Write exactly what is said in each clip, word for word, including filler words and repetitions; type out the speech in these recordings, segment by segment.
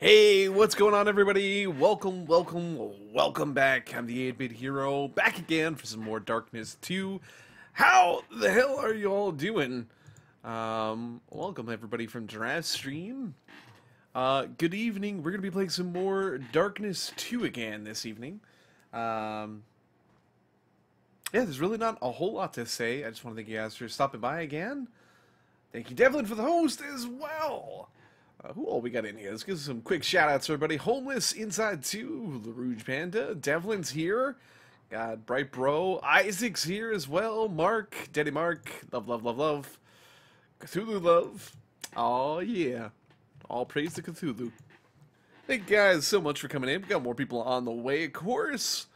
Hey, what's going on, everybody? Welcome, welcome, welcome back. I'm the eight bit Hero, back again for some more Darkness two. How the hell are you all doing? Um, welcome, everybody, from Giraffe's stream. Uh, good evening. We're going to be playing some more Darkness two again this evening. Um, yeah, there's really not a whole lot to say. I just want to thank you guys for stopping by again. Thank you, Devlin, for the host as well. Uh, who all we got in here? Let's give some quick shout-outs, everybody. Homeless Inside two, the Rouge Panda, Devlin's here, got Bright Bro, Isaac's here as well, Mark, Daddy Mark, love, love, love, love, Cthulhu love, oh yeah, all praise to Cthulhu. Thank you guys so much for coming in. We got more people on the way, of course.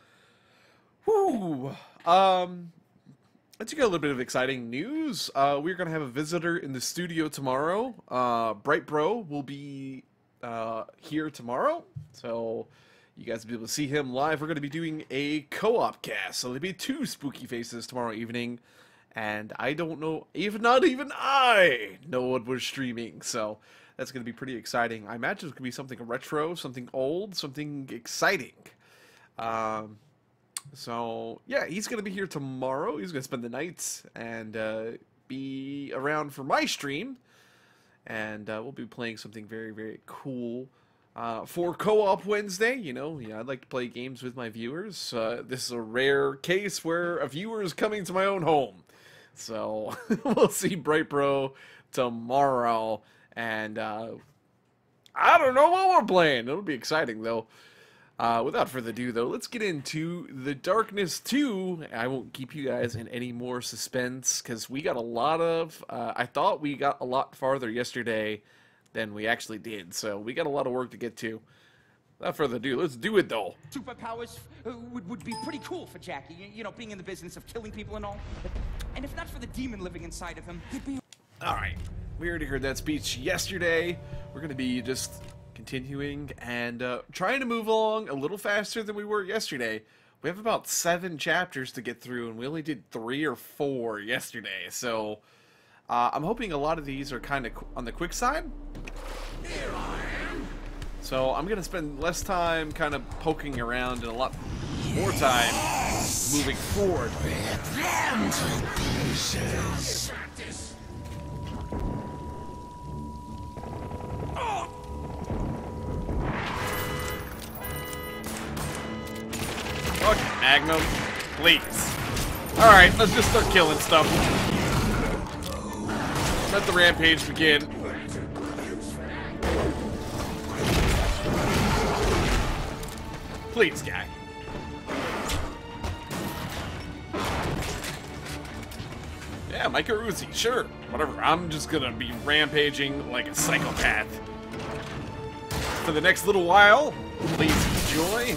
Woo! Um... Let's get a little bit of exciting news. Uh, we're going to have a visitor in the studio tomorrow. Uh, Bright Bro will be uh, here tomorrow. So you guys will be able to see him live. We're going to be doing a co-op cast. So there'll be two spooky faces tomorrow evening. And I don't know, even not even I know what we're streaming. So that's going to be pretty exciting. I imagine it's going to be something retro, something old, something exciting. Um... So, yeah, he's going to be here tomorrow. He's going to spend the night and uh, be around for my stream. And uh, we'll be playing something very, very cool uh, for Co-op Wednesday. You know, yeah, I'd like to play games with my viewers. Uh, this is a rare case where a viewer is coming to my own home. So, we'll see Bright Bro tomorrow. And uh, I don't know what we're playing. It'll be exciting, though. Uh, without further ado, though, let's get into the Darkness two. I won't keep you guys in any more suspense, because we got a lot of... Uh, I thought we got a lot farther yesterday than we actually did, so we got a lot of work to get to. Without further ado, let's do it, though. Superpowers uh, would, would be pretty cool for Jackie, you, you know, being in the business of killing people and all. And if not for the demon living inside of him, he'd be... Alright, we already heard that speech yesterday. We're going to be just... continuing and uh, trying to move along a little faster than we were yesterday. We have about seven chapters to get through, and we only did three or four yesterday. So uh, I'm hoping a lot of these are kind of on the quick side. Here I am. So I'm gonna spend less time kind of poking around and a lot more time moving forward. Okay, Magnum, please. Alright, let's just start killing stuff. Let the rampage begin. Please, guy. Yeah, Micro Uzi, sure. Whatever, I'm just gonna be rampaging like a psychopath. For the next little while, please enjoy.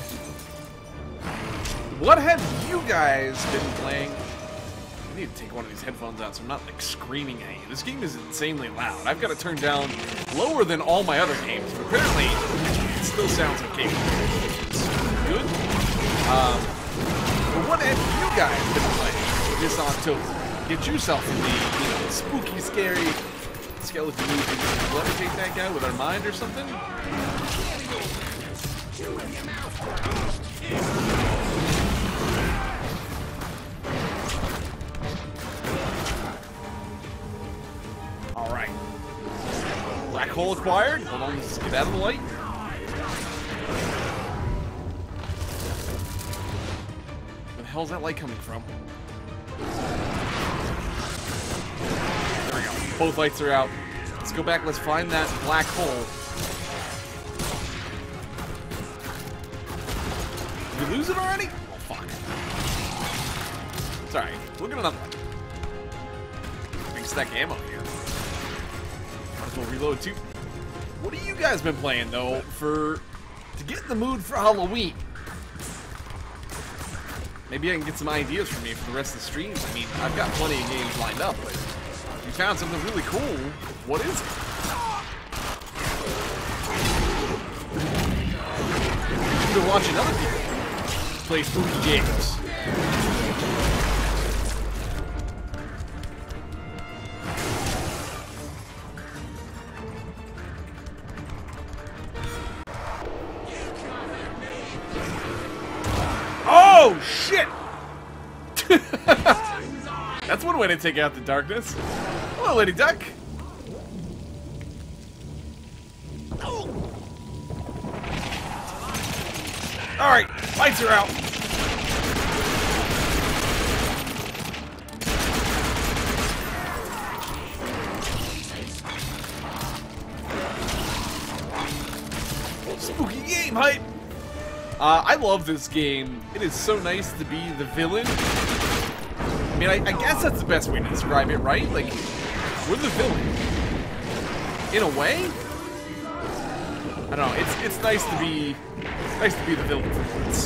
What have you guys been playing? I need to take one of these headphones out so I'm not, like, screaming at you. This game is insanely loud. I've got to turn down lower than all my other games, but apparently it still sounds okay. Good. Um, but what have you guys been playing this October? Get yourself in the, you know, spooky, scary skeleton movie. Levitate that guy with our mind or something? Alright. Black hole acquired. Hold on, let's get out of the light. Where the hell's that light coming from? There we go. Both lights are out. Let's go back, let's find that black hole. Did we lose it already? Oh, fuck. It's alright. We'll get another one. Big stack of ammo here. Might as well reload too. What have you guys been playing though for to get in the mood for Halloween? Maybe I can get some ideas from you for the rest of the streams. I mean, I've got plenty of games lined up, but if you found something really cool, what is it? You're watching other people play spooky games. Oh, shit! That's one way to take out the darkness. Hello, Lady Duck. Alright, lights are out. Spooky game hype. Uh, I love this game. It is so nice to be the villain. I mean, I, I guess that's the best way to describe it, right? Like, we're the villain. In a way? I don't know. It's it's nice to be it's nice to be the villain for once.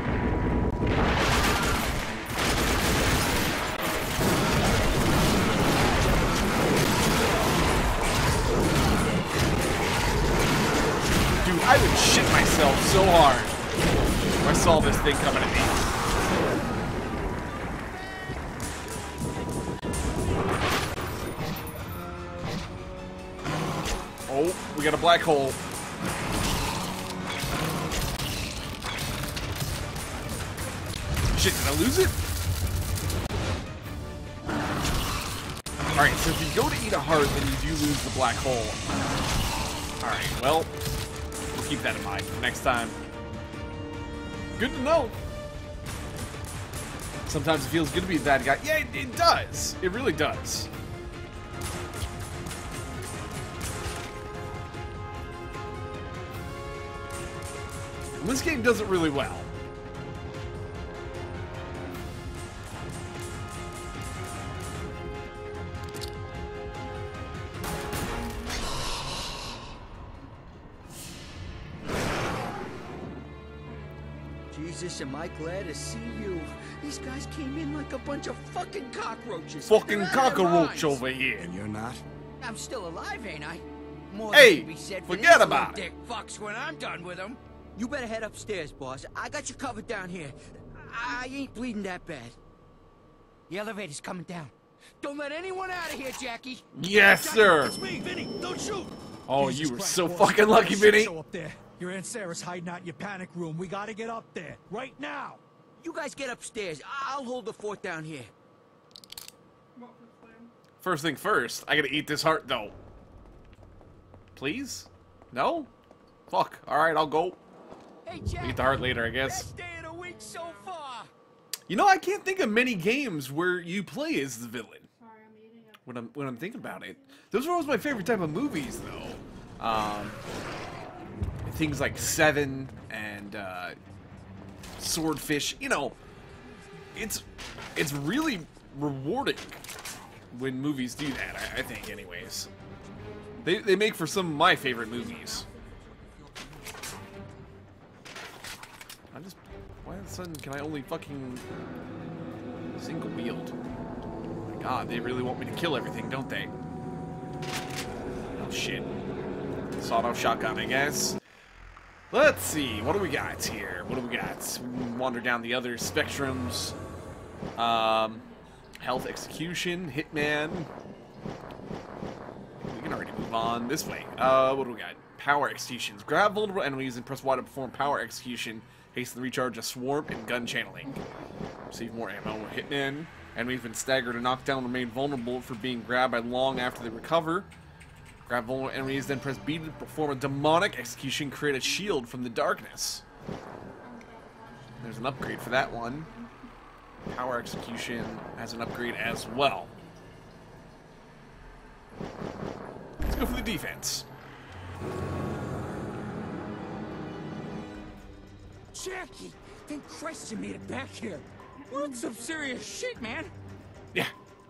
Dude, I would shit myself so hard if I saw this thing coming at me. Oh, we got a black hole. Shit, did I lose it? Alright, so if you go to eat a heart, then you do lose the black hole. Alright, well, we'll keep that in mind for next time. Good to know. Sometimes it feels good to be a bad guy. Yeah, it, it does. It really does. And this game does it really well. Jesus, am I glad to see you. These guys came in like a bunch of fucking cockroaches. Fucking They're out of their cockroach minds. over here. And you're not? I'm still alive, ain't I? More Hey, than can be said for forget these about little dick fucks when I'm done with them. You better head upstairs, boss. I got you covered down here. I ain't bleeding that bad. The elevator's coming down. Don't let anyone out of here, Jackie. Yes, sir. It's me, Vinny. Don't shoot. Oh, Jesus you were Christ, so boss. fucking lucky, Shit Vinny. show up there. Your Aunt Sarah's hiding out in your panic room. We gotta get up there right now. You guys get upstairs. I'll hold the fort down here. First thing first, I gotta eat this heart, though. Please? No? Fuck. Alright, I'll go. Hey, Jackie. Eat the heart later, I guess. Best day of the week so far. You know, I can't think of many games where you play as the villain. When I'm when I'm thinking about it, those are always my favorite type of movies, though. Um, things like Seven and uh, Swordfish. You know, it's it's really rewarding when movies do that. I, I think, anyways. They they make for some of my favorite movies. I just why all of a sudden can I only fucking single wield? God, they really want me to kill everything, don't they? Oh, shit. Sawed-off shotgun, I guess. Let's see. What do we got here? What do we got? We wander down the other spectrums. Um, health execution, hitman. We can already move on this way. Uh, what do we got? Power executions. Grab vulnerable enemies and press Y to perform power execution. Hasten the recharge of swarm and gun channeling. Receive more ammo. Hitman. Enemies been staggered and knocked down remain vulnerable for being grabbed by long after they recover. Grab vulnerable enemies, then press B to perform a demonic execution, create a shield from the darkness. There's an upgrade for that one. Power execution has an upgrade as well. Let's go for the defense. Jackie, thank Christ you made it back here. We're in some serious shit, man. Yeah.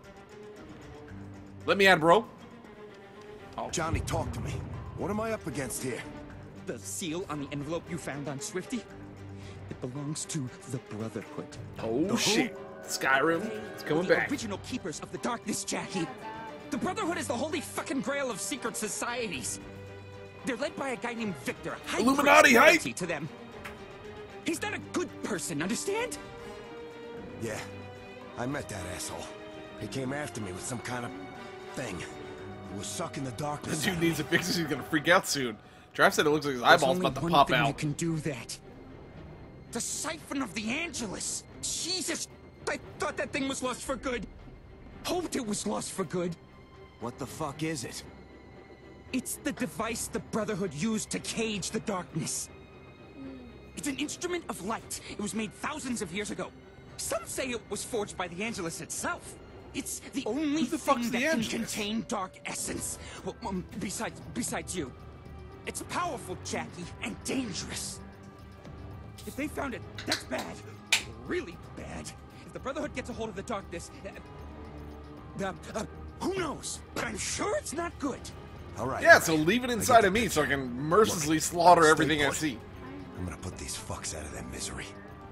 Let me add, bro. Oh. Johnny, talk to me. What am I up against here? The seal on the envelope you found on Swifty? It belongs to the Brotherhood. Oh, The shit. Skyrim. It's coming the back. original keepers of the darkness, Jackie. The Brotherhood is the holy fucking grail of secret societies. They're led by a guy named Victor. High Illuminati praise hype! loyalty to them. He's not a good person, understand? Yeah, I met that asshole. He came after me with some kind of thing. He was sucking the darkness. This dude out. needs a fix. He's gonna freak out soon. Trav said it looks like his eyeball's about to pop There's only one thing out. that can do that. The siphon of the Angelus. Jesus, I thought that thing was lost for good. Hoped it was lost for good. What the fuck is it? It's the device the Brotherhood used to cage the darkness. It's an instrument of light. It was made thousands of years ago. Some say it was forged by the Angelus itself. It's the only Who the thing fuck's that the can Angelus? contain dark essence. Well, um, besides, besides you. It's powerful, Jackie, and dangerous. If they found it, that's bad. Really bad. If the Brotherhood gets a hold of the darkness, uh, uh, uh, who knows? But I'm sure it's not good. All right. Yeah, all so right. leave it I inside get of the me so I picture. can mercilessly Look, slaughter stay everything I put. see. I'm gonna put these fucks out of their misery.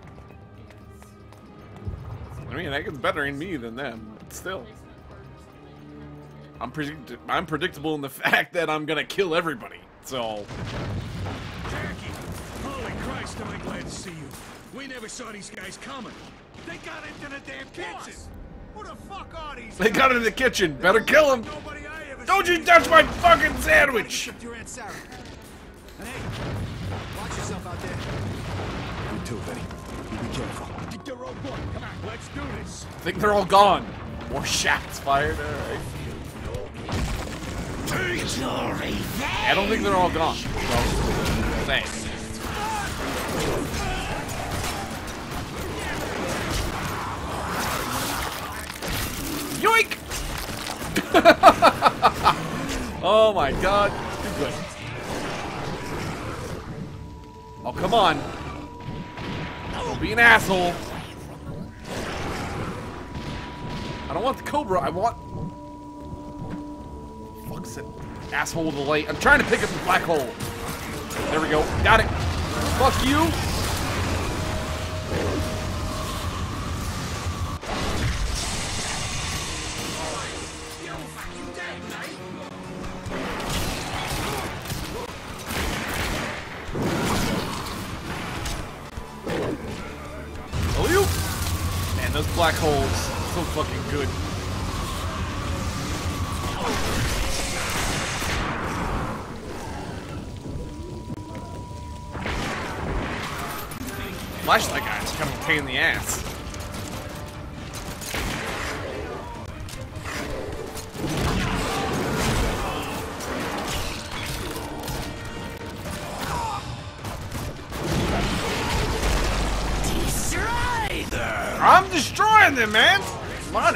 I mean, that gets better in me than them, but still. I'm predict I'm predictable in the fact that I'm gonna kill everybody, so... Jackie! Holy Christ, am I glad to see you. We never saw these guys coming. They got into the damn kitchen. Who the fuck are these They got in the kitchen, better kill them! Nobody I ever Don't seen. you touch my fucking sandwich! Except your Aunt Sarah. And hey, watch yourself out there. You too, Vinny. You be careful. Get your own book. Come on, let's do this. I think they're all gone. More shots fired, alright. I don't think they're all gone. So, thanks. Yoink! Oh my god. Too good. Oh, come on. Don't be an asshole. I don't want the Cobra, I want... Fuck's it. Asshole with the light. I'm trying to pick up the black hole. There we go. Got it. Fuck you. Oh, you. Man, those black holes. So fucking good. Flashlight guy's kind of a pain in the ass. Destroy them! I'm destroying them, man! Money.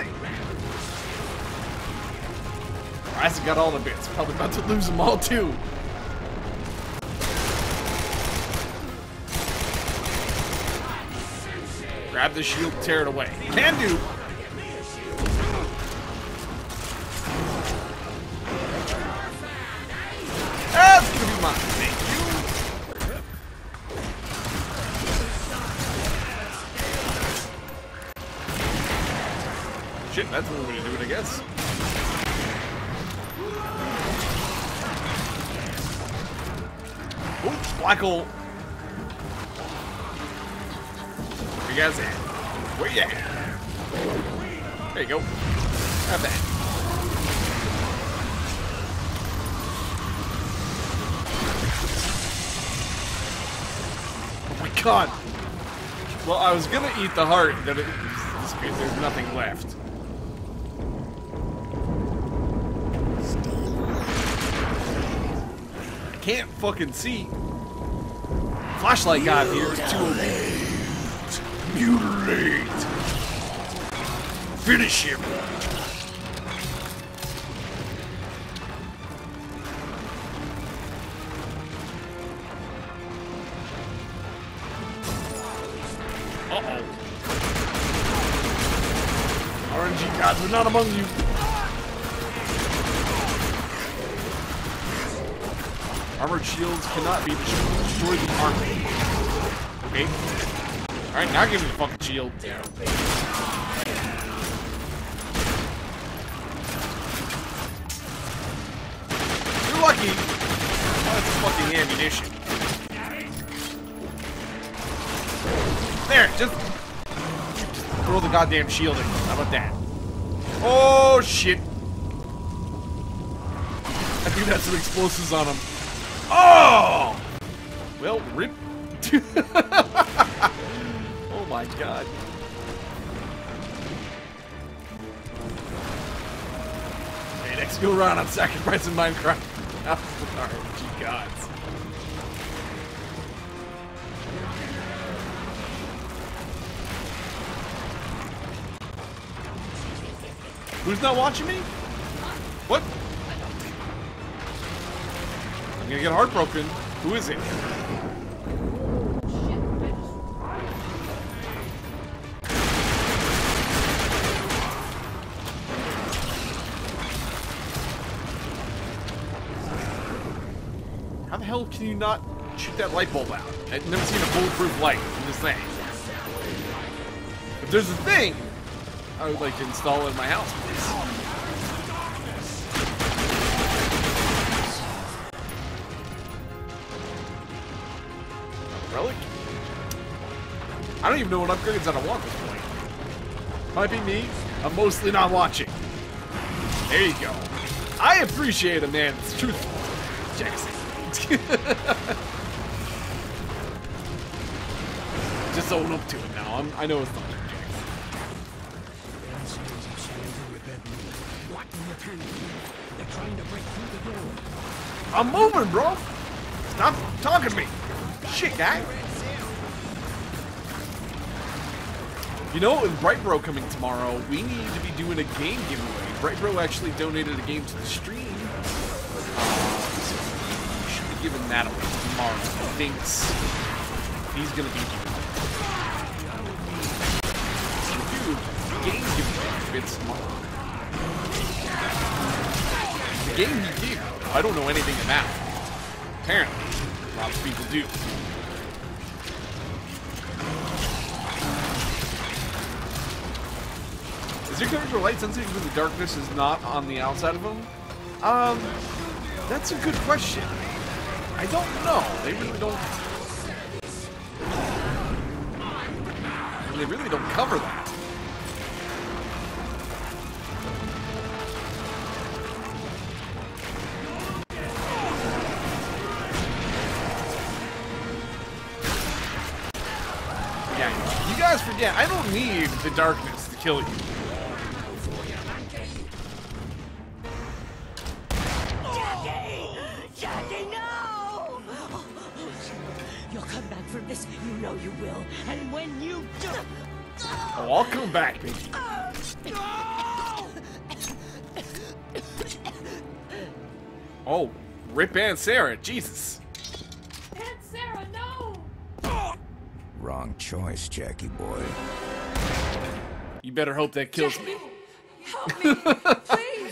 Isaac got all the bits. Probably about to lose them all, too. Grab the shield, tear it away. Can do. That's gonna be mine. Thank you. Shit, that's one way to do it, I guess. Ooh, black hole. Where you guys at? Where you at? There you go. Grab that. Oh my god. Well, I was gonna eat the heart, but it, there's nothing left. I can't fucking see. Flashlight guy here is too open. Mutilate! Finish him! Uh-oh. R N G gods are not among you. Armored shields cannot be destroyed. Destroy the armor. Okay. Alright, now give me the fucking shield. You're lucky. Oh, that's fucking ammunition. There, just, just throw the goddamn shield in. How about that? Oh, shit. I think that's some explosives on him. Oh! Well, rip. my god. Hey, next go around on sacrificing Minecraft. R N G gods. Who's not watching me? What? I'm gonna get heartbroken. Who is it? How the hell can you not shoot that light bulb out? I've never seen a bulletproof light in this thing. If there's a thing, I would like to install it in my house, please. Relic? I don't even know what upgrades that I want at this point. Might be me. I'm mostly not watching. There you go. I appreciate a man that's truthful. Jackson. Just own up to it now. I'm, I know it's not I'm moving, bro. Stop talking to me. Shit, guy. You know, with Brightbro coming tomorrow, we need to be doing a game giveaway. Brightbro actually donated a game to the stream. Uh, so we should be giving that away tomorrow. He thinks he's gonna be giving it. So, dude, game giveaway fits tomorrow. The game he gave, I don't know anything about. Apparently, lots of people do. Is your character light sensitive because the darkness is not on the outside of him? Um, that's a good question. I don't know. They really don't. They really don't cover that. Yeah, you guys forget. I don't need the darkness to kill you. This, you know you will, and when you do, oh, I'll come back, baby. Oh, rip Aunt Sarah, Jesus. Aunt Sarah, no! Wrong choice, Jackie boy. You better hope that kills Jackie, me. help me, please.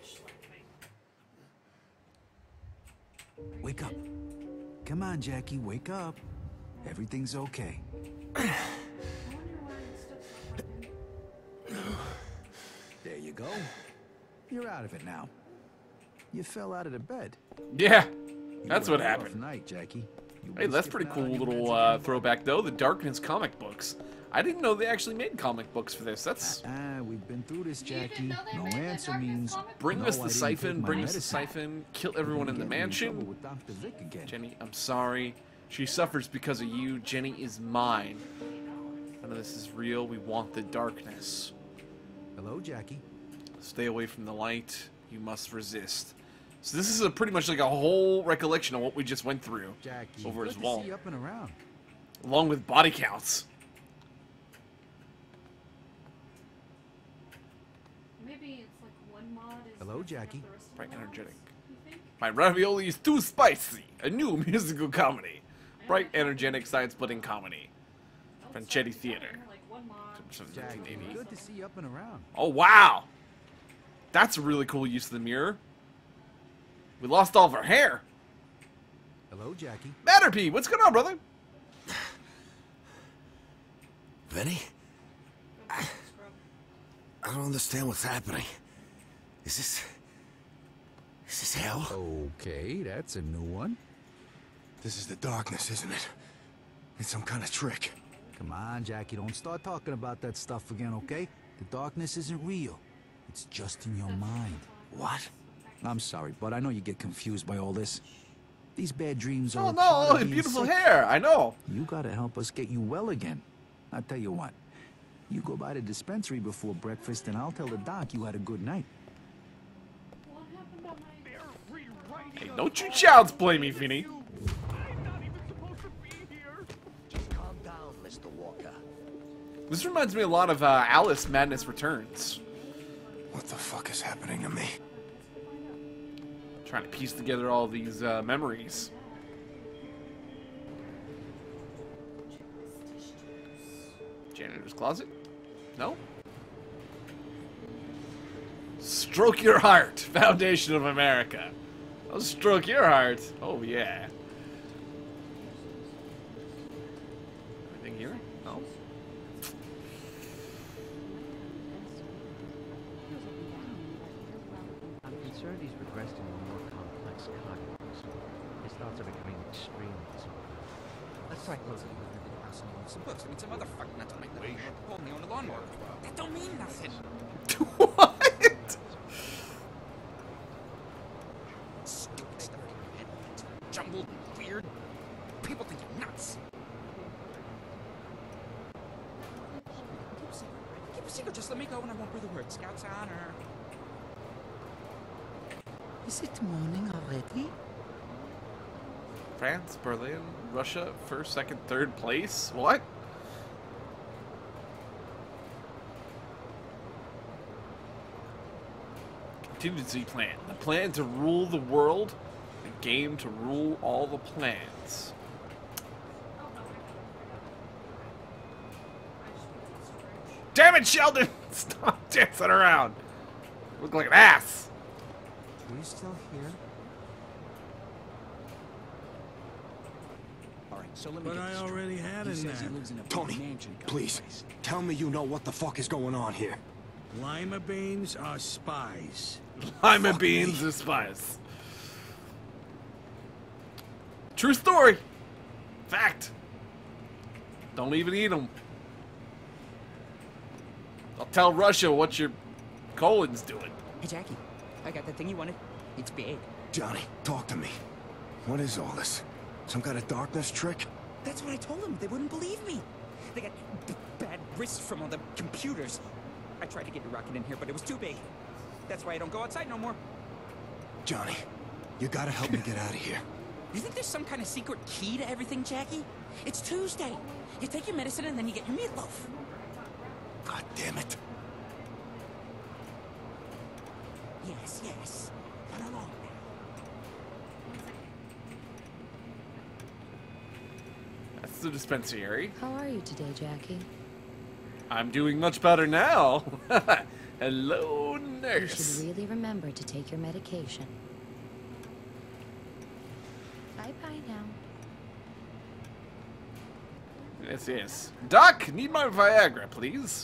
Wake up. Come on, Jackie, wake up. Everything's okay. There you go. You're out of it now. You fell out of the bed. Yeah, You that's were what a rough happened. Night, Jackie. You Hey, that's wasted pretty an cool argument little to uh, get throwback, though. The Darkness comic books. I didn't know they actually made comic books for this. That's... Ah, we've been through this, You didn't Jackie. know they No made the answer Darkness means... comic Bring no, us I the didn't siphon, take my bring us the medicine. siphon, kill everyone in the Get me in trouble mansion. with Doctor Vic again. Jenny, I'm sorry. She suffers because of you. Jenny is mine. None of this is real. We want the darkness. Hello, Jackie. Stay away from the light. You must resist. So this is a pretty much like a whole recollection of what we just went through Jackie, over good his to wall, see you up and around. along with body counts. Maybe it's like one mod is Hello, Jackie. Right, energetic. You think? My ravioli is too spicy. A new musical comedy. Bright, energetic, side-splitting comedy. Franchetti Theater. Like one mod. Jackie, good to see you up and around. Oh, wow! That's a really cool use of the mirror. We lost all of our hair. Hello, Jackie. Matterpea, what's going on, brother? Vinny? I, I don't understand what's happening. Is this... Is this hell? Okay, that's a new one. This is the darkness, isn't it? It's some kind of trick. Come on, Jackie, don't start talking about that stuff again, okay? The darkness isn't real. It's just in your mind. What? I'm sorry, but I know you get confused by all this. These bad dreams are Oh a part no, of being beautiful sick. hair. I know. You gotta help us get you well again. I'll tell you what. You go by the dispensary before breakfast, and I'll tell the doc you had a good night. What happened on my... Hey, don't you child's play me, Vinny. I'm not even supposed to be here. Just calm down, Mister Walker. This reminds me a lot of uh, Alice Madness Returns. What the fuck is happening to me? Trying to piece together all these uh, memories. Janitor's closet? No? Stroke your heart, Foundation of America. Oh, stroke your heart. Oh, yeah. Anything here? No? I'm concerned he's regressed into more complex cognitions. His thoughts are becoming extremely disordered. Let's try closing. Some books. I mean, some other fucking nuts might let me pull me on the lawnmower. That don't mean nothing. What? Stupid stuff in your head. It's jumbled and weird. People think you're nuts. Keep a secret. Keep a secret. Just let me go and I won't breathe a word. Scout's honor. Is it morning already? France, Berlin, Russia, first, second, third place? What? Contingency plan. The plan to rule the world. The game to rule all the plans. Damn it, Sheldon! Stop dancing around. Look like an ass. Are you still here? So let me But get I this straight. already had He a says he nap. lives in a big Tony, mansion please, complex. tell me you know what the fuck is going on here. Lima beans are spies. Lima Fuck beans me. and spice. True story. Fact. Don't even eat them. I'll tell Russia what your colon's doing. Hey, Jackie. I got that thing you wanted. It's big. Johnny, talk to me. What is all this? Some kind of darkness trick? That's what I told them. They wouldn't believe me. They got b bad wrists from all the computers. I tried to get your rocket in here, but it was too big. That's why I don't go outside no more. Johnny, you gotta help me get out of here. You think there's some kind of secret key to everything, Jackie? It's Tuesday. You take your medicine and then you get your meatloaf. God damn it. Yes, yes. Run along now. That's the dispensary. How are you today, Jackie? I'm doing much better now. Hello, You nurse. should really remember to take your medication. Bye-bye now. Yes, yes. Doc, need my Viagra, please.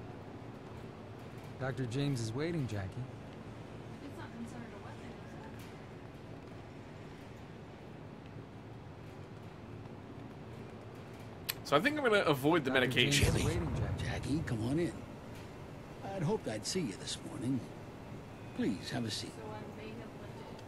Doctor James is waiting, Jackie. It's not considered a weapon, is it? So I think I'm gonna avoid the Doctor medication. James is waiting, Jackie. Jackie, come on in. I'd hoped I'd see you this morning. Please, have a seat. So I may have lifted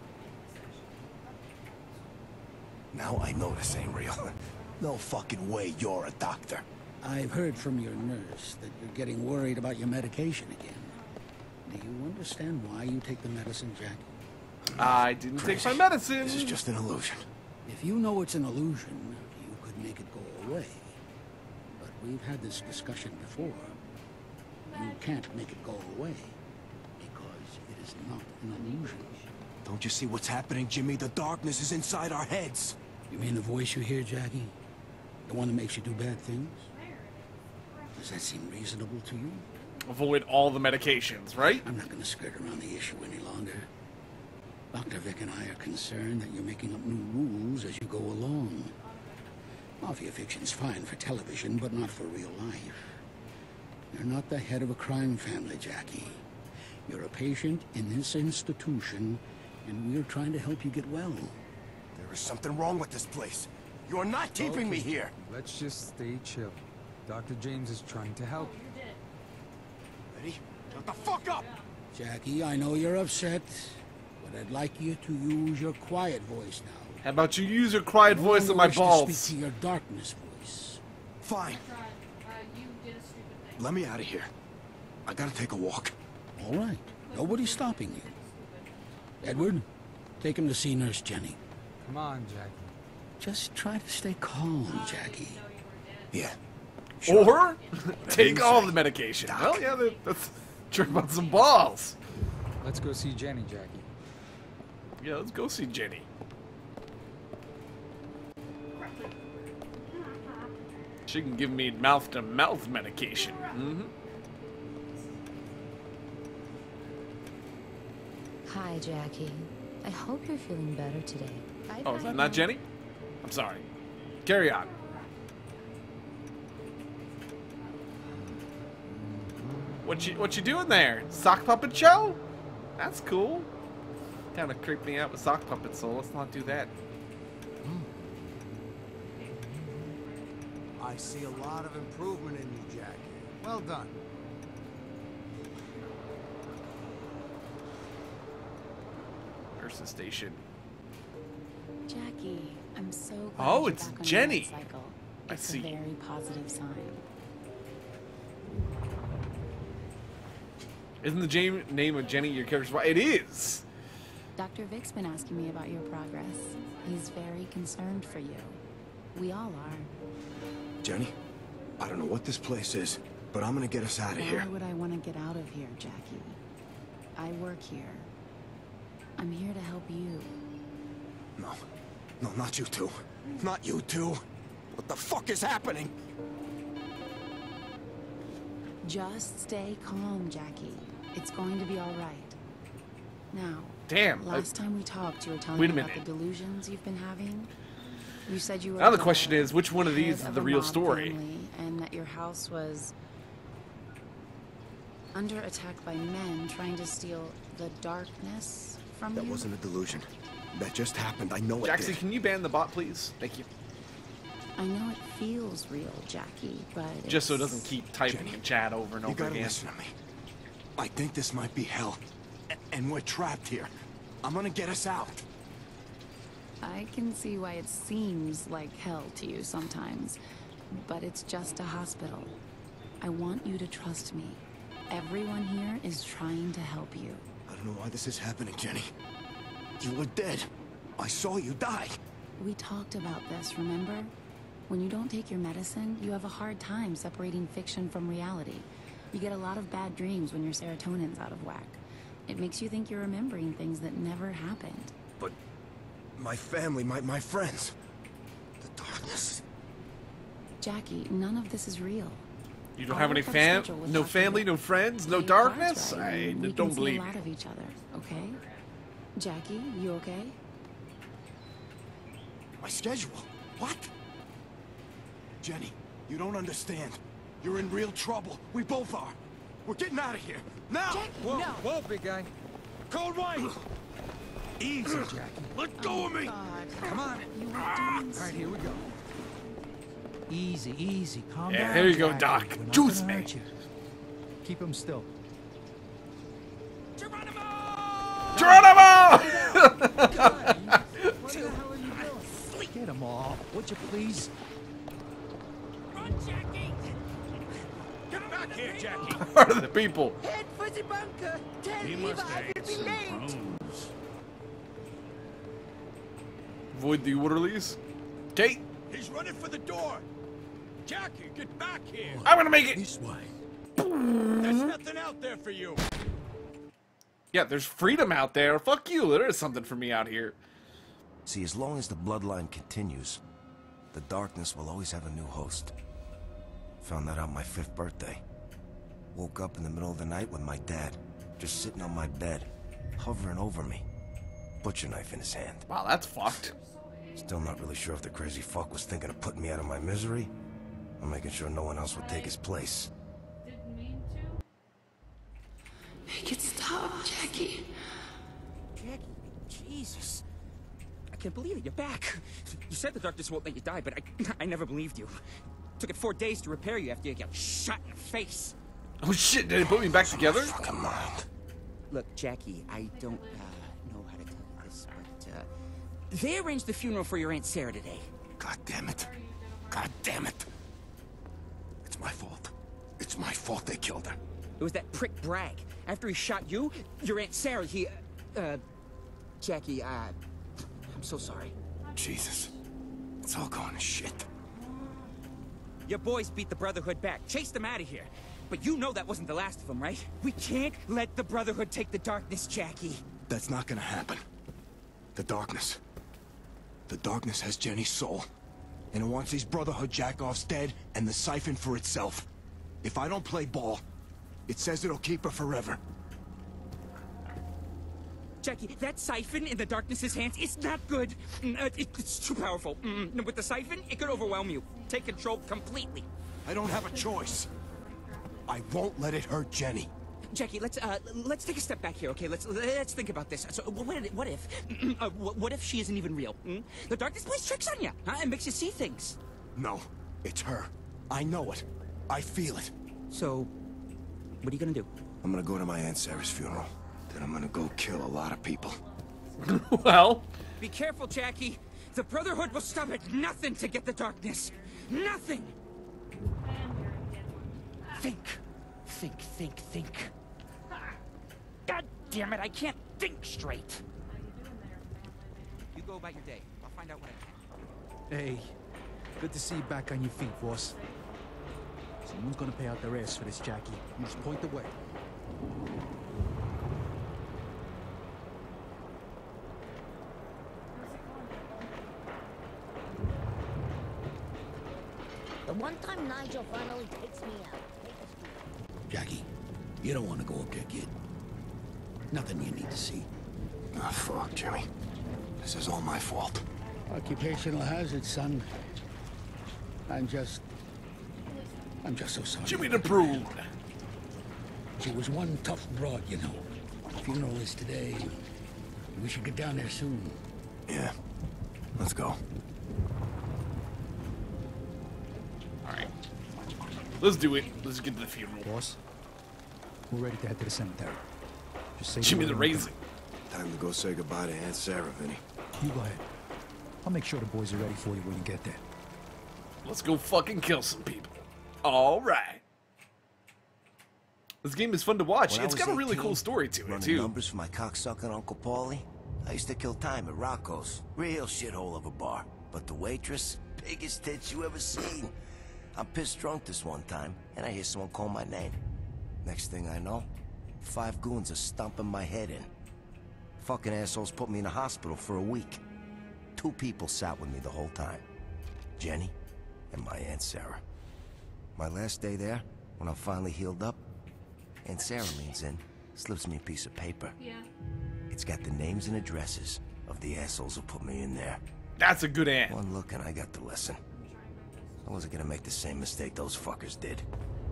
in the session. Now I know this ain't real. No fucking way you're a doctor. I've heard from your nurse that you're getting worried about your medication again. Do you understand why you take the medicine, Jackie? I didn't take my medicine. This is just an illusion. If you know it's an illusion, you could make it go away. But we've had this discussion before. You can't make it go away. Because it is not an illusion. Don't you see what's happening, Jimmy? The darkness is inside our heads. You mean the voice you hear, Jackie? The one that makes you do bad things? Does that seem reasonable to you? Avoid all the medications, right? I'm not going to skirt around the issue any longer. Doctor Vic and I are concerned that you're making up new rules as you go along. Mafia fiction's fine for television, but not for real life. You're not the head of a crime family, Jackie. You're a patient in this institution, and we're trying to help you get well. There is something wrong with this place. You're not keeping me Okay, here. Let's just stay chill. Doctor James is trying to help. Ready? Shut the fuck up! Jackie, I know you're upset, but I'd like you to use your quiet voice now. How about you use your quiet voice on my wish to balls? speak to your darkness voice. Fine. let me out of here. I gotta take a walk. All right. Nobody's stopping you. Edward, take him to see Nurse Jenny. Come on, Jackie. Just try to stay calm, Jackie. Yeah. Or take all the medication. Well, yeah, that, that's trip on some balls. Let's go see Jenny, Jackie. Yeah, let's go see Jenny. She can give me mouth-to-mouth medication. Mm-hmm. Hi, Jackie. I hope you're feeling better today. Bye Oh, is bye that now. not Jenny? I'm sorry. Carry on. What you what you doing there? Sock puppet show? That's cool. Kind of creeped me out with sock puppets, so let's not do that. I see a lot of improvement in you, Jackie. Well done. Nurse's station. Jackie, I'm so glad Oh, you're it's back on Jenny. your cycle. I It's see. a very positive sign. Isn't the Jane, name of Jenny your character's wife? It is. Doctor Vic's been asking me about your progress. He's very concerned for you. We all are. Jenny, I don't know what this place is, but I'm gonna get us out of here. Why would I want to get out of here, Jackie? I work here. I'm here to help you. No. No, not you two. Not you two. What the fuck is happening? Just stay calm, Jackie. It's going to be all right. Now, Damn. last time we talked, you were telling Wait a me about minute. the delusions you've been having. You said you were Now the question is, which one of head these is of the a real mob story? family, and that your house was under attack by men trying to steal the darkness from That you. wasn't a delusion. That just happened. I know it Jackson, did. can you ban the bot, please? Thank you. I know it feels real, Jackie, but Just so it it's- doesn't keep typing in chat over and You over gotta again. listen to me. I think this might be hell. A- And we're trapped here. I'm gonna get us out. I can see why it seems like hell to you sometimes, but it's just a hospital. I want you to trust me. Everyone here is trying to help you. I don't know why this is happening, Jenny. You were dead. I saw you die. We talked about this, remember? When you don't take your medicine, you have a hard time separating fiction from reality. You get a lot of bad dreams when your serotonin's out of whack. It makes you think you're remembering things that never happened. But my family, my, my friends. The darkness. Jackie, none of this is real. You don't I'll have any work out a fam, schedule with no Doctor family, Vic. no friends, no Play your cards darkness? right, I and we don't can believe see a you. lot of each other, okay? Jackie, you okay? My schedule? What? Jenny, you don't understand. You're in real trouble. We both are. We're getting out of here. Now! Whoa, whoa, big guy. Cold White! Easy, Jackie. Let go of me! Come on. You were doing All right, here we go. Easy, easy. Calm Yeah, down. there you go, Jackie. Doc. We're not Juice gonna me. hurt you. Keep him still. Geronimo! Geronimo! What the hell are you doing? Get them all, would you please? Run, Jackie! Get back here, Jackie! Are the people? Head for the bunker. Tell He Eva must I have will had be some late. bones. Avoid the orderlies. Kate, He's running for the door! Jackie, get back here! I'm gonna make it. This way. There's nothing out there for you! Yeah, there's freedom out there. Fuck you. There is something for me out here. See, as long as the bloodline continues, the darkness will always have a new host. Found that out my fifth birthday. Woke up in the middle of the night with my dad, just sitting on my bed, hovering over me. Butcher knife in his hand. Wow, that's fucked. Still not really sure if the crazy fuck was thinking of putting me out of my misery, or making sure no one else would take his place. Didn't mean to. Make it stop, Jackie. Jackie, Jesus. I can't believe it. You're back. You said the darkness won't let you die, but I, I never believed you. Took it four days to repair you after you got shot in the face. Oh shit, did it put me back together? Fucking mind. Look, Jackie, I don't uh, know how to tell you this, but uh, they arranged the funeral for your Aunt Sarah today. God damn it. God damn it. It's my fault. It's my fault they killed her. It was that prick Bragg. After he shot you, your Aunt Sarah, he, uh, uh Jackie, uh, I'm so sorry. Jesus. It's all going to shit. Your boys beat the Brotherhood back, chased them out of here. But you know that wasn't the last of them, right? We can't let the Brotherhood take the darkness, Jackie. That's not gonna happen. The darkness. The darkness has Jenny's soul. And it wants these Brotherhood jackoffs dead and the siphon for itself. If I don't play ball, it says it'll keep her forever. Jackie, that siphon in the darkness's hands is not good. Mm, uh, it, it's too powerful. Mm, with the siphon, it could overwhelm you. Take control completely. I don't have a choice. I won't let it hurt Jenny. Jackie, let's uh, let's take a step back here, okay? Let's let's think about this. So, what, what if, uh, what if she isn't even real? Mm? The darkness plays tricks on you. Huh? It makes you see things. No, it's her. I know it. I feel it. So, what are you gonna do? I'm gonna go to my Aunt Sarah's funeral. Then I'm gonna go kill a lot of people. Well, be careful, Jackie. The Brotherhood will stop at nothing to get the darkness. Nothing. Think. Think, think, think. God damn it, I can't think straight. You go about your day. I'll find out what I can. Hey, good to see you back on your feet, boss. Someone's gonna pay out their ass for this, Jackie. You just point the way. The one time Nigel finally takes me out. Jackie, you don't want to go up there, kid. Nothing you need to see. Ah, oh, fuck, Jimmy. This is all my fault. Occupational hazard, son. I'm just... I'm just so sorry. Jimmy the Prude. She was one tough broad, you know. Funeral is today. We should get down there soon. Yeah. Let's go. Let's do it. Let's get to the funeral. Boss, we're ready to head to the cemetery. Just say Jimmy the Raisin. Time to go say goodbye to Aunt Sarah, Vinny. You go ahead. I'll make sure the boys are ready for you when you get there. Let's go fucking kill some people. All right. This game is fun to watch. When It's got a really cool story to it, running too. numbers for my cocksucking Uncle Paulie, I used to kill time at Rocco's. Real shithole of a bar. But the waitress, biggest tits you ever seen. I'm pissed drunk this one time, and I hear someone call my name. Next thing I know, five goons are stomping my head in. Fucking assholes put me in the hospital for a week. Two people sat with me the whole time. Jenny and my Aunt Sarah. My last day there, when I'm finally healed up, Aunt Sarah leans in, slips me a piece of paper. Yeah. It's got the names and addresses of the assholes who put me in there. That's a good aunt. One look and I got the lesson. I wasn't gonna make the same mistake those fuckers did.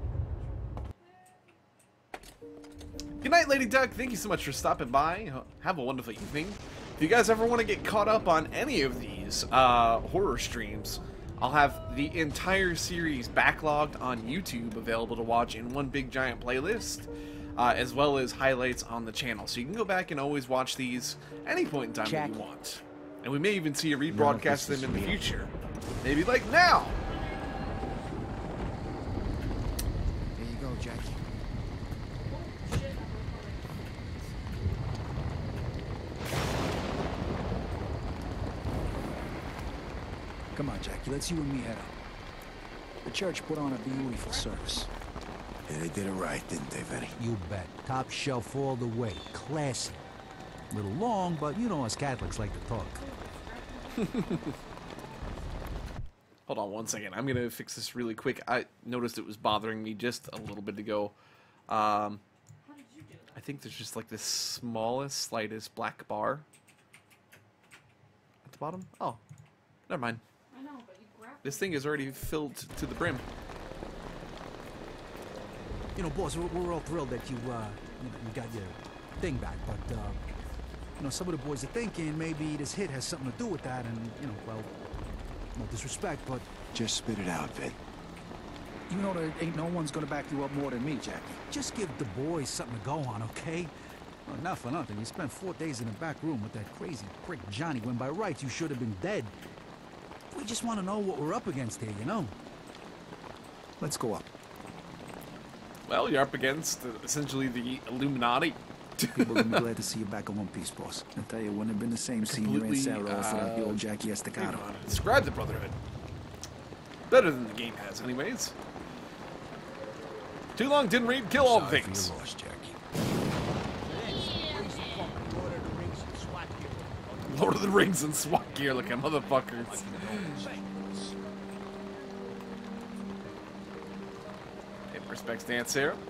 Good night, Lady Duck. Thank you so much for stopping by. Have a wonderful evening. If you guys ever want to get caught up on any of these uh, horror streams, I'll have the entire series backlogged on YouTube available to watch in one big giant playlist, uh, as well as highlights on the channel. So you can go back and always watch these any point in time that you want. And we may even see a rebroadcast them in the future. Maybe like now. There you go, Jackie. Come on, Jackie, let's you and me head up. The church put on a beautiful service. Yeah, they did it right, didn't they, Vinny? You bet. Top shelf all the way. Classy. A little long, but you know us Catholics like to talk. Hold on one second. I'm going to fix this really quick. I noticed it was bothering me just a little bit ago. Um, I think there's just like this smallest, slightest black bar at the bottom. Oh, never mind. I know, but you grabbed This thing is already filled to the brim. You know, boss, we're, we're all thrilled that you, uh, you, you got your thing back, but, uh, you know, some of the boys are thinking maybe this hit has something to do with that, and, you know, well, no disrespect, but... Just spit it out, Vin. You know there ain't no one's gonna back you up more than me, Jackie. Just give the boys something to go on, okay? Well, not for nothing. You spent four days in the back room with that crazy prick Johnny when by rights you should have been dead. We just want to know what we're up against here, you know? Let's go up. Well, you're up against uh, essentially the Illuminati. People will be glad to see you back in one piece, boss. I tell you, it wouldn't have been the same seeing you and Sarah off without the old Jackie Estacado. Describe the Brotherhood. Better than the game has, anyways. Too long, didn't read, kill all the Sorry things. for your loss, Jackie. Lord of the Rings and SWAT gear like a motherfuckers. Hey, respects to Aunt Sarah.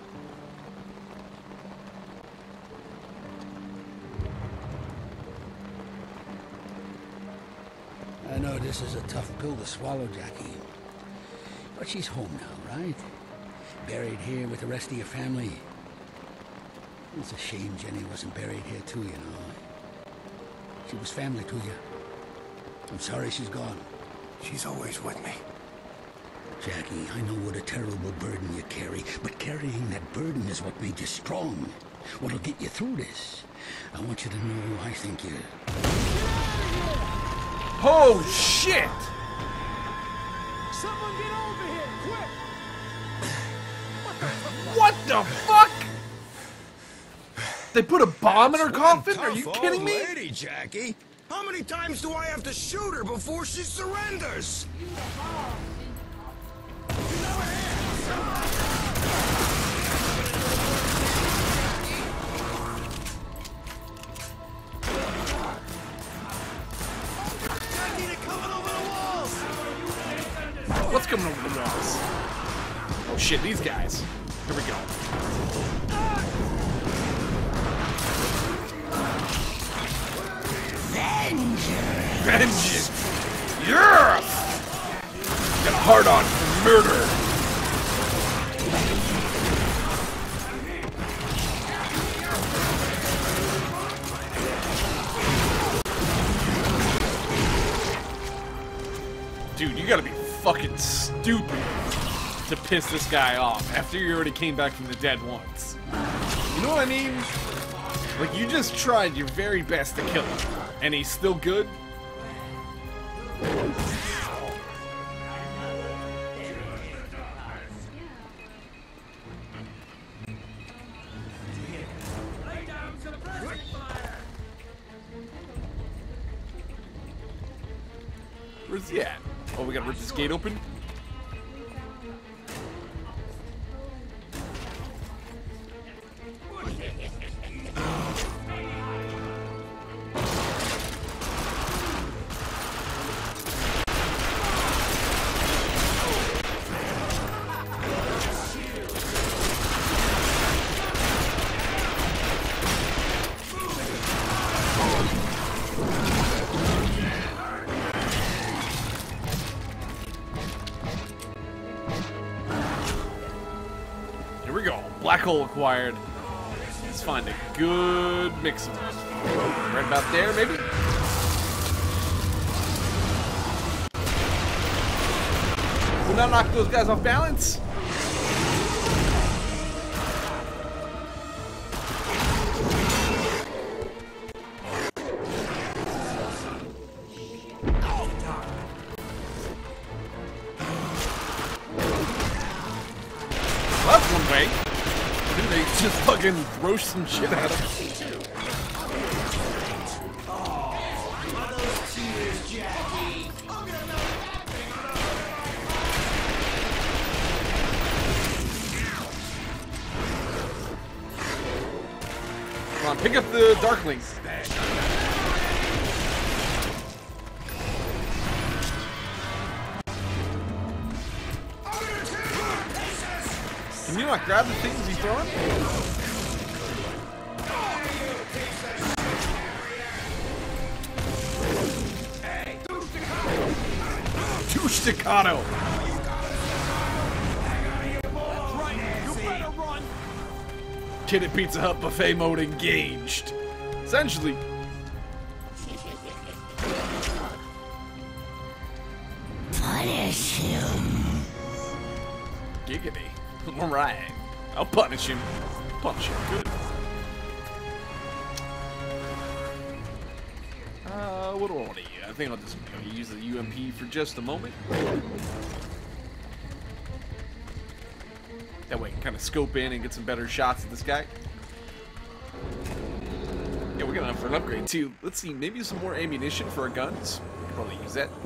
I know this is a tough pill to swallow, Jackie. But she's home now, right? Buried here with the rest of your family. It's a shame Jenny wasn't buried here too, you know. She was family to you. I'm sorry she's gone. She's always with me. Jackie, I know what a terrible burden you carry, but carrying that burden is what made you strong. What'll get you through this. I want you to know I think you... Oh, shit! Someone get over here, quick! What the fuck? They put a bomb in her coffin? Are you kidding me? Lady, Jackie. How many times do I have to shoot her before she surrenders? What's coming over the walls? Oh shit, these guys. Here we go. Vengeance! Vengeance! Yes! Got a hard on for murder. Dude, you gotta be fucking stupid to piss this guy off after you already came back from the dead once. You know what I mean? Like, you just tried your very best to kill him, and he's still good? Where's he at? Oh, we gotta rip this gate open? Here we go. Black hole acquired. Let's find a good mix of them. Right about there, maybe? Will not knock those guys off balance. Well, that's one way. Didn't they just fucking throw some shit at him? Come on, pick up the Darklings. Can you not grab the things he's throwing? Two staccato. Kid at Pizza Hut buffet mode engaged. Essentially. Punish him. Giggity. Alright. I'll punish him. Punish him. Good. Uh, what do I want to use? I think I'll just use the U M P for just a moment. That way I can kind of scope in and get some better shots at this guy. Yeah, we're gonna have for an upgrade too. Let's see, maybe some more ammunition for our guns. We could probably use that.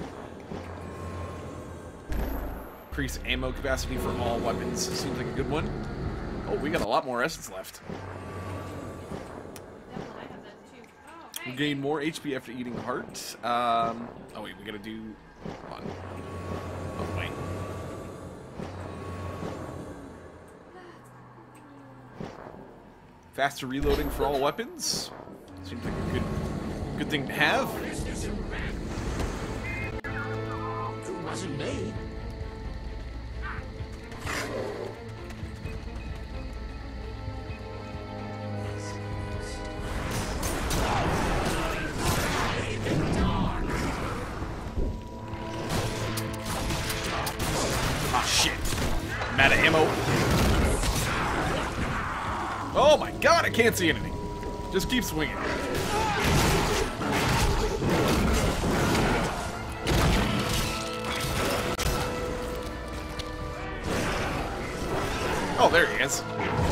Increase ammo capacity for all weapons. Seems like a good one. Oh, we got a lot more essence left. We gain more H P after eating heart. Um, oh wait, we gotta do. Hold on. Oh wait. Faster reloading for all weapons. Seems like a good, good thing to have. It wasn't me. Ah, shit. I'm out of ammo. Oh my god, I can't see anything. Just keep swinging. Oh, there he is.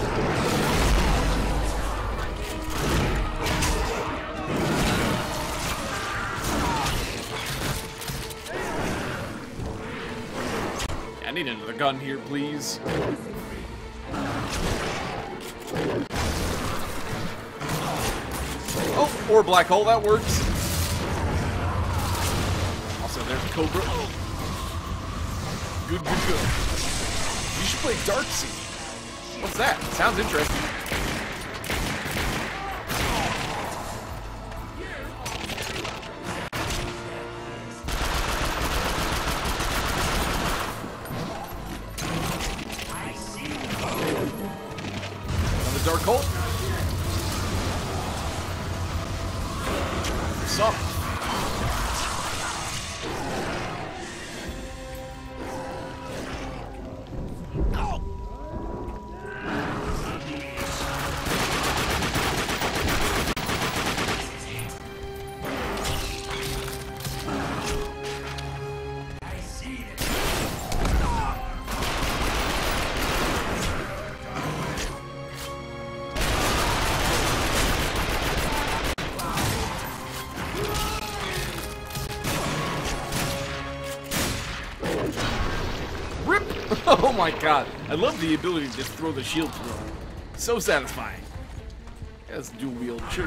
I need another gun here, please. Oh, or black hole, that works. Also, there's a Cobra. Good, good, good. You should play Dark Sea. What's that? Sounds interesting. Another Dark Hole. Some. Oh my god, I love the ability to just throw the shield through him. So satisfying. That's dual wield. Sure.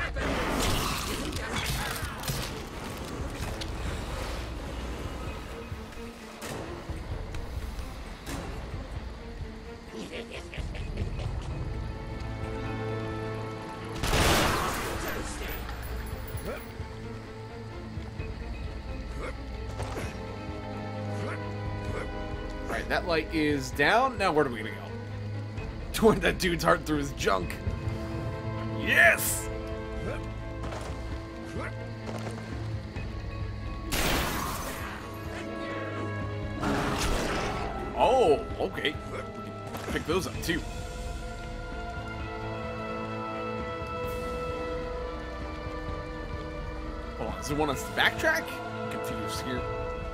Alright, that light is down. Now where are we gonna go? Toward that dude's heart through his junk. Yes! Oh, okay. We can pick those up too. Hold on, is there one on the backtrack? I'm confused here.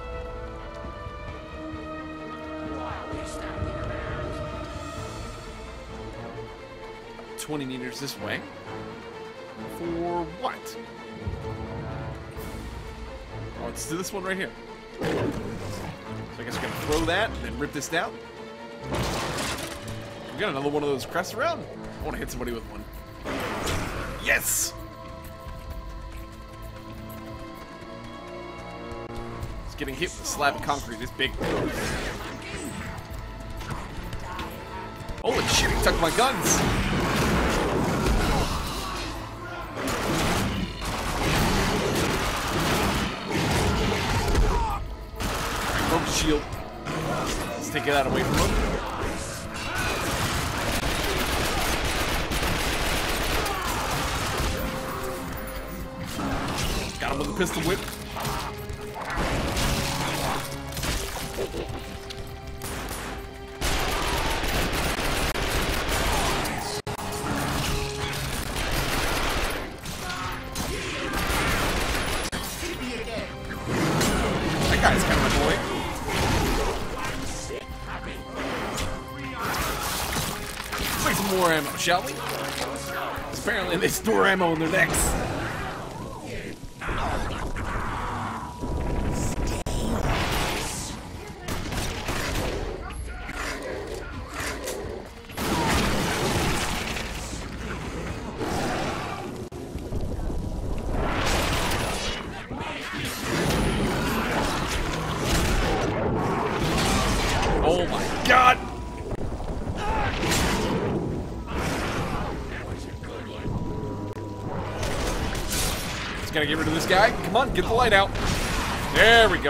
twenty meters this way. For what? Oh, it's to this one right here. So I guess we're gonna throw that and then rip this down. We got another one of those crests around. I want to hit somebody with one. Yes! It's getting hit with a slab of concrete this big. Holy shit, he took my guns! Broke the shield. Let's take that away from him. Got him with a pistol whip. That guy's kind of annoying. shall we? Apparently they store ammo in their necks. Oh my god! Just gotta get rid of this guy. Come on, get the light out. There we go.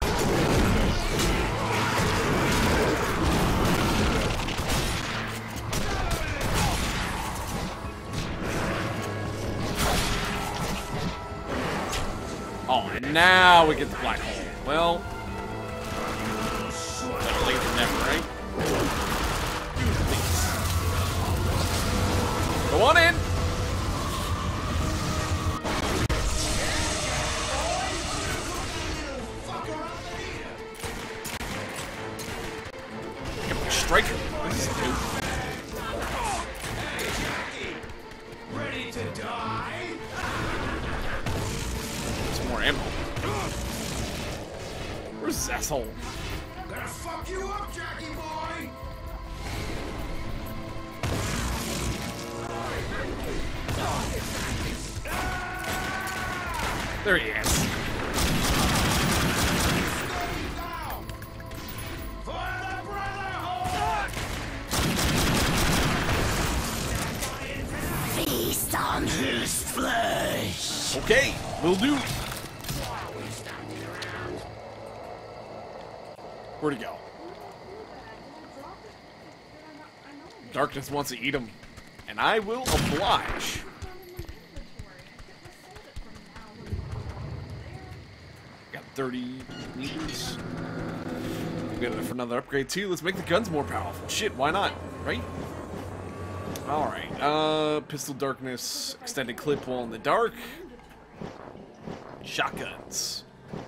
Oh, and now we get the black hole. Well, better late than never, right? Go on in. Strike. This is new. Ready to die? Some more ammo. Where's this asshole? Gonna fuck you up, Jackie boy! There he is. Feast on his flesh. Okay, will do. Where'd he go? Darkness wants to eat him, and I will oblige. Got thirty meters. Good enough for another upgrade too. Let's make the guns more powerful. Shit, why not? Right? Alright, uh, pistol darkness, extended clip while in the dark. Shotguns.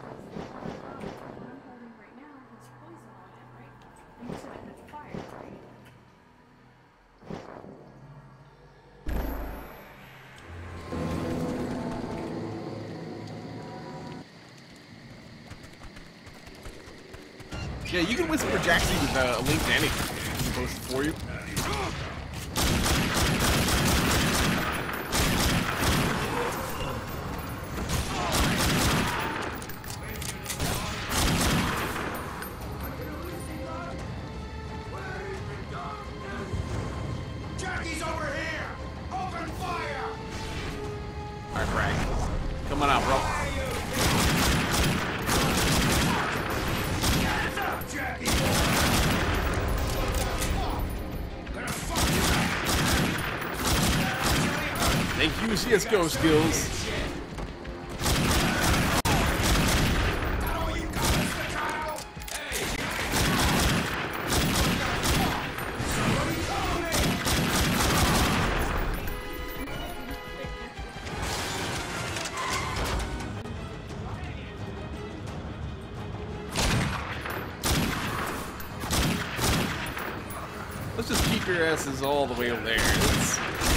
Yeah, you can whisper Jackie with uh, a link to anything. It's posted for you. Jackie's over here! Open fire! Alright, Bragg. Come on out, bro. Jackie! Thank you, C S G O skills. Let's just keep your asses all the way over there. Let's...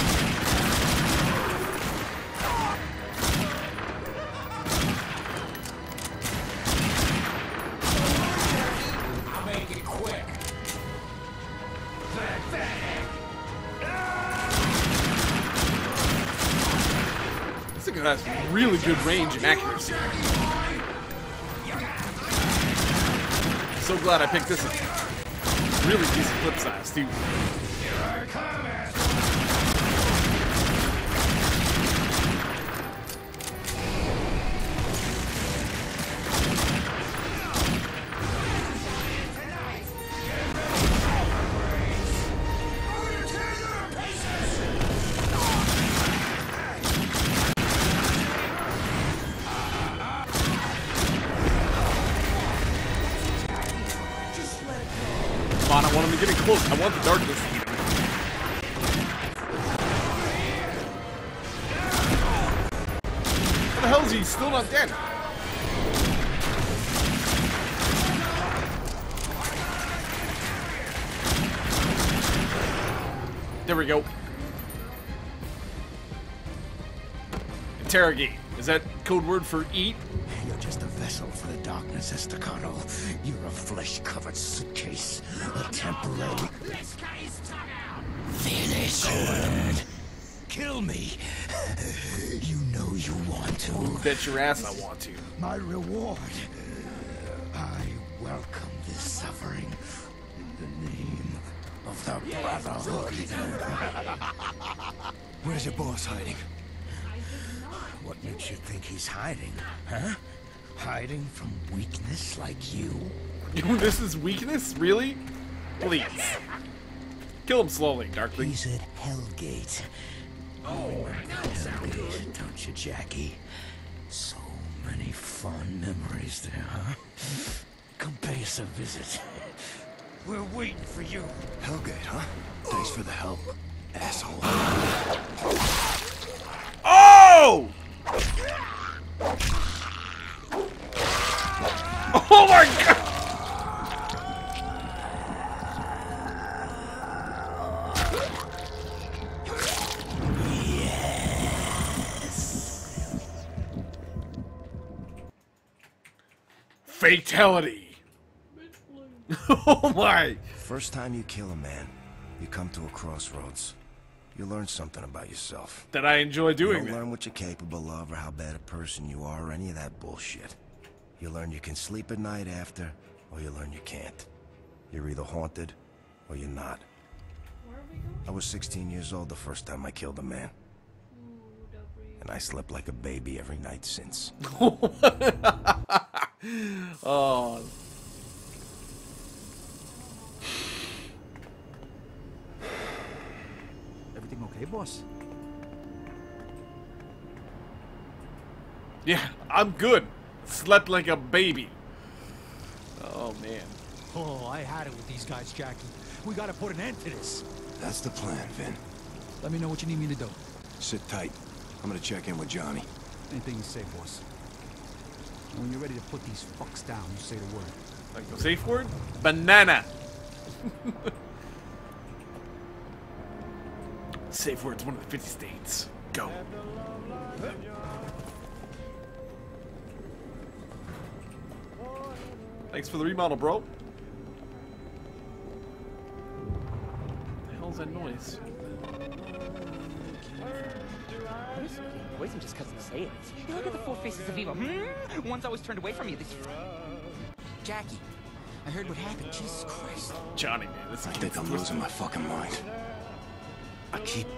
I'll make it quick. This thing has really good range and accuracy. So glad I picked this up. Really decent clip size, too. Come on, I want him to get in close. I want the darkness to eat him. How the hell is he still not dead? There we go. interrogate. Is that code word for eat? You're just a vessel for the darkness, Estacado. You're a flesh-covered suitcase. A temporary... This guy's tongue out! Finish it! Kill me! You know you want to. Bet your ass I want to. My reward. I welcome this suffering in the name of the Brotherhood. Where's your boss hiding? What makes you think he's hiding, huh? Hiding from weakness like you? This is weakness? Really? Please. Kill him slowly, Darkling. He's at Hellgate. Oh, Hellgate, don't you, Jackie? So many fond memories there, huh? Come pay us a visit. We're waiting for you. Hellgate, huh? Thanks for the help, asshole. Oh! Oh my god! Fatality. Oh my. First time you kill a man, you come to a crossroads. You learn something about yourself. That I enjoy doing You don't that. learn what you're capable of or how bad a person you are or any of that bullshit. You learn you can sleep at night after, or you learn you can't. You're either haunted, or you're not. I was sixteen years old the first time I killed a man. And I slept like a baby every night since. Oh. Everything okay, boss? Yeah, I'm good. Slept like a baby. Oh, man. Oh, I had it with these guys, Jackie. We gotta put an end to this. That's the plan, Vin. Let me know what you need me to do. Sit tight. I'm gonna check in with Johnny. Anything you say, boss. And when you're ready to put these fucks down, you say the word. Like the safe word? Banana. Safe word's one of the fifty states. Go. Thanks for the remodel, bro. What the hell's that noise? Poison just because they say it. Hey, look at the four faces of evil. Hmm? One's always turned away from you. This... Jackie, I heard what happened. Jesus Christ. Johnny, man, this I think I'm losing my fucking mind. I keep...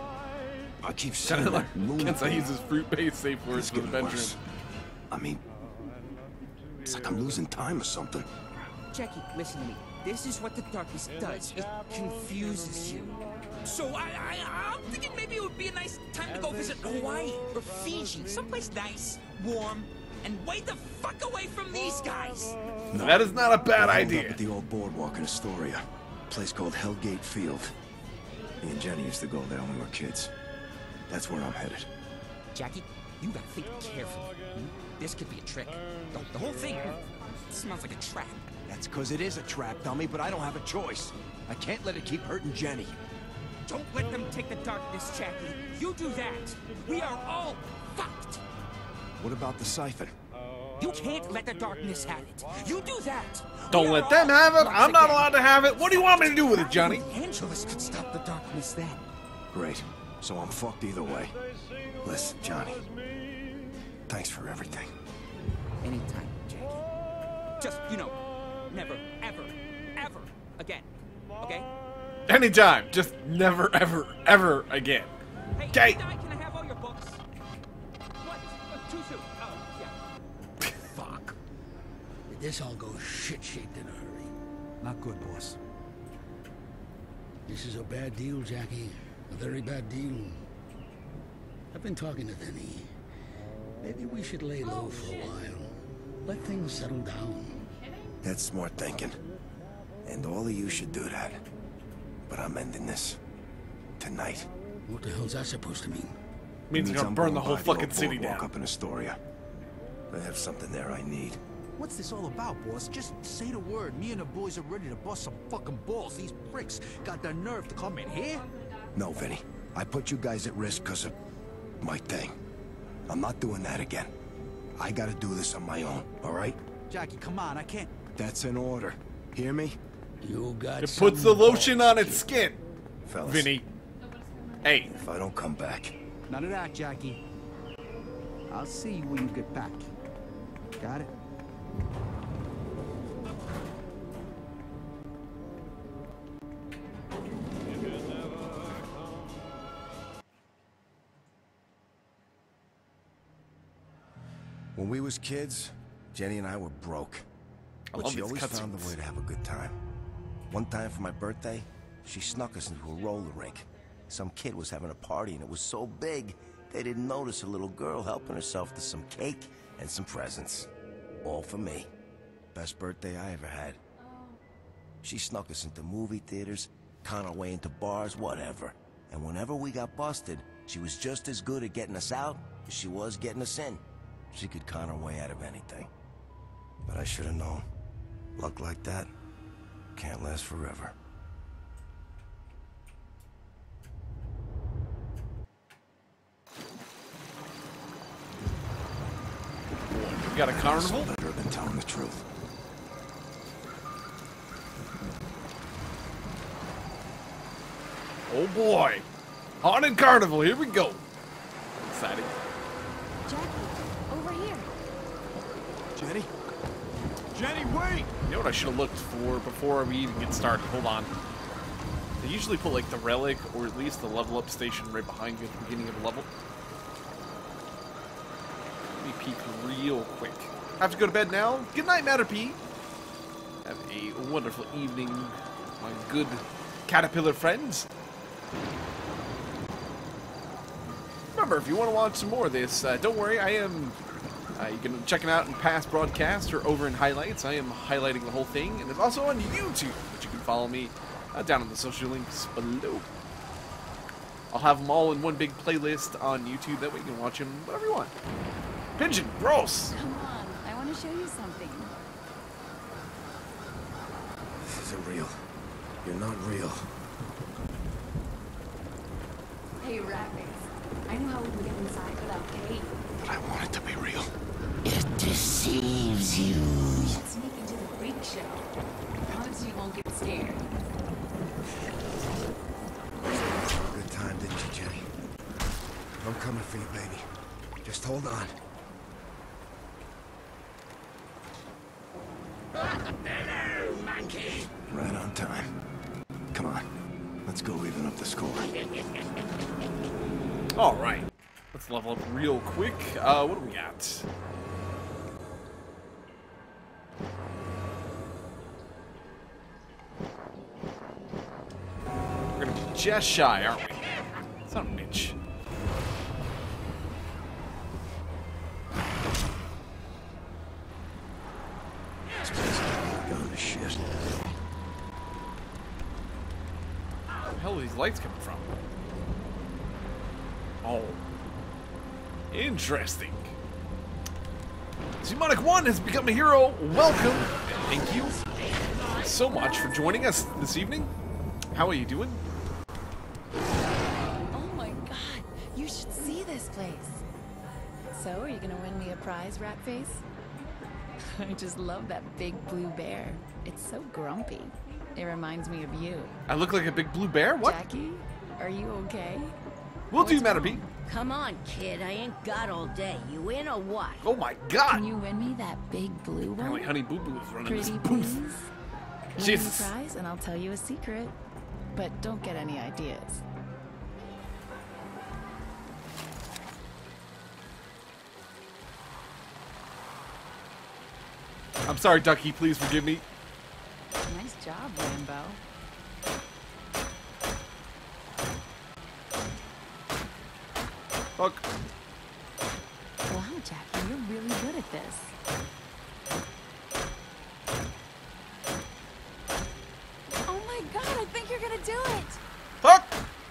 I keep saying Sounded that moon like thing. he uses fruit-based safe words It's for the getting bedroom. worse. I mean... It's like I'm losing time or something. Jackie, listen to me. This is what the darkness does. It confuses you. So I, I, I'm thinking maybe it would be a nice time to go visit Hawaii or Fiji. Someplace nice, warm, and way the fuck away from these guys. No, that is not a bad We're holed idea. up at the old boardwalk in Astoria. A place called Hellgate Field. Me and Jenny used to go there when we were kids. That's where I'm headed. Jackie, you gotta think carefully. Hmm? This could be a trick. The, the whole thing smells like a trap. That's because it is a trap, dummy, but I don't have a choice. I can't let it keep hurting Jenny. Don't let them take the darkness, Jackie. You do that, we are all fucked. What about the siphon? You can't let the darkness have it. You do that. Don't we let are them all have it. once I'm not again. allowed to have it. What do you want me to do with it, Johnny? Not even the Angelus could stop the darkness then. Great. So I'm fucked either way. Listen, Johnny. Thanks for everything. Anytime, Jackie. Just, you know, never, ever, ever again. Okay? Anytime. Just never, ever, ever again. Hey, Okay. Di, can I have all your books? What? Uh, too soon. Oh, yeah. Fuck. Did this all go shit-shaped in a hurry? Not good, boss. This is a bad deal, Jackie. A very bad deal. I've been talking to Vinny. Maybe we should lay low for a while. Let things settle down. That's smart thinking. And all of you should do that. But I'm ending this. Tonight. What the hell's that supposed to mean? Means you're gonna I'm burn going the whole by fucking old city boardwalk down. up in Astoria. I have something there I need. What's this all about, boss? Just say the word. Me and the boys are ready to bust some fucking balls. These pricks got the nerve to come in here? No, Vinny. I put you guys at risk because of my thing. I'm not doing that again. I gotta do this on my own, all right? Jackie, come on, I can't... That's an order. Hear me? You got It puts the lotion balls, on its kid. skin. Fellas, Vinny. Hey. if I don't come back... None of that, Jackie. I'll see you when you get back. Got it? When we was kids, Jenny and I were broke. I But love she these always found cutscenes. a way to have a good time. One time for my birthday, she snuck us into a roller rink. Some kid was having a party and it was so big, they didn't notice a little girl helping herself to some cake and some presents. All for me. Best birthday I ever had. She snuck us into movie theaters, con our way into bars, whatever. And whenever we got busted, she was just as good at getting us out as she was getting us in. She could con her way out of anything. But I should have known. Luck like that can't last forever. We got a carnival? Better than telling the truth. Oh boy. Haunted carnival, here we go. Exciting. Jackie, over here. Jenny? Jenny, wait! You know what I should have looked for before we even get started? Hold on. They usually put like the relic or at least the level up station right behind you at the beginning of the level. Let me peek real quick. Have to go to bed now. Good night, Matter P. Have a wonderful evening, my good caterpillar friends. Remember, if you want to watch some more of this, uh, don't worry, I am... Uh, you can check it out in past broadcasts or over in highlights. I am highlighting the whole thing, and it's also on YouTube, but you can follow me uh, down in the social links below. I'll have them all in one big playlist on YouTube. That way you can watch them whatever you want. Pigeon, gross. Come on, I want to show you something. This isn't real. You're not real. Hey, Rabbits. I know how we can get inside without Kate. But I want it to be real. It deceives you. We should sneak into the freak show. I promise you won't get scared. Good time, didn't you, Jenny? I'm coming for you, baby. Just hold on. Hello, monkey. Right on time. Come on. Let's go even up the score. All right. Let's level up real quick. Uh, what do we got? We're gonna be just shy, aren't we? Son of a bitch. This place is gone to shit. Where the hell are these lights coming from? Oh. Interesting. Demonic One has become a hero. Welcome. And thank you so much for joining us this evening. How are you doing? Oh my god, you should see this place. So, are you gonna win me a prize, Ratface? I just love that big blue bear. It's so grumpy. It reminds me of you. I look like a big blue bear? What? Jackie, are you okay? We'll do, Matter P. Come on, kid. I ain't got all day. You in or what? Oh my god! Can you win me that big blue one? Apparently Honey Boo Boo is running Pretty this please? booth. Win me Jesus. a prize and I'll tell you a secret. But don't get any ideas. I'm sorry, Ducky. Please forgive me. Nice job, Rambo. Fuck. Wow, Jackie, you're really good at this. Oh my god, I think you're gonna do it! Fuck!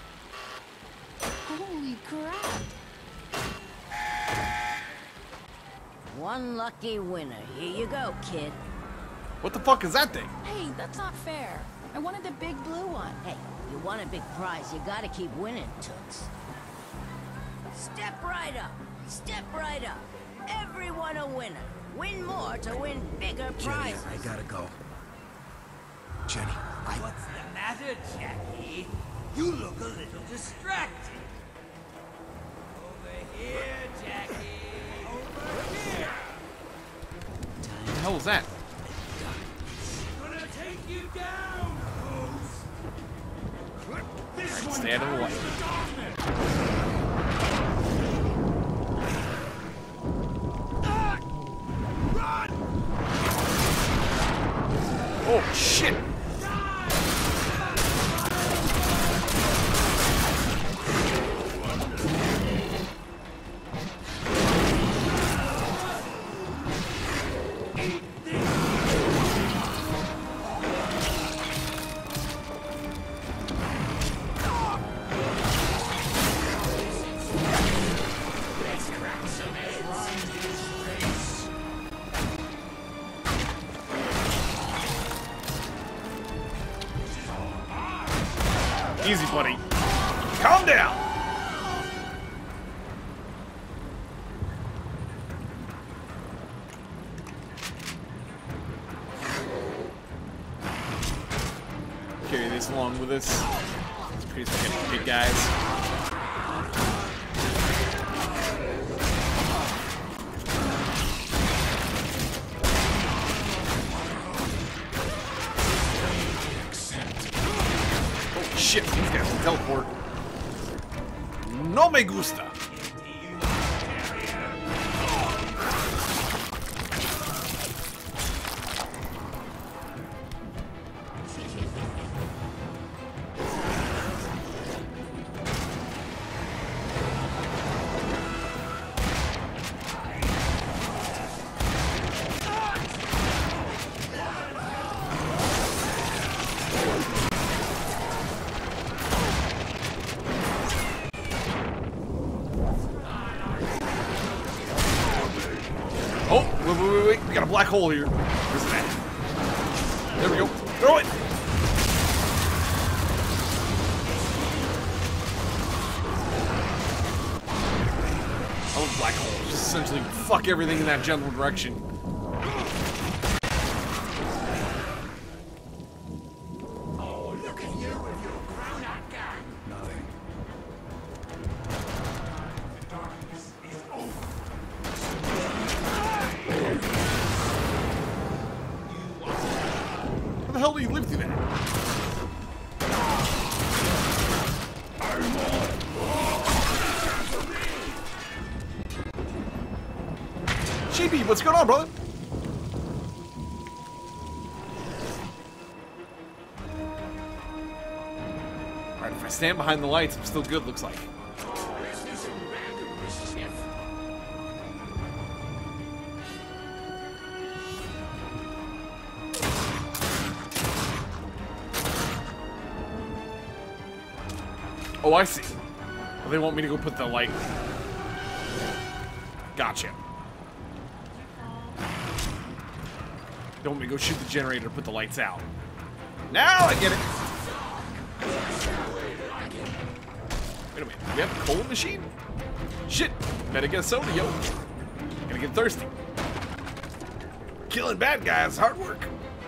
Holy crap! One lucky winner. Here you go, kid. What the fuck is that thing? Hey, that's not fair. I wanted the big blue one. Hey, you want a big prize, you gotta keep winning, Toots. Step right up. Step right up. Everyone a winner. Win more to win bigger Jenny, prizes. I gotta go. Jenny, I... What's the matter, Jackie? You look a little distracted. Over here, Jackie. Over here. What the hell was that? Gonna take you down, Hallows. This one Stay out of the way. Ah! Run! Oh shit! Easy, buddy. Calm down. Carry this along with us. It's pretty fucking big guys. Shit, these guys can teleport. No me gusta. Oh, wait, wait, wait, wait. We got a black hole here. Where's it at? There we go. Throw it. I love black holes. Just essentially fuck everything in that general direction. Oh, look at you with your crown out gun. Nothing. The darkness is over. How the hell do you live through that? Sheepy, what's going on, brother? Alright, if I stand behind the lights, I'm still good, looks like. Oh, I see. Well, they want me to go put the light. Gotcha. They want me to go shoot the generator to put the lights out. Now I get it. Wait a minute. We have a coal machine? Shit. Better get a soda, yo. Gonna get thirsty. Killing bad guys, hard work.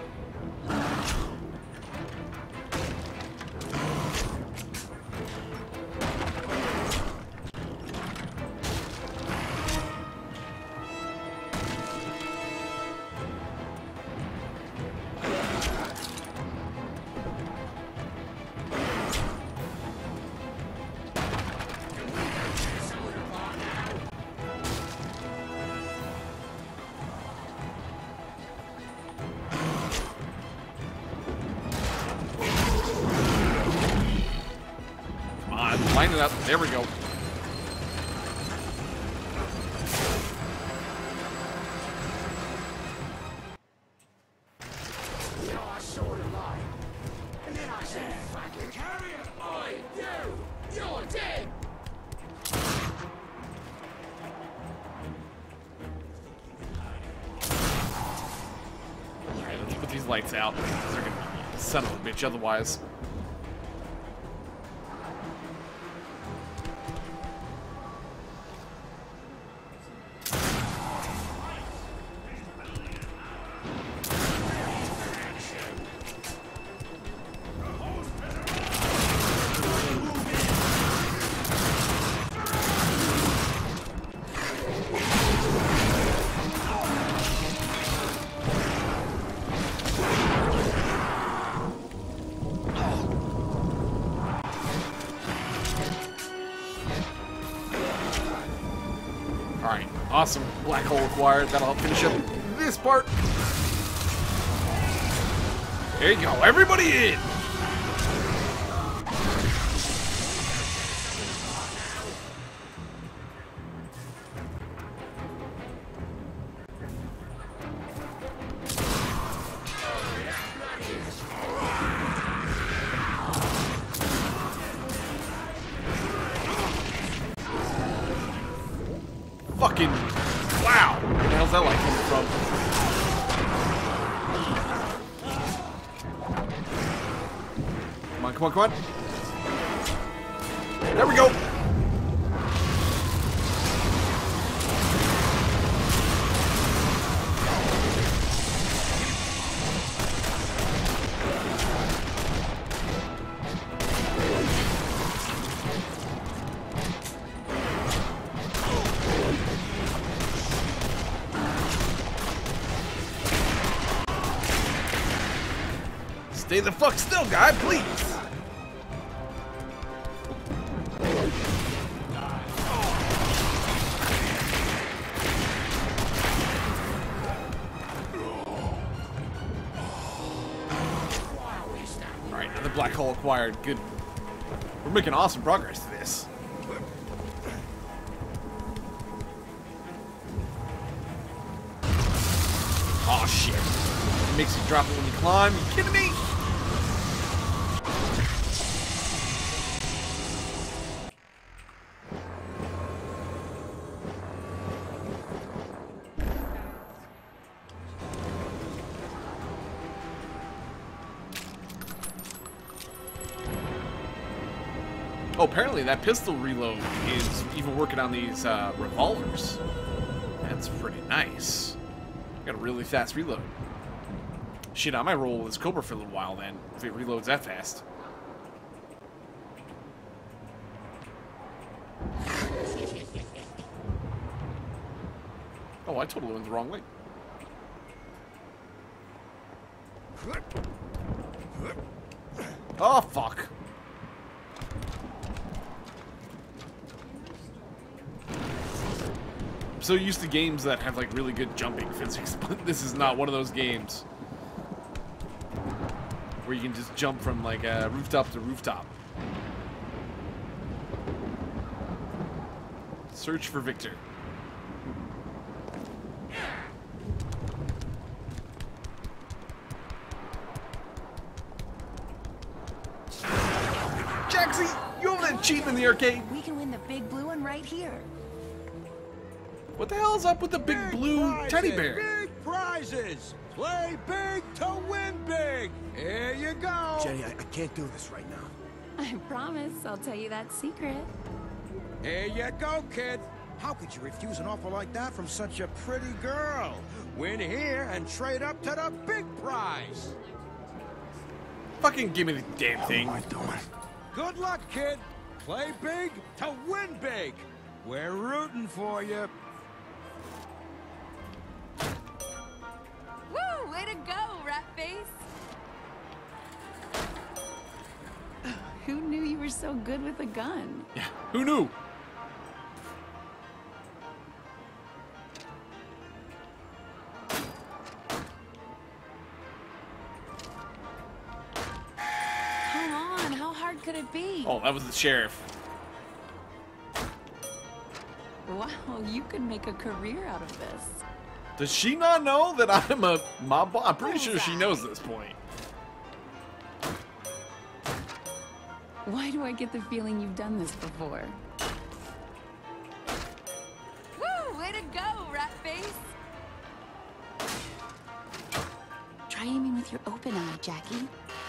Line it up. There we go. You know, I sort of lied. And then I said, fucking carry it. I do. You're dead. Alright, let's put these lights out. They're gonna be son of a bitch otherwise. Awesome. Black hole acquired. That'll help finish up this part. There you go. Everybody in. Fucking wow! Where the hell's that light coming from? Come on, come on, come on! There we go! Stay the fuck still, guy, please! Alright, another black hole acquired. Good. We're making awesome progress to this. Oh shit. It makes you drop it when you climb. You kidding me? Oh, apparently that pistol reload is even working on these uh, revolvers. That's pretty nice. Got a really fast reload. Shit, I might roll with this Cobra for a little while then, if it reloads that fast. Oh, I totally went the wrong way. Oh, fuck. I'm so used to games that have like really good jumping physics, but this is not one of those games where you can just jump from like uh, rooftop to rooftop. Search for Victor. Jaxie, you over there cheating in the arcade? We can win the big blue one right here. What the hell is up with the big, big blue prizes, teddy bear? Big prizes! Play big to win big! Here you go! Jenny, I, I can't do this right now. I promise I'll tell you that secret. Here you go, kid! How could you refuse an offer like that from such a pretty girl? Win here and trade up to the big prize! Fucking give me the damn thing. What am I doing? Good luck, kid! Play big to win big! We're rooting for you! Woo! Way to go, rat face! Who knew you were so good with a gun? Yeah, who knew? Come on, how hard could it be? Oh, that was the sheriff. Wow, you could make a career out of this. Does she not know that I'm a mob boss? I'm pretty sure she knows this point. Why do I get the feeling you've done this before? Woo! Way to go, rat face! Try aiming with your open eye, Jackie.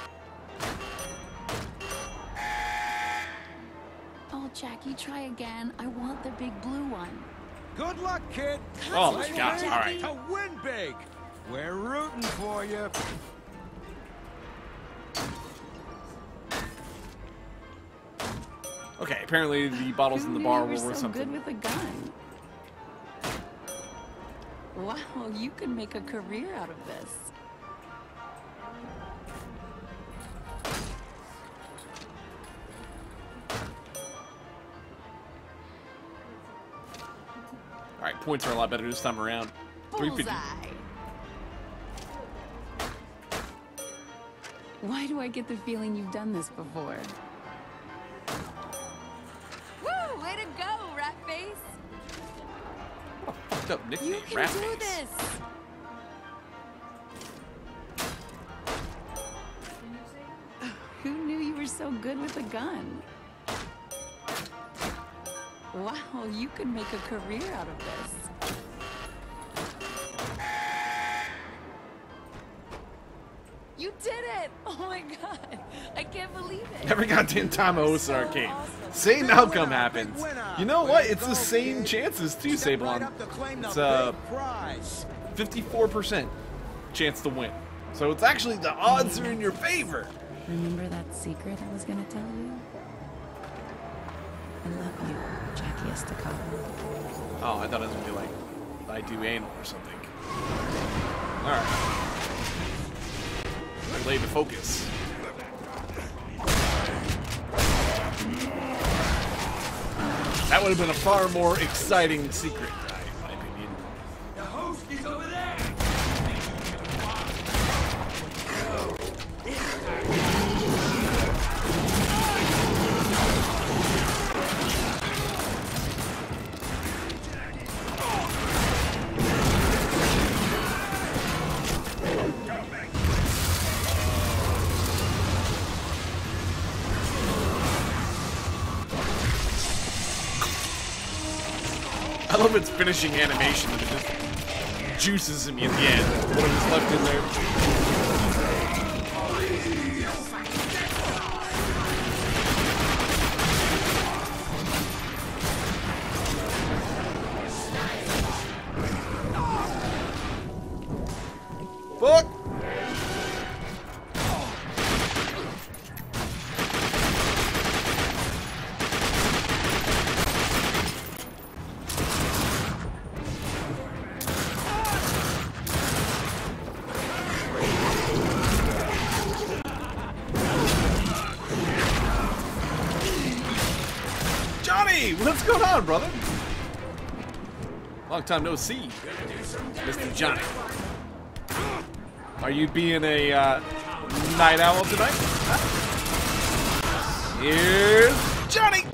Oh, Jackie, try again. I want the big blue one. Good luck, kid! Oh my god, alright. To win big! We're rooting for you! Okay, apparently the bottles in the bar were worth so something. Good with a gun. Wow, you could make a career out of this. Alright, points are a lot better this time around. three fifty. Why do I get the feeling you've done this before? Woo! Way to go, rat face! What a fucked up nickname, You can rat do face. this! Who knew you were so good with a gun? Wow, you could make a career out of this. You did it! Oh my god, I can't believe it. Every goddamn time I host an arcade, same outcome happens. You know what? It's the same chances too, Sablon. It's a fifty-four percent chance to win. So it's actually the odds are in your favor. Remember that secret I was gonna tell you? I love you, Jackie Estacado. Oh, I thought it was gonna be like, I do anal or something. Alright. Relay the focus. That would have been a far more exciting secret, in my opinion. The host is over there! I love its finishing animation that it just juices me at the end. What was left in there. Fuck! What's going on, brother? Long time no see, Mister Johnny. Are you being a uh, night owl tonight? Huh? Here's Johnny.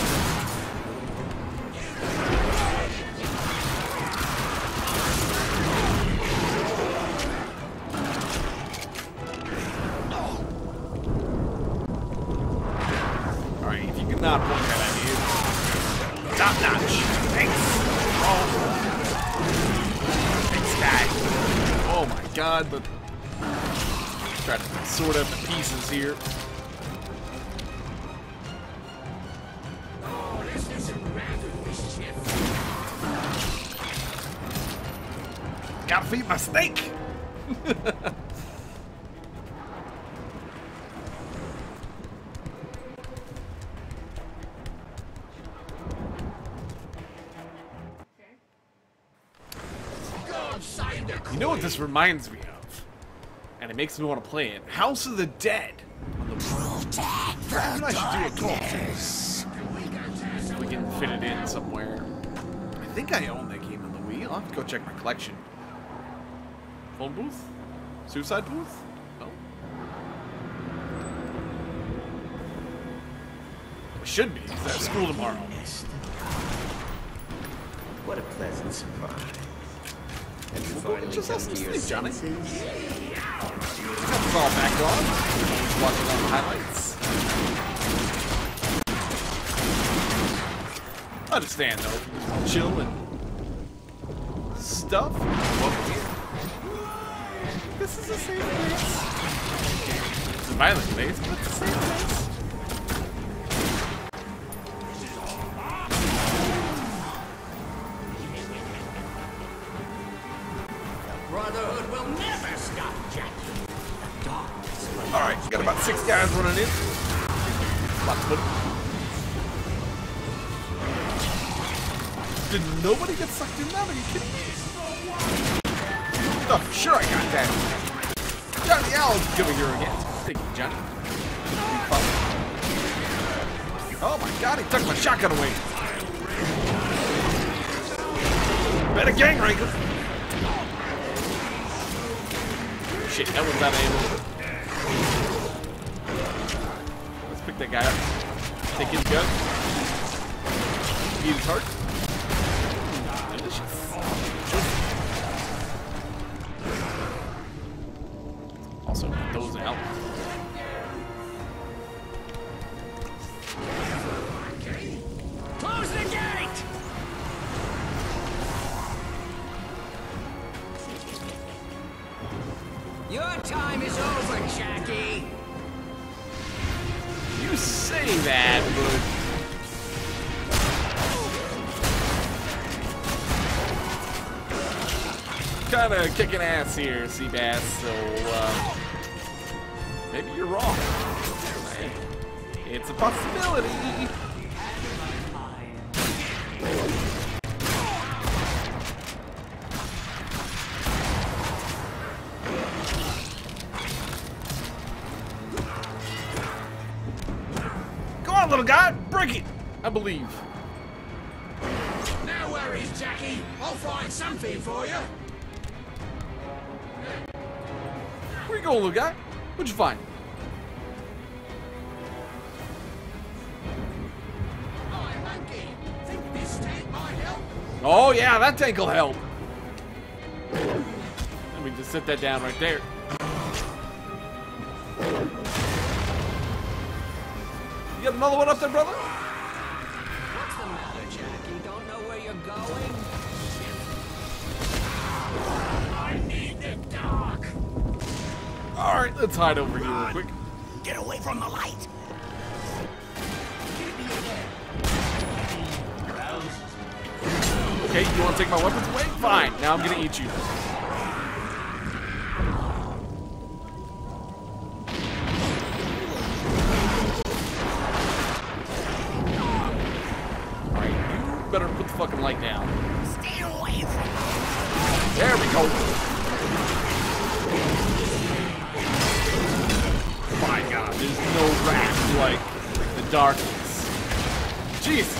All right, if you cannot point that at me. Top notch. Thanks. Oh. Thanks, guy. Oh my god, but try to sort out the pieces here. Oh, this is a rather mischief. Gotta feed my snake. You know what this reminds me of? And it makes me want to play it. House of the Dead. On the Maybe I should do a call. If we can fit it in somewhere. I think I own that game on the Wii. I'll have to go check my collection. Phone booth? Suicide booth? No. It should be. It's at school tomorrow. What a pleasant surprise. Have you Well, finally just come us to to your sleep, Johnny. senses? That's all back on. Just watching all the highlights. I understand though. Chill and stuff. Welcome here. This is the same place. It's a violent place, but it's the same place. Brotherhood will never stop, Jackie. The darkness will. Alright, got about six guys running in. About to put Did nobody get sucked in that? Are you kidding me? Oh, sure I got that. Johnny Allen's coming here again. Thank you, Johnny. Oh my god, he took my shotgun away. Better gang ranger. Shit, that one's out of ammo. Let's pick that guy up. Take his gun. Beat his heart. Delicious. Also, put those out. Close the gate! Your time is over, Jackie. You say that, but kind of kicking ass here, Seabass. So uh, maybe you're wrong. It's a possibility. Little guy, break it! I believe. No worries, Jackie. I'll find something for you. Where you going, little guy? What'd you find? Hi, monkey. Think this tank might help? Oh yeah, that tank will help. Let me just set that down right there. You got another one up there, brother? What's the matter, Jackie? Don't know where you're going? I need the dark. All right, let's hide over here real quick. Get away from the light. Okay, you want to take my weapons away? Fine. Now I'm gonna eat you. Better put the fucking light down. Stay away from me. There we go. My God, there's no wrath like the darkness. Jesus.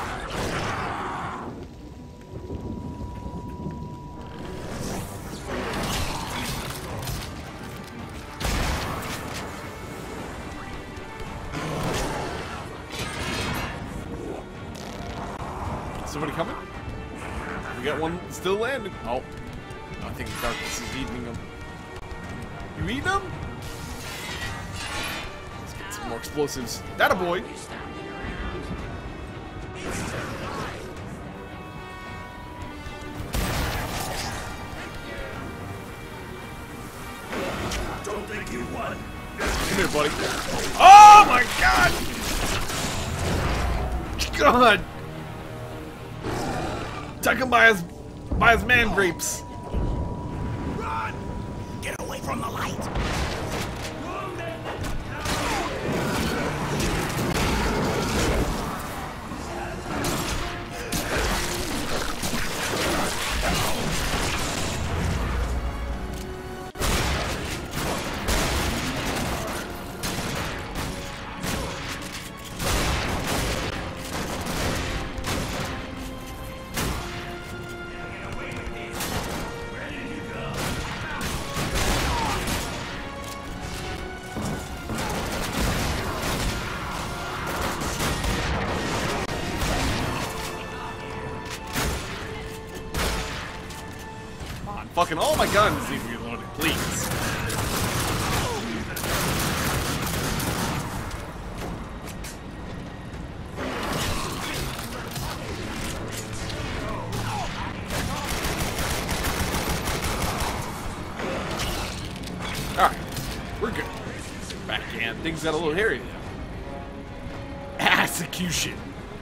Somebody coming? We got one still landing. Oh, I think the darkness is eating them. You eating them? Let's get some more explosives. That a boy. Don't think you won. Come here, buddy. Oh my God! God! Tuck him by his, by his man grapes. Run! Get away from the light. Fucking all my guns need to be loaded, please. Alright, we're good. Back in. Things got a little hairy now. Execution.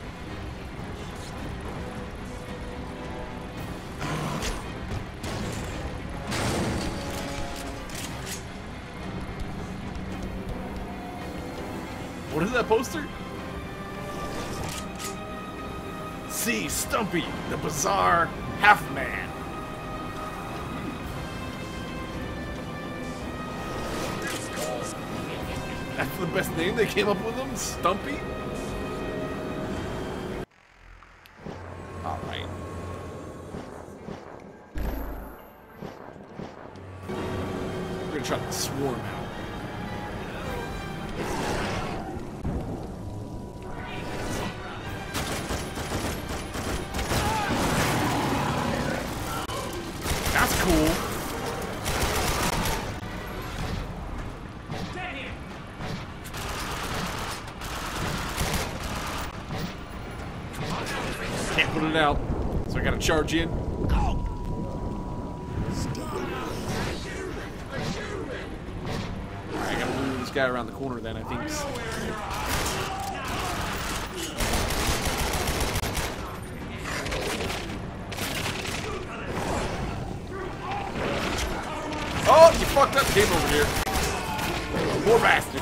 What is that poster? See Stumpy, the bizarre half-man. That's the best name they came up with him? Stumpy? Alright. gonna try to swarm out. That's cool. Can't put it out, so I gotta charge in. I gotta move this guy around the corner then, I think. Oh, you fucked up. Game over here. Poor bastard.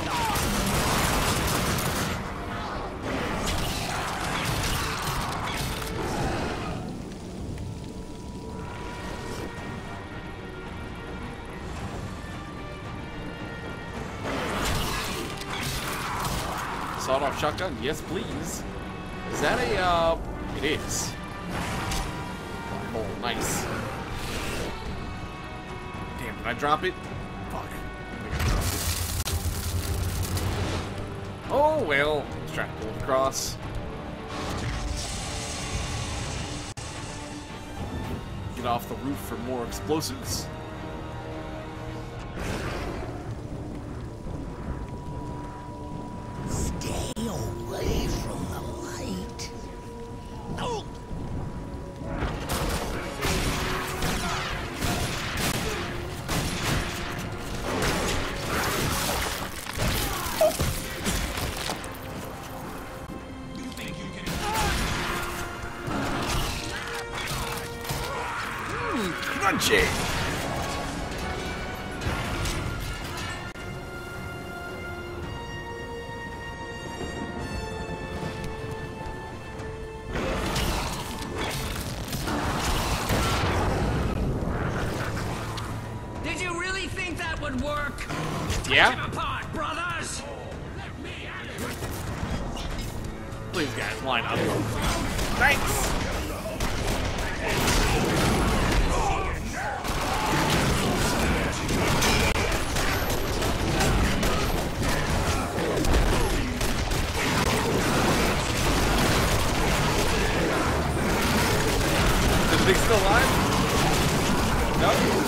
Sawed-off shotgun? Yes, please. Is that a, uh... It is. Oh, nice. Damn, did I drop it? Fuck. I think I dropped it. Oh, well. Let's try to pull it across. Get off the roof for more explosives. Crunchy! Did you really think that would work? Yeah. Take him apart, brothers! Please, guys, line up. Thanks! Is the thing still alive? No?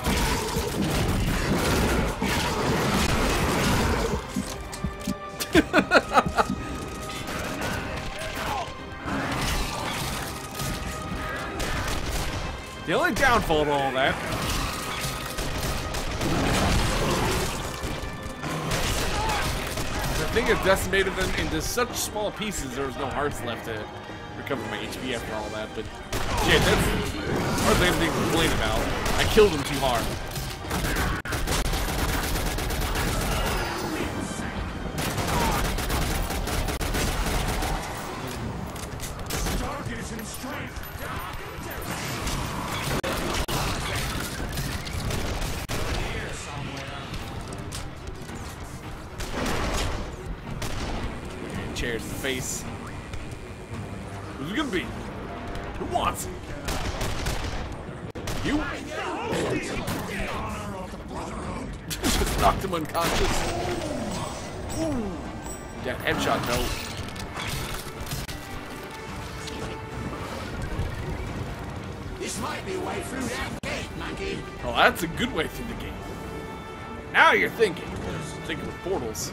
The only downfall to all that. The thing is decimated them into such small pieces there was no hearts left to recover my H P after all that, but shit, that's hardly anything to complain about. I killed him too hard. Chairs to the face. Who's it gonna be? Who wants it? You? Just knocked him unconscious. Ooh. That headshot, no. This might be a way through that gate, monkey. Oh, that's a good way through the gate. Now you're thinking. Thinking with portals.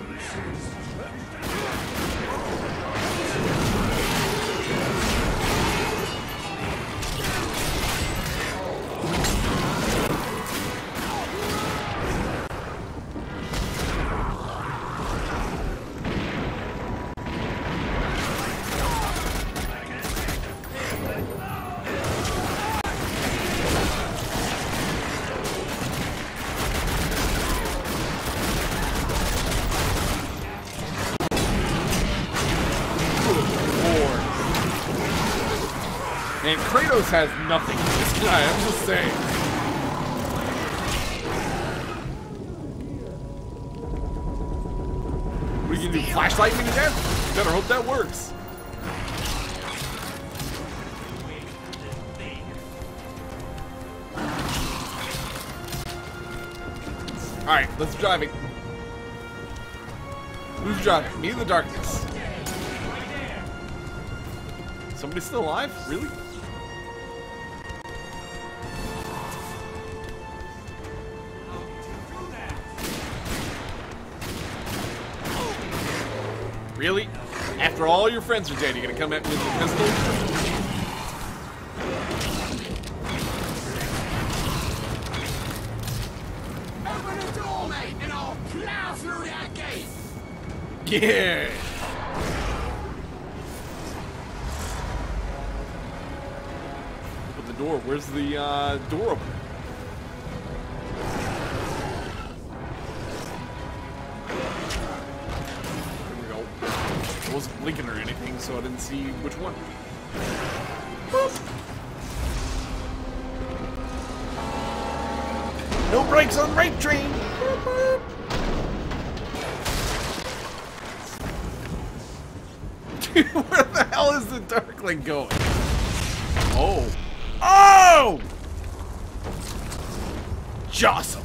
And Kratos has nothing in this guy, I'm just saying. What are you gonna do, flash lightning again? Better hope that works. Alright, let's drive it. Who's driving? Me in the darkness. Somebody still alive? Really? Really? After all your friends are dead, you're gonna come at me with a pistol? Open the door, mate, and I'll plow through that gate. Yeah. Open the door. Where's the uh, door opener? I wasn't blinking or anything, so I didn't see which one. Boop. No brakes on rape train! Boop, boop. Dude, where the hell is the Darkling going? Oh. Oh! Jostle.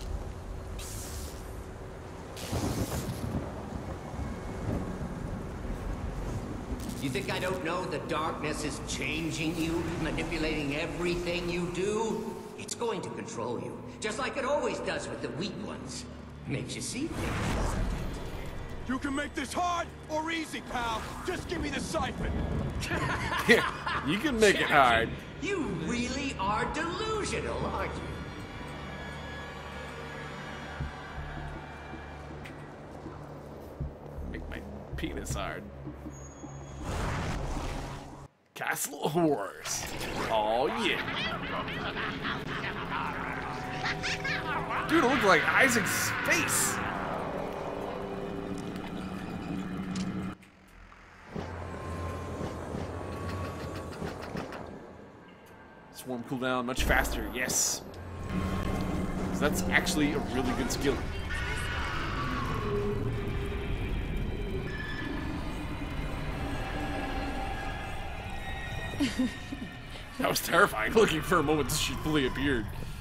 You think I don't know the darkness is changing you, manipulating everything you do? It's going to control you, just like it always does with the weak ones. Makes you see things. You can make this hard or easy, pal. Just give me the siphon. You can make it hard. You really are delusional, aren't you? Make my penis hard. Castle Horrors. Oh yeah. Dude, it looks like Isaac's face. Swarm cooldown much faster, yes. So that's actually a really good skill. That was terrifying, looking for a moment until she fully appeared.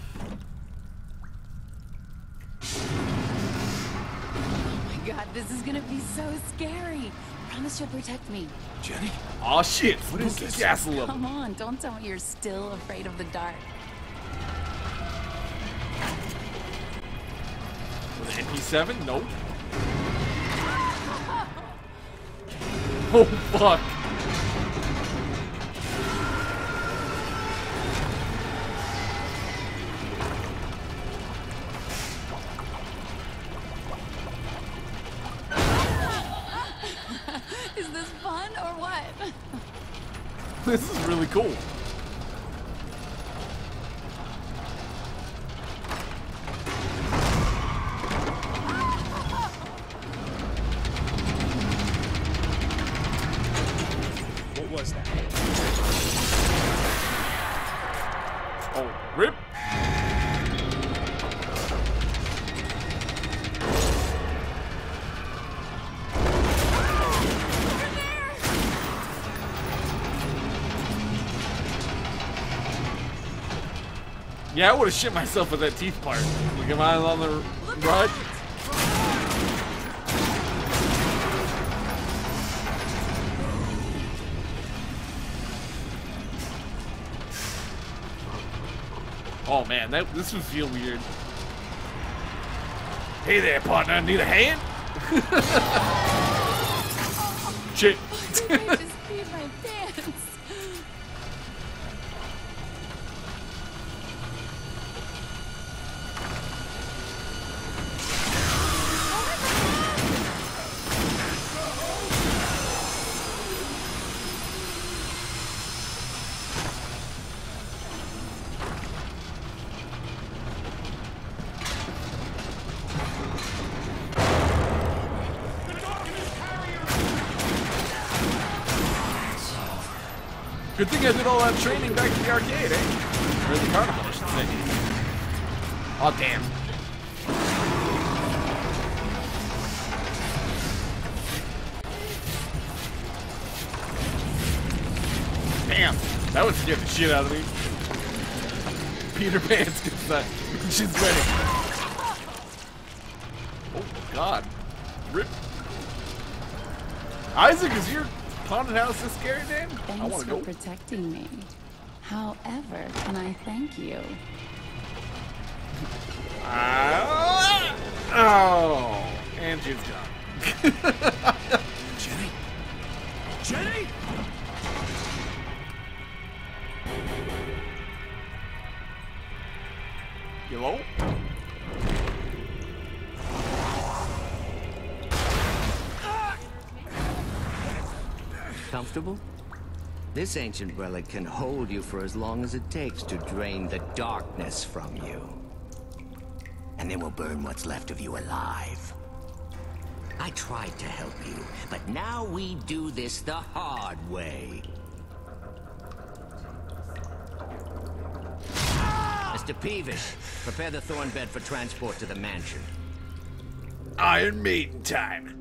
Oh my god, this is gonna be so scary. Promise you'll protect me. Jenny? Aw, shit. What is this? Castle level. Come on, don't tell me you're still afraid of the dark. Was it N P seven? Nope. Oh, fuck. Is this fun or what? This is really cool. What was that? Oh, rip. Yeah, I would have shit myself with that teeth part. Like, am I on the run? Oh man, that this would feel weird. Hey there, partner. Need a hand? Shit. I just peed my pants. Good thing I did all that training back in the arcade, eh? Or the carnival, I should say. Oh, damn. Damn, that would scare the shit out of me. Peter Pan's gets that. She's ready. God. Rip. Isaac, is your haunted house this scary, Dan? Thanks I want to for go. protecting me. However, can I thank you? Uh, oh, and she's gone. Jenny? Jenny? Hello? Comfortable? This ancient relic can hold you for as long as it takes to drain the darkness from you. And then we'll burn what's left of you alive. I tried to help you, but now we do this the hard way. Mister Peevish, prepare the thorn bed for transport to the mansion. Iron Maiden time.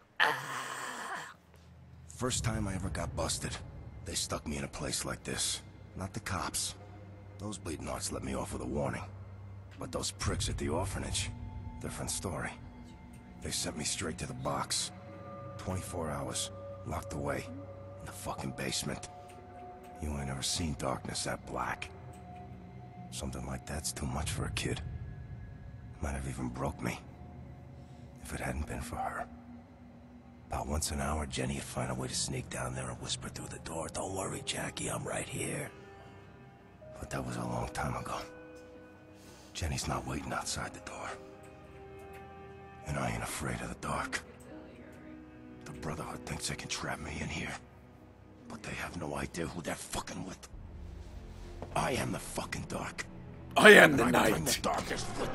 First time I ever got busted, they stuck me in a place like this. Not the cops. Those bleeding hearts let me off with a warning. But those pricks at the orphanage, different story. They sent me straight to the box. twenty-four hours, locked away, in the fucking basement. You ain't ever seen darkness that black. Something like that's too much for a kid. Might have even broke me, if it hadn't been for her. About once an hour, Jenny would find a way to sneak down there and whisper through the door, "Don't worry, Jackie, I'm right here." But that was a long time ago. Jenny's not waiting outside the door. And I ain't afraid of the dark. The Brotherhood thinks they can trap me in here. But they have no idea who they're fucking with. I am the fucking dark. I am the And I night. bring the darkest with...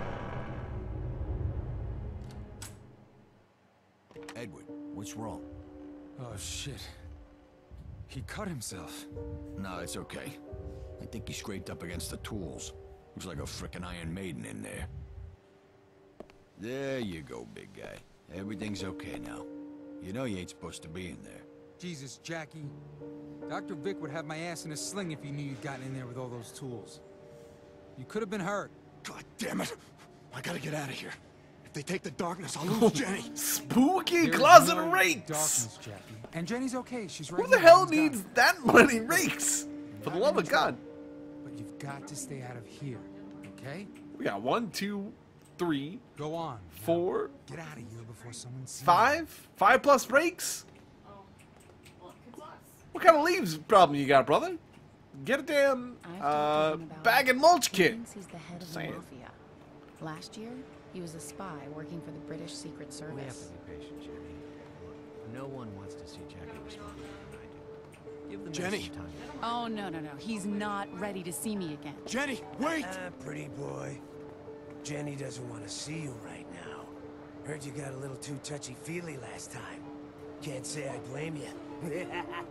Edward, what's wrong? Oh, shit. He cut himself. No, it's okay. I think he scraped up against the tools. Looks like a frickin' Iron Maiden in there. There you go, big guy. Everything's okay now. You know you ain't supposed to be in there. Jesus, Jackie. Doctor Vic would have my ass in a sling if he knew you'd gotten in there with all those tools. You could have been hurt. God damn it! I gotta get out of here. If they take the darkness, I'll lose Jenny. Spooky There's closet no rakes. Darkness, Jackie. And Jenny's okay. She's right Who the here. hell Everything's needs gone. that many rakes? For the love of God. But you've got to stay out of here, okay? We got one, two, three, Go on. four, Get out of here before someone sees you. five, five plus rakes. What kind of leaves problem you got, brother? Get a damn I've uh, talked to him about bag it. and mulch He kit. thinks he's the head of the Saying. mafia. Last year, he was a spy working for the British Secret Service. We have to be patient, Jenny. Look, no one wants to see Jackie respond more than I do. Give them Jenny. some time. Oh, no, no, no. He's not ready to see me again. Jenny, wait! Ah, pretty boy. Jenny doesn't want to see you right now. Heard you got a little too touchy-feely last time. Can't say I blame you.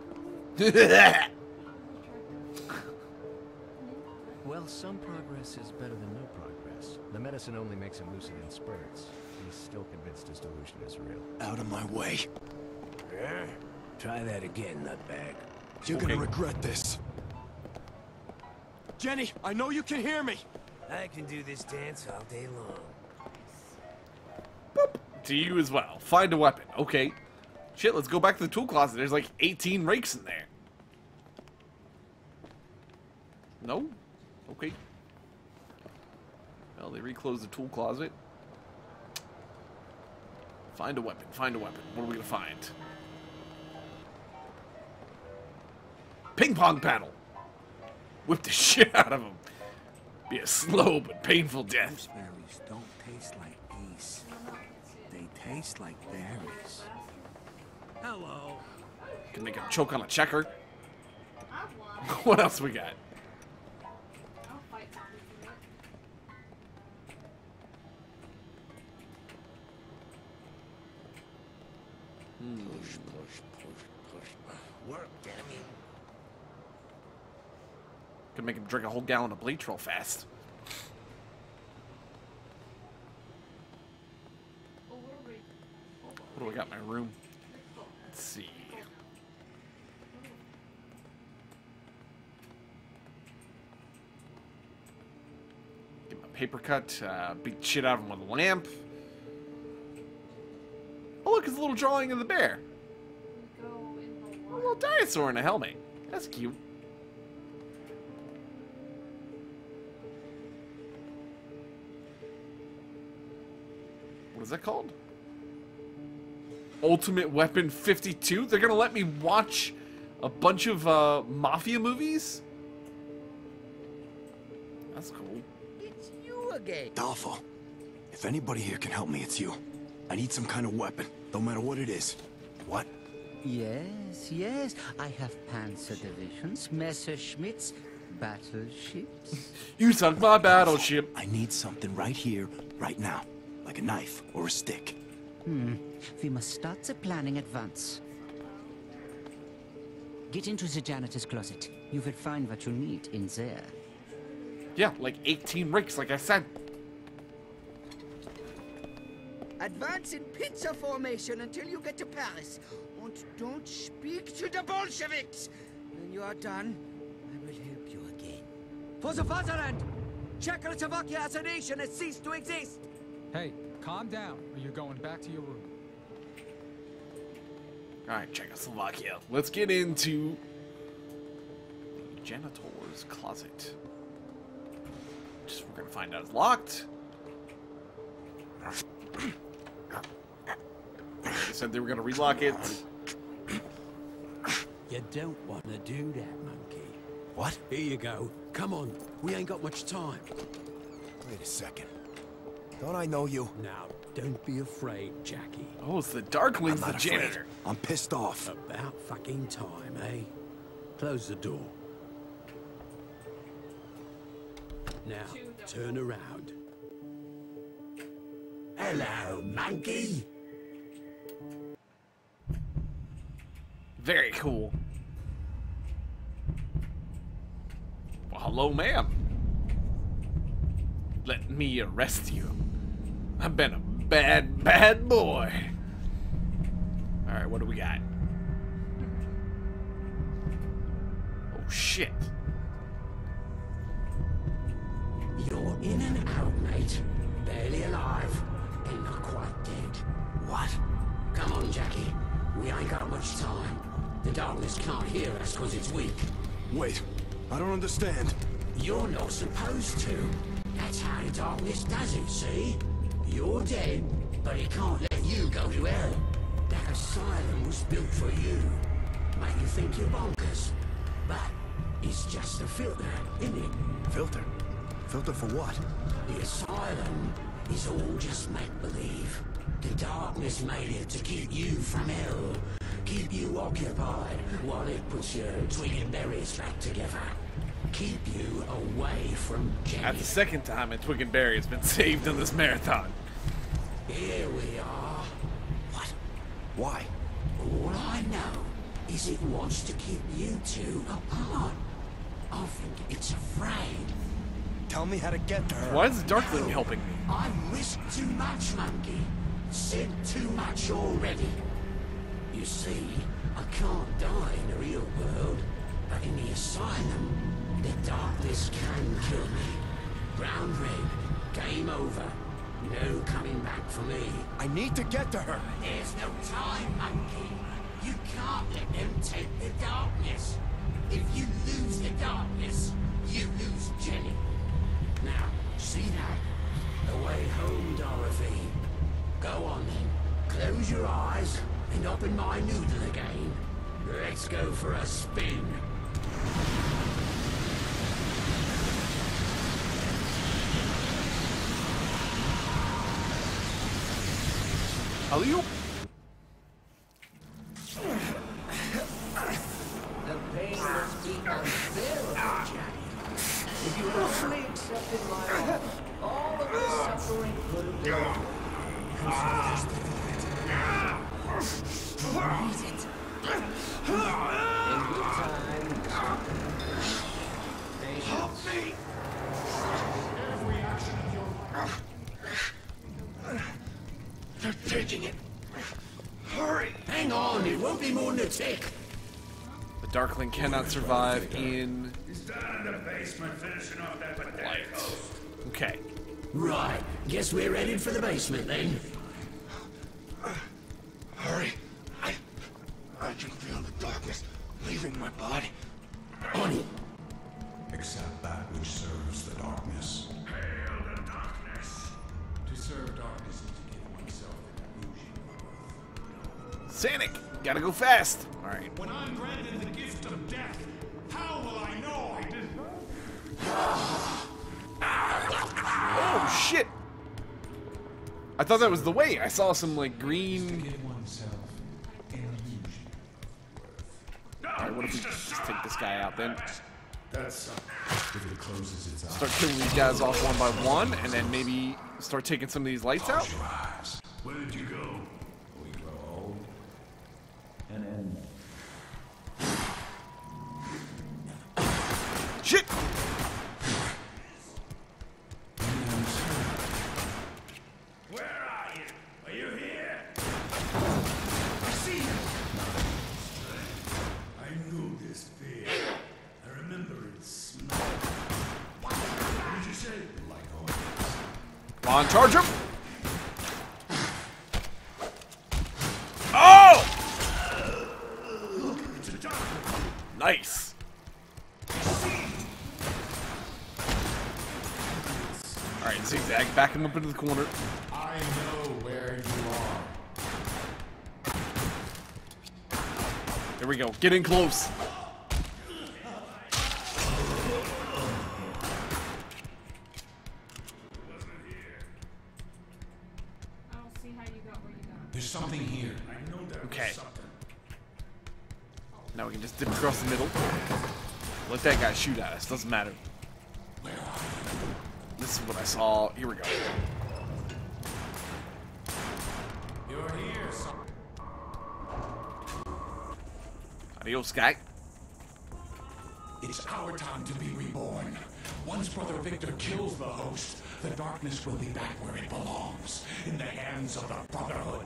Well, some progress is better than no progress. The medicine only makes him lucid in spurts. He's still convinced his delusion is real. Out of my way. Yeah? Try that again, nutbag. You're gonna regret this. Jenny, I know you can hear me. I can do this dance all day long. To you as well. Find a weapon. Okay. Shit, let's go back to the tool closet. There's like eighteen rakes in there. No? Okay. Well, they reclosed the tool closet. Find a weapon. Find a weapon. What are we gonna find? Ping pong paddle. Whip the shit out of him. Be a slow but painful death. Gooseberries don't taste like geese. They taste like berries. Hello. Can make him choke on a checker. What else we got? Push, push, push, push. Work, damn you. Can make him drink a whole gallon of bleach real fast. What do I got in my room? Let's see. Get my paper cut. Uh, beat the shit out of him with a lamp. look, it's a little drawing of the bear. A little dinosaur in a helmet. That's cute. What is that called? Ultimate Weapon fifty-two? They're gonna let me watch a bunch of uh, mafia movies? That's cool. It's you again. Dolfo, if anybody here can help me, it's you. I need some kind of weapon, no matter what it is. What? Yes, yes. I have Panzer divisions, Messerschmitts, battleships. You sunk my battleship. I need something right here, right now. Like a knife or a stick. Hmm. We must start the planning at once. Get into the janitor's closet. You will find what you need in there. Yeah, like eighteen rakes, like I said. Advance in pincer formation until you get to Paris. And don't speak to the Bolsheviks. When you are done, I will help you again. For the fatherland! Czechoslovakia as a nation has ceased to exist! Hey, calm down, or you're going back to your room. Alright, Czechoslovakia. Let's get into the janitor's closet. Just we're gonna find out it's locked. They said they were gonna relock it. You don't want to do that, monkey. What? Here you go. Come on, we ain't got much time. Wait a second. Don't I know you? Now, don't be afraid, Jackie. Oh, it's the Darkling's I'm the not janitor. afraid. I'm pissed off. About fucking time, eh? Close the door. Now, turn around. Hello, monkey. Very cool. Well, hello, ma'am. Let me arrest you. I've been a bad, bad boy. Alright, what do we got? Oh, shit. You're in and out, mate. Barely alive. And not quite dead. What? Come on, Jackie. We ain't got much time. The darkness can't hear us because it's weak. Wait, I don't understand. You're not supposed to. That's how the darkness does it, see? You're dead, but it can't let you go to hell. That asylum was built for you. Make you think you're bonkers. But it's just a filter, isn't it? Filter? Filter for what? The asylum is all just make-believe. The darkness made it to keep you from hell. Keep you occupied while it puts your twig and berries back together. Keep you away from Jenny. That's the second time a Twig and Berry has been saved in this marathon. Here we are. What? Why? All I know is it wants to keep you two apart. I think it's afraid. Tell me how to get to her. Why is the Darkling no, helping me? I've risked too much, monkey. Said too much already. You see, I can't die in the real world, but in the asylum, the darkness can kill me. Ground red, game over. No coming back for me. I need to get to her. There's no time, monkey. You can't let them take the darkness. If you lose the darkness, you lose Jenny. Now, see that? The way home, Dorothy. Go on then. Close your eyes and open my noodle again. Let's go for a spin. Alley-oop. The pain must be unbearable, Jackie. If you willfully accepted my offer, all of this suffering could have been avoided. Consider this the Need it. In good time. Help me! Every action of your life. They're taking it. Hurry! Hang on, it won't be more than a tick. The Darkling cannot survive in He's down in the basement finishing off that potato. Sanic, gotta go fast. All right. When I'm granted the gift of death, how will I know I didn't? Oh shit! I thought that was the way. I saw some like green. Alright, what if we just take this guy out then? That's if it closes its eyes. Start killing these guys off one by one, and then maybe start taking some of these lights out. Where did you go? We grow old and end. Shit! Where are you? Are you here? I see you. I knew this fear. I remember its smell. What did you say? Like hornets. Come on, charge him! Oh! Look, it's a dark. Nice. Alright, zigzag, back him up into the corner. I know where you are. There we go, get in close. There's something here. I know there Okay. is something. Now we can just dip across the middle. Let that guy shoot at us, doesn't matter. This is what I saw. Here we go. You're here, son. Adios, guy. It's our time to be reborn. Once Brother Victor kills the host, the darkness will be back where it belongs, in the hands of the Brotherhood.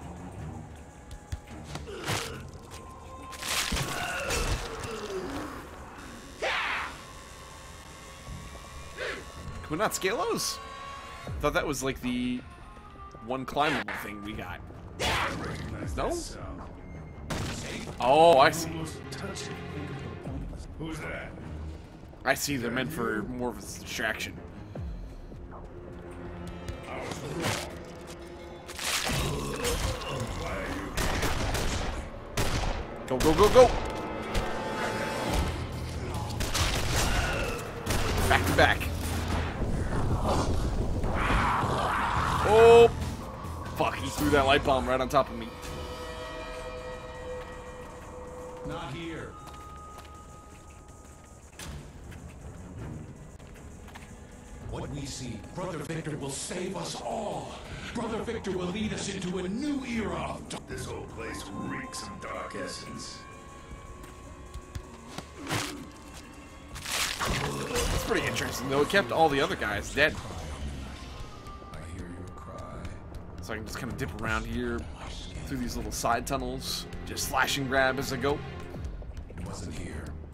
Can we not scale those? I thought that was like the one climbable thing we got. No? Oh, I see. Who's that? I see they're meant for more of a distraction. Go, go, go, go! Back to back. Oh! Fuck, he threw that light bomb right on top of me. Not here. What we see, Brother Victor will save us all. Brother Victor will lead us into a new era of... This whole place reeks of dark essence. It's pretty interesting, though. It kept all the other guys dead. I hear your cry. So I can just kind of dip around here through these little side tunnels, just slash and grab as I go. It wasn't here.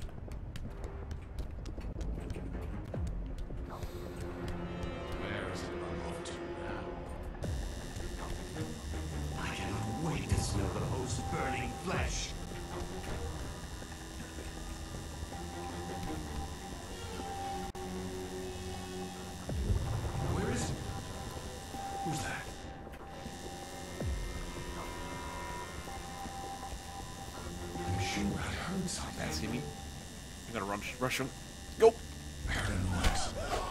Where is it removed to now? I cannot wait to smell the host's burning flesh. Where is it? Who's that? I'm sure I heard something. That's me. I'm gonna run, rush him. Go! I heard a noise.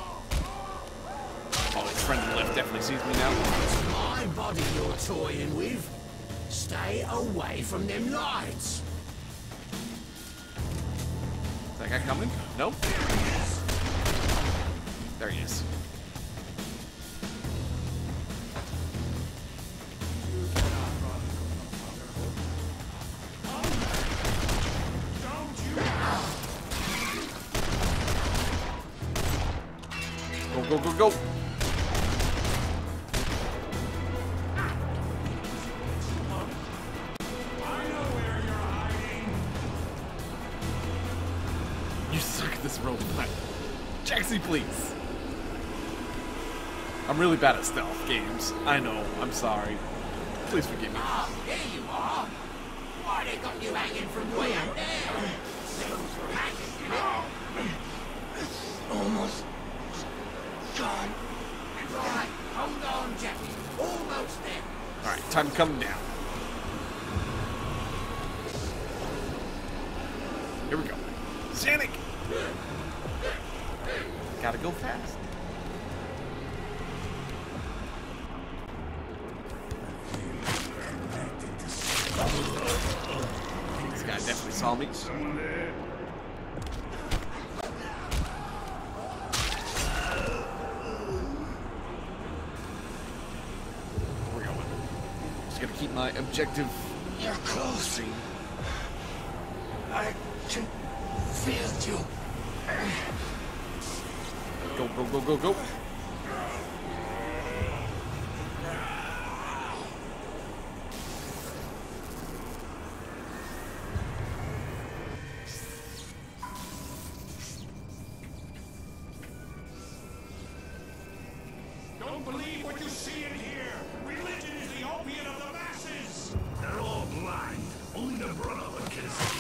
Oh, his friend on the left definitely sees me now. It's my body you're toying with. Stay away from them lights. Is that guy coming? No? There he is. Go, go, go, go! You suck at this role play. Jackie, please. I'm really bad at stealth games. I know. I'm sorry. Please forgive me. Ah, here you are. Why they got you hanging from way out there? Almost gone. Right, hold on, Jackie. Almost there. Alright, time to come down. Here we go. Sonic! Gotta go fast. This guy definitely saw me. We're going. Just gotta keep my objective. You're close. I can feel you. Go, go, go, go, go. Don't believe what you see in here. Religion is the opiate of the masses. They're all blind. Only the Brotherhood can see.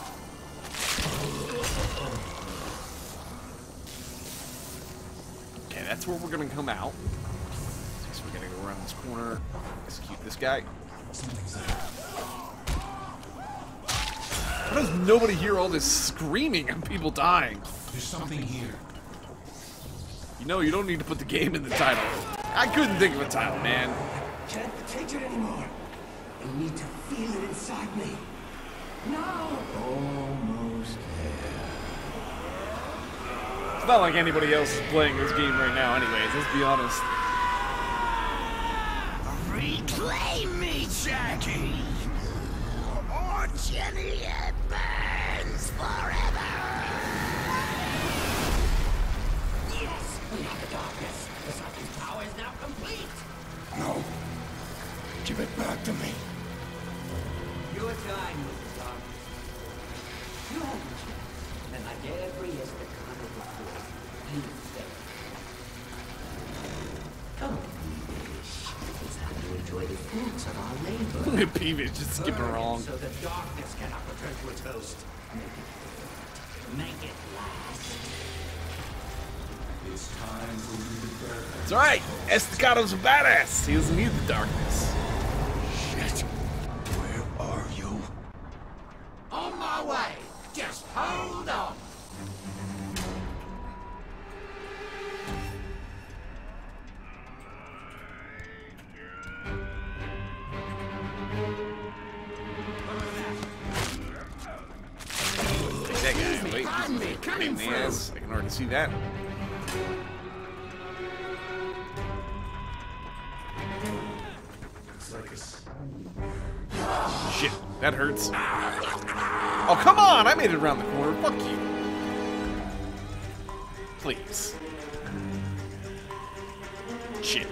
Okay, that's where we're gonna come out. So we're gonna go around this corner, execute this guy. Why does nobody hear all this screaming and people dying? There's something here. You know, you don't need to put the game in the title. I couldn't think of a title, man. Can't take it anymore. I need to feel it inside me. Now. Almost there. It's not like anybody else is playing this game right now anyways, let's be honest. Reclaim me, Jackie! Or Jenny burns forever! Yes, we have the darkness. The Serpent's power is now complete. No. Give it back to me. Your time, Mister Darkness. You have the chance. And like every Estacado before, you failed. Oh, Peevish. It's time to enjoy the fruits of our labor. Look at Peevish, just skipping Burn it wrong. so the darkness cannot return to its host. Make it perfect. Make it last. It's time for you to burn. It's alright, Estacado's a badass. He doesn't need the darkness. Shit. Where are you? On my way. Just hold on. Take that guy. Wait, Find me, coming through. yes, I can already see that. It's like a... Shit, that hurts. Oh, come on! I made it around the corner. Fuck you. Please. Shit.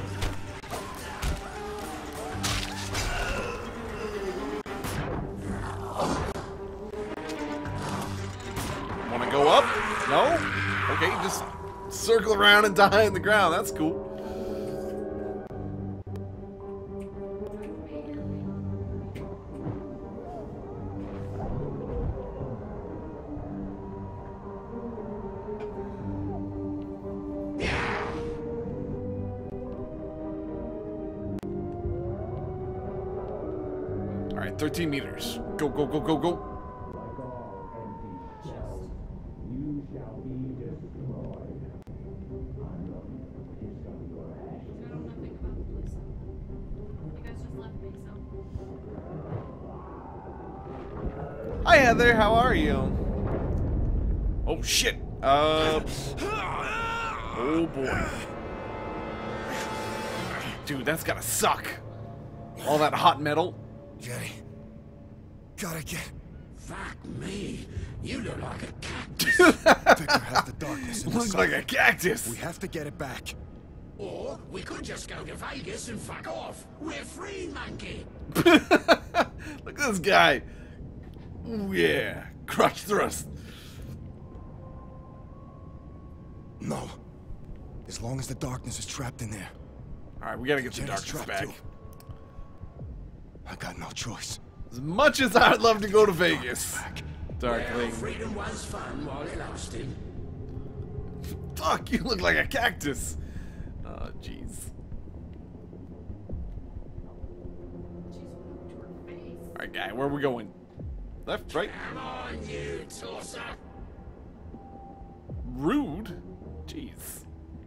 Wanna go up? No? Okay, just circle around and die in the ground. That's cool. Alright, thirteen meters. Go, go, go, go, go. Hi Heather, how are you? Oh shit. Uh Oh boy. Dude, that's gotta suck. All that hot metal. Jenny. Gotta get... Fuck me. You look like a cactus. Victor has the darkness in Looks like a cactus. We have to get it back. Or we could just go to Vegas and fuck off. We're free, monkey. Look at this guy. Ooh, yeah. Crotch thrust. No. As long as the darkness is trapped in there. Alright, we gotta get the Jenny's darkness trapped back. too. I got no choice. As much as I'd love to go to Vegas. Darkling. Well, freedom was fun while it lasted. Fuck, you look like a cactus. Oh, jeez. Alright, guy, where are we going? Left, right. Come on, you tosser. Rude? Jeez.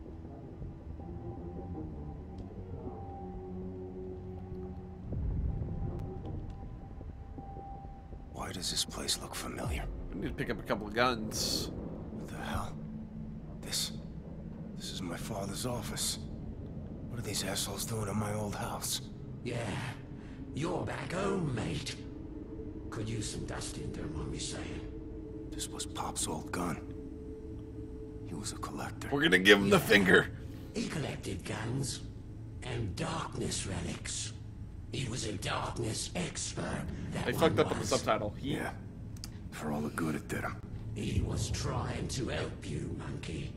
Why does this place look familiar? We need to pick up a couple of guns. What the hell? This... This is my father's office. What are these assholes doing in my old house? Yeah, you're back home, mate. Could use some dusting, don't mind me saying. This was Pop's old gun. He was a collector. We're gonna give him the finger. He collected guns and darkness relics. He was a darkness expert. That I one fucked up on the was. subtitle. He... Yeah. For all the good it did him. He was trying to help you, monkey.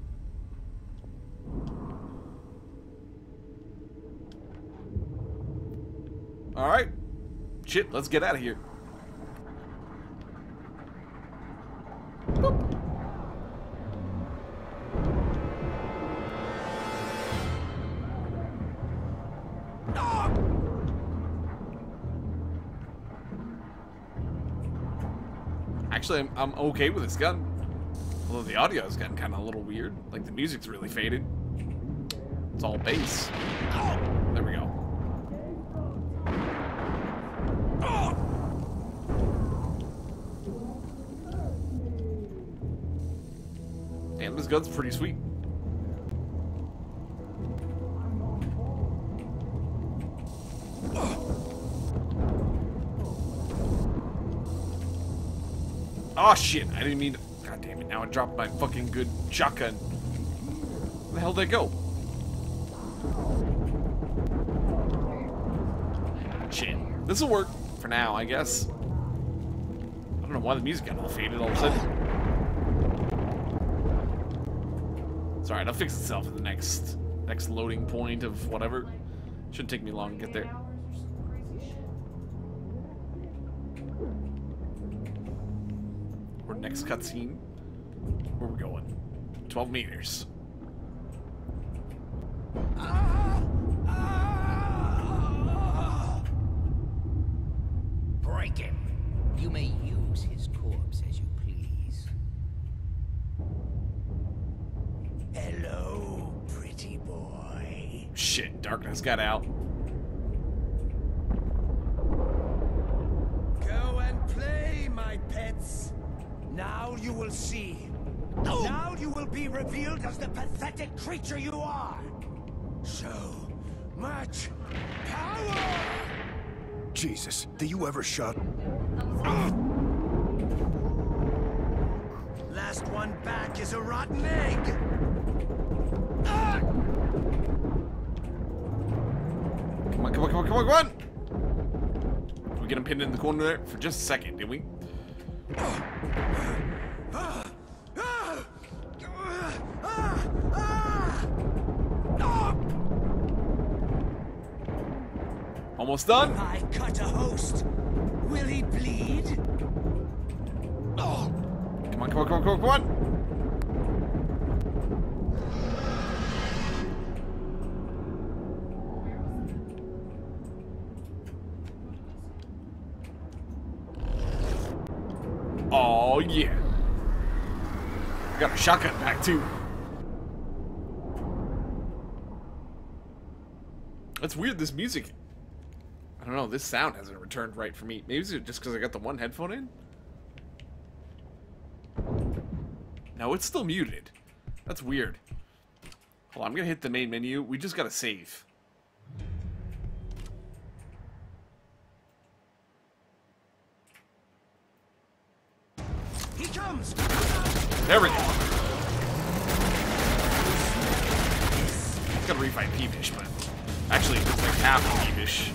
Alright. Shit, let's get out of here. Boop. Actually, I'm, I'm okay with this gun. Although the audio's gotten kind of a little weird. Like, the music's really faded. It's all bass. There we go. Damn, this gun's pretty sweet. Oh shit, I didn't mean to. God damn it, now I dropped my fucking good shotgun. Where the hell did it go? Shit. This'll work for now, I guess. I don't know why the music got all faded all of a sudden. It's alright, it'll fix itself at the next next loading point of whatever. Shouldn't take me long to get there. Or next cutscene. Where we going? twelve meters. Break him. You may use his corpse as you please. Hello, pretty boy. Shit, darkness got out. Go and play, my pets. Now you will see. Oh. Now you will be revealed as the pathetic creature you are. So much power! Jesus, do you ever shut? Last one back is a rotten egg. Ah! Come on, come on, come on, come on, come on! Did we get him pinned in the corner there for just a second, did we? Almost done. I cut a host. Will he bleed? Oh. Come on, come on, come on, come on, come on. Oh, yeah. I got a shotgun back, too. That's weird, this music. I don't know, this sound hasn't returned right for me. Maybe it's just because I got the one headphone in? No, it's still muted. That's weird. Hold on, I'm gonna hit the main menu. We just gotta save. He comes! There we go. I'm gonna refight Peevish, but actually it's like half Peevish.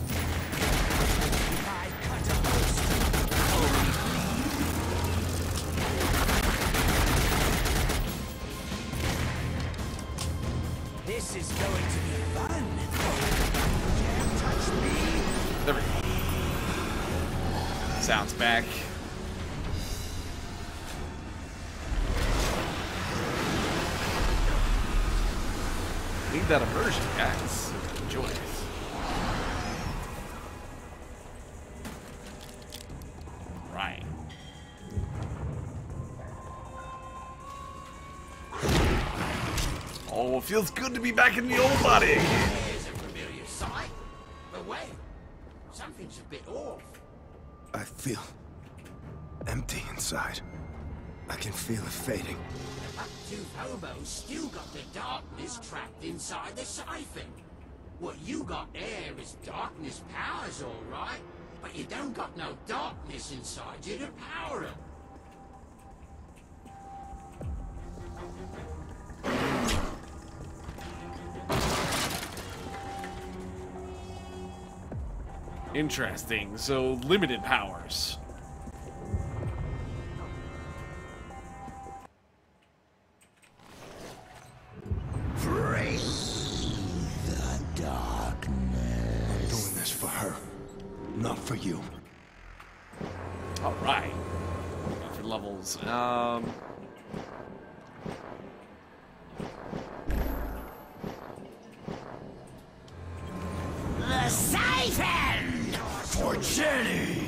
This is going to be fun. Can't touch me. There we go. Sounds back. Need that immersion, guys. Enjoy it. feels good to be back in the old body. There's a familiar sight. But wait, something's a bit off. I feel empty inside. I can feel it fading. The buck-toothed hobo's still got the darkness trapped inside the siphon. What you got there is darkness powers, all right. But you don't got no darkness inside you to power it. Interesting. So, limited powers. Breathe the darkness. I'm doing this for her, not for you. All right. For levels. Um. The siphon for Jenny.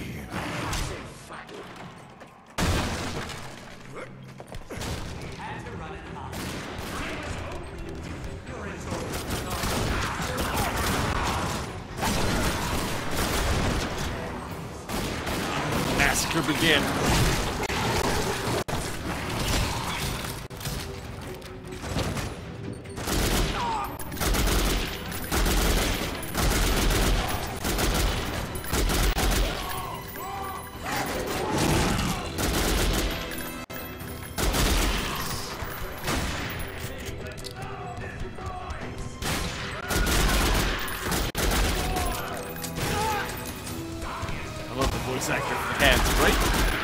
Massacre begin. Actor heads, right?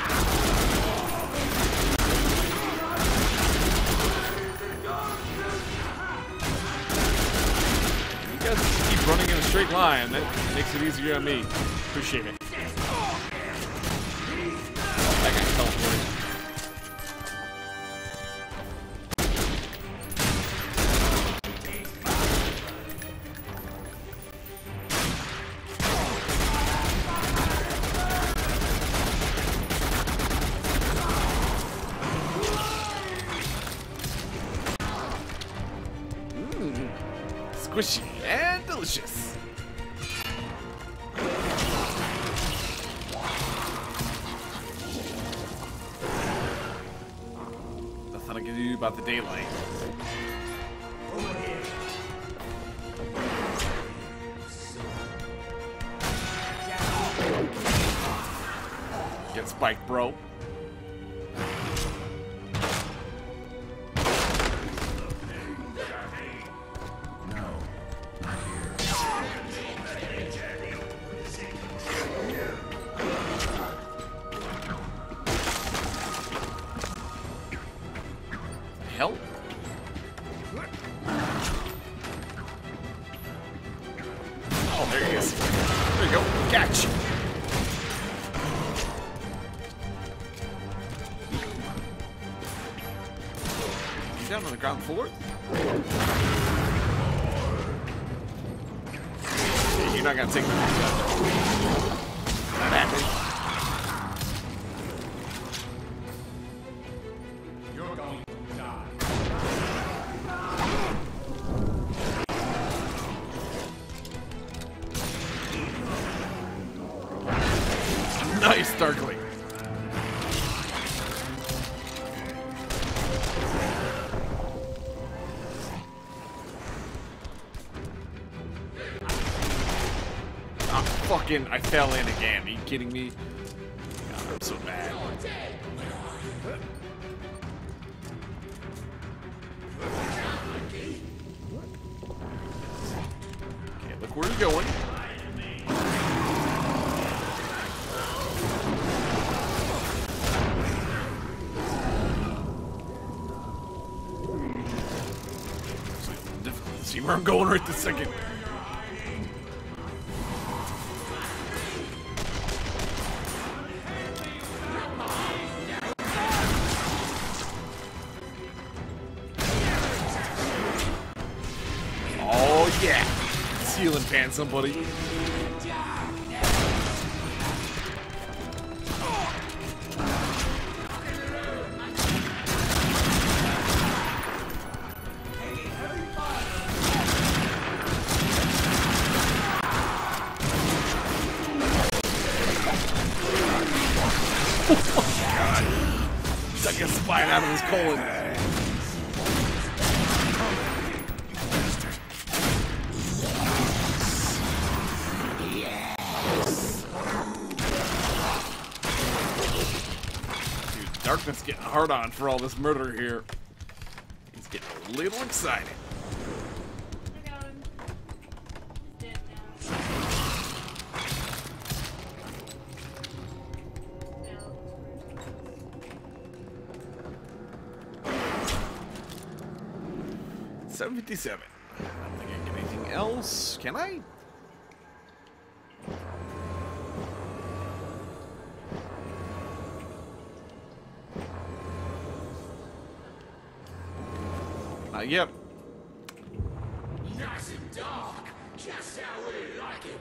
You guys just keep running in a straight line. That makes it easier on me. Appreciate it. That guy's teleporting. Squishy and delicious. Nothing I can do about the daylight. Over here. Get spiked, bro. Hell? Oh, there he is. There you go. Catch. He's down on the ground floor. Hey, you're not gonna take me. Not happening. Nice, Darkling. Ah, fucking, I fell in again. Are you kidding me? God, I'm so bad. Okay, look where you're going. See where I'm going right this second. Oh yeah, ceiling fan somebody. flying out of his colon. Dude, Darkness getting hard on for all this murder here. He's getting a little excited. seven fifty-seven. I don't think I can get anything else. Can I? Uh, yep. Nice and dark, just how we like it.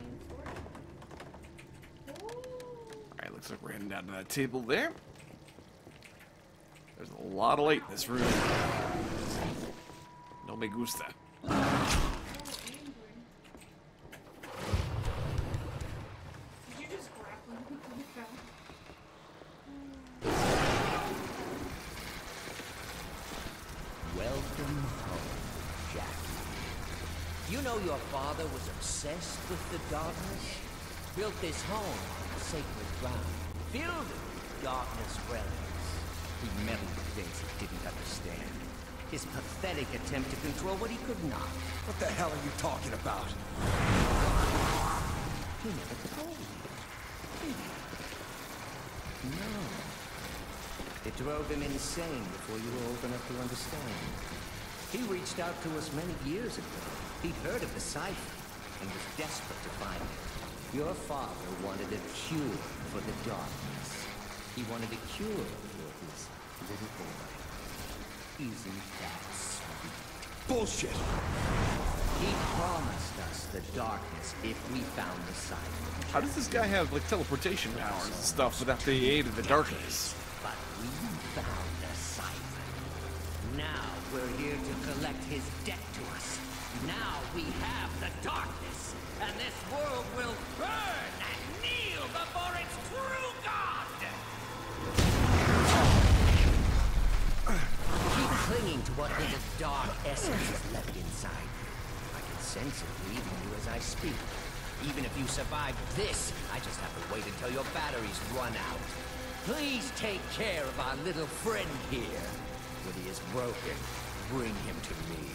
Alright, looks like we're heading down to that table there. There's a lot of light in this room. No me gusta. Welcome home, Jackie. You know your father was obsessed with the darkness? Built this home on sacred ground, filled it with darkness relics. He meddled with things he didn't understand. His pathetic attempt to control what he could not. What the hell are you talking about? He never told you. Did he? No. It drove him insane before you were old enough to understand. He reached out to us many years ago. He'd heard of the cipher and was desperate to find it. Your father wanted a cure for the darkness. He wanted a cure for his little boy. Isn't that sweet? Bullshit! He promised us the darkness if we found the cipher. How does this guy have like teleportation powers and stuff without the aid of the darkness? But we found the cipher. Now we're here to collect his debt to us. Now we have the darkness, and this world will burn and kneel before its true God! Keep clinging to what little dark essence is left inside you. I can sense it leaving you as I speak. Even if you survive this, I just have to wait until your batteries run out. Please take care of our little friend here. When he is broken, bring him to me.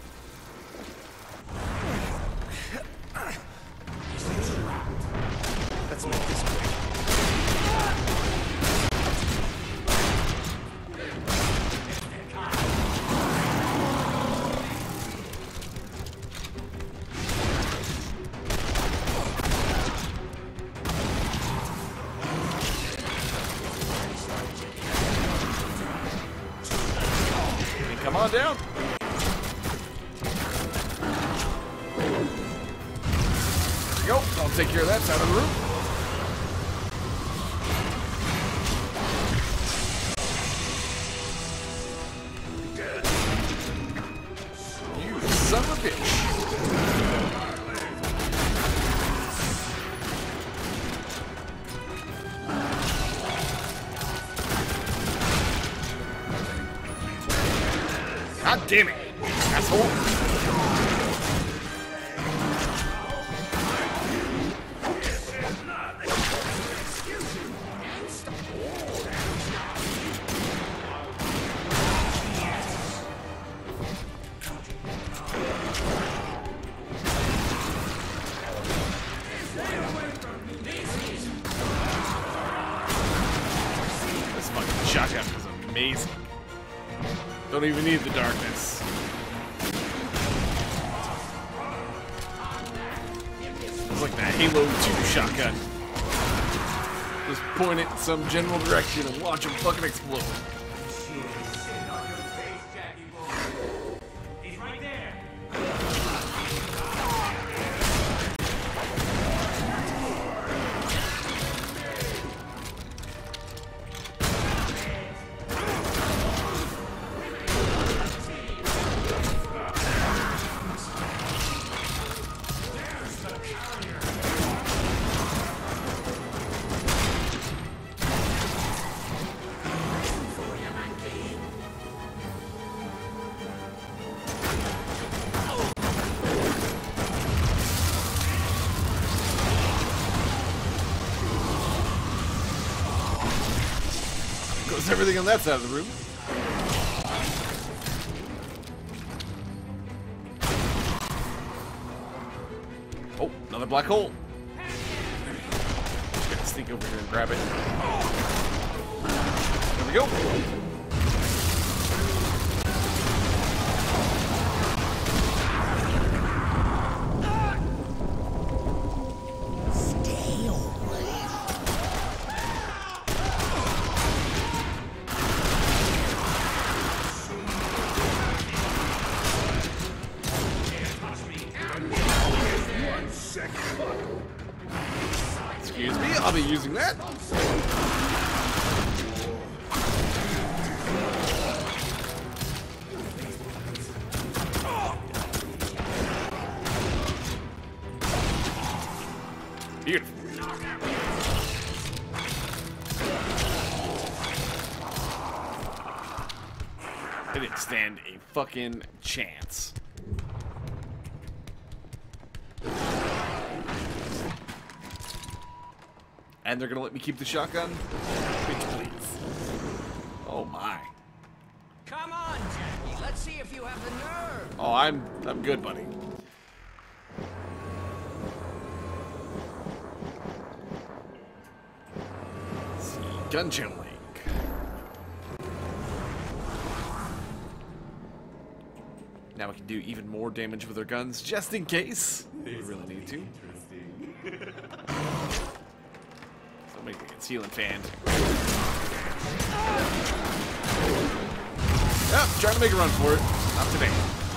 Let's make this quick. Come on down. There we go. I'll take care of that side of the room. You son of a bitch. God damn it, asshole. This fucking shotgun is amazing. Don't even need the darkness. It's like the Halo two shotgun. Just point it in some general direction and watch them fucking explode. He's right there. closes everything on that side of the room. Oh, another black hole. Just gotta sneak over here and grab it. There we go. Excuse me, I'll be using that. Beautiful. They didn't stand a fucking chance. And they're gonna let me keep the shotgun? Bitch, please. Oh my. Come on, Jackie. Let's see if you have the nerve. Oh, I'm I'm good, buddy. Let's see, Gungeon Link. Now we can do even more damage with our guns, just in case we really need to. Make the concealing fan. Yep, trying to make a run for it. Not today.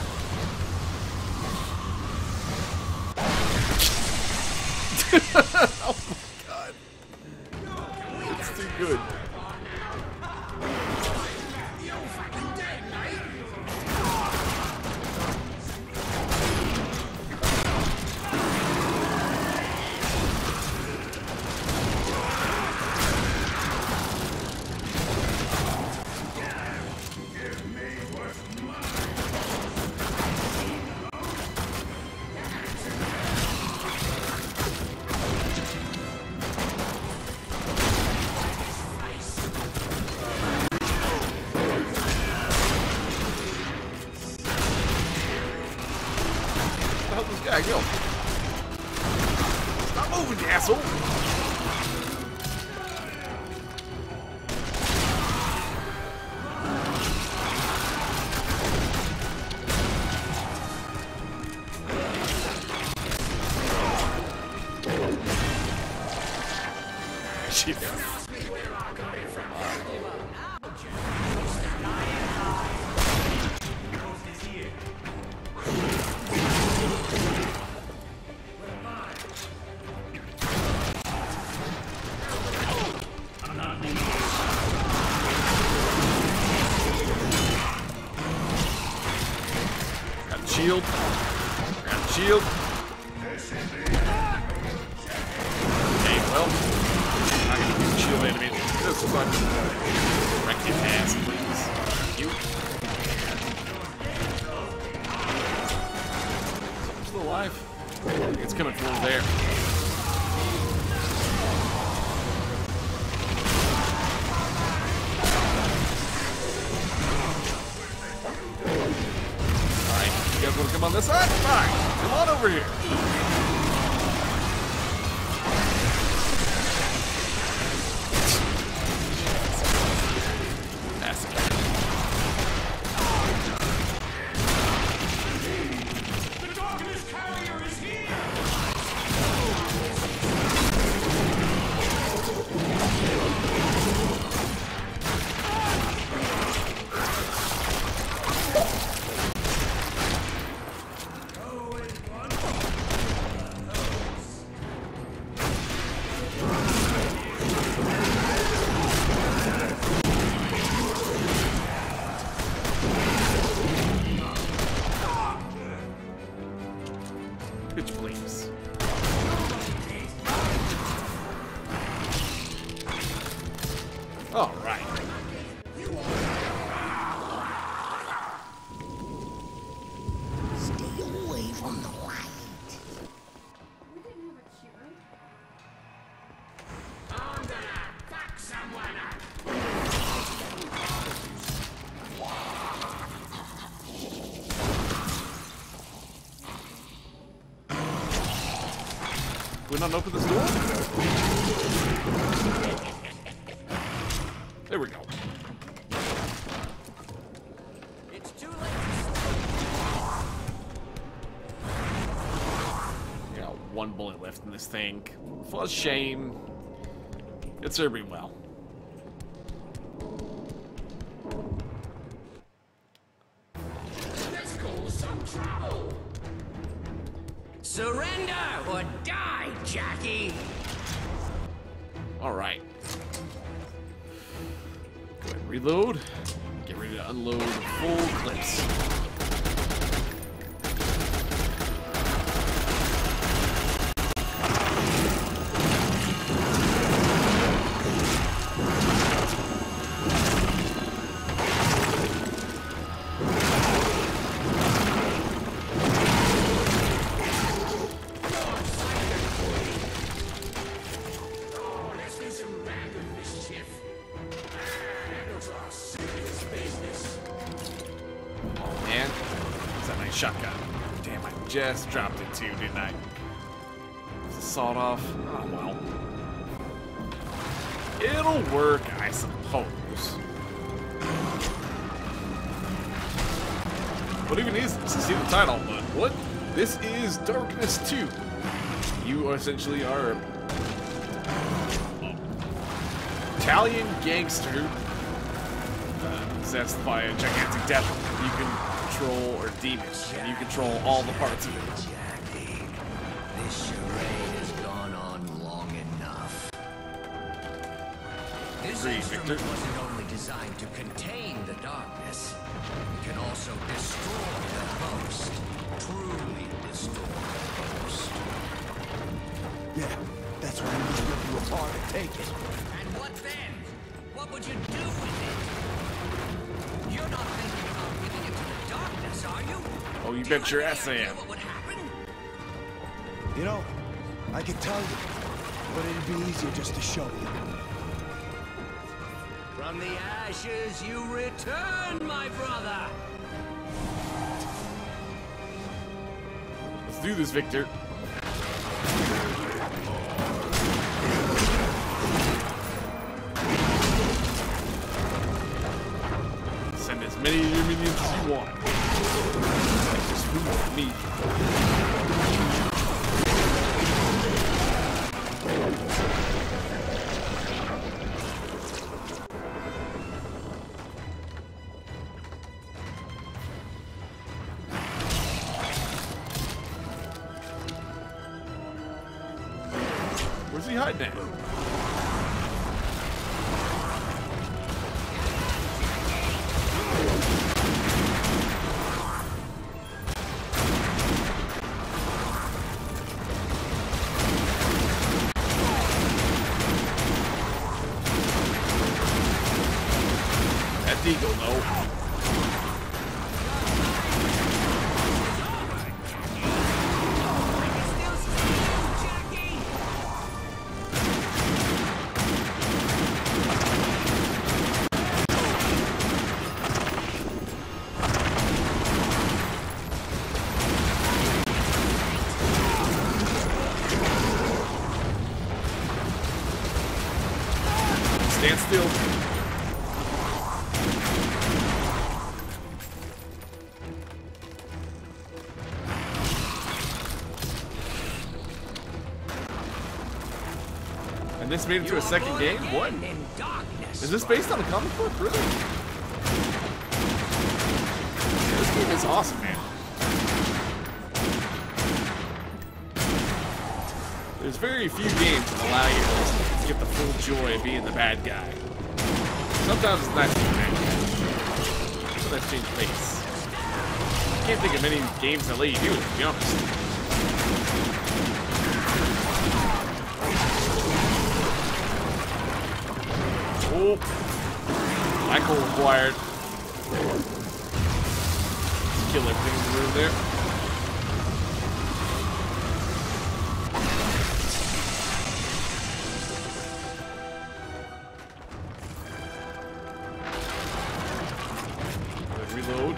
Oh my god. It's too good. Go. Stop moving, you asshole! Jesus. Shield. Grab the shield. Okay, well. I'm gonna use the shield enemy. This is like wreck his ass, please. You. I'm still alive. I think it's coming from over there. You guys want to come on this side? Fine. Come on over here. Massacre. The darkness carrier is here! Bitch, please. All right. Stay away from the light. We didn't have a cure. I'm gonna fuck someone up. we not open this door? There we go. It's too late. We got one bullet left in this thing. For shame. It served me well. Let's cause some trouble. Surrender or die, Jackie! Alright. Go ahead and reload. Get ready to unload full clips. Shotgun. Damn, I just dropped it too, didn't I? Is it sawed off? Oh well. It'll work, I suppose. What even is this? I see the title, but what? This is Darkness two. You essentially are an Italian gangster uh, possessed by a gigantic devil. You can control or demons, and you control all the parts of it. Jackie, this charade has gone on long enough. This Agreed, instrument Victor. wasn't only designed to contain the darkness, it can also destroy the host. Truly destroy the host. Yeah, that's what I need to rip you apart and take it. And what then? What would you do with it? You're not thinking about giving it to the darkness, are you? Oh, you bet your ass I am. What would happen? You know, I could tell you, but it'd be easier just to show you. From the ashes you return, my brother! Let's do this, Victor. Send as many of your minions as you want. That's just food for me. Where's he hiding at? That Deagle, no. Stand still. And this made it to a second game? What? Is this based on a comic book? Really? This game is awesome, man. There's very few games that allow you to get the full joy of being the bad guy. Sometimes it's nice to be the bad guy. Sometimes change pace. I can't think of many games that let you do it, to be honest. Oh, Michael required. Kill everything in the room there. Reload.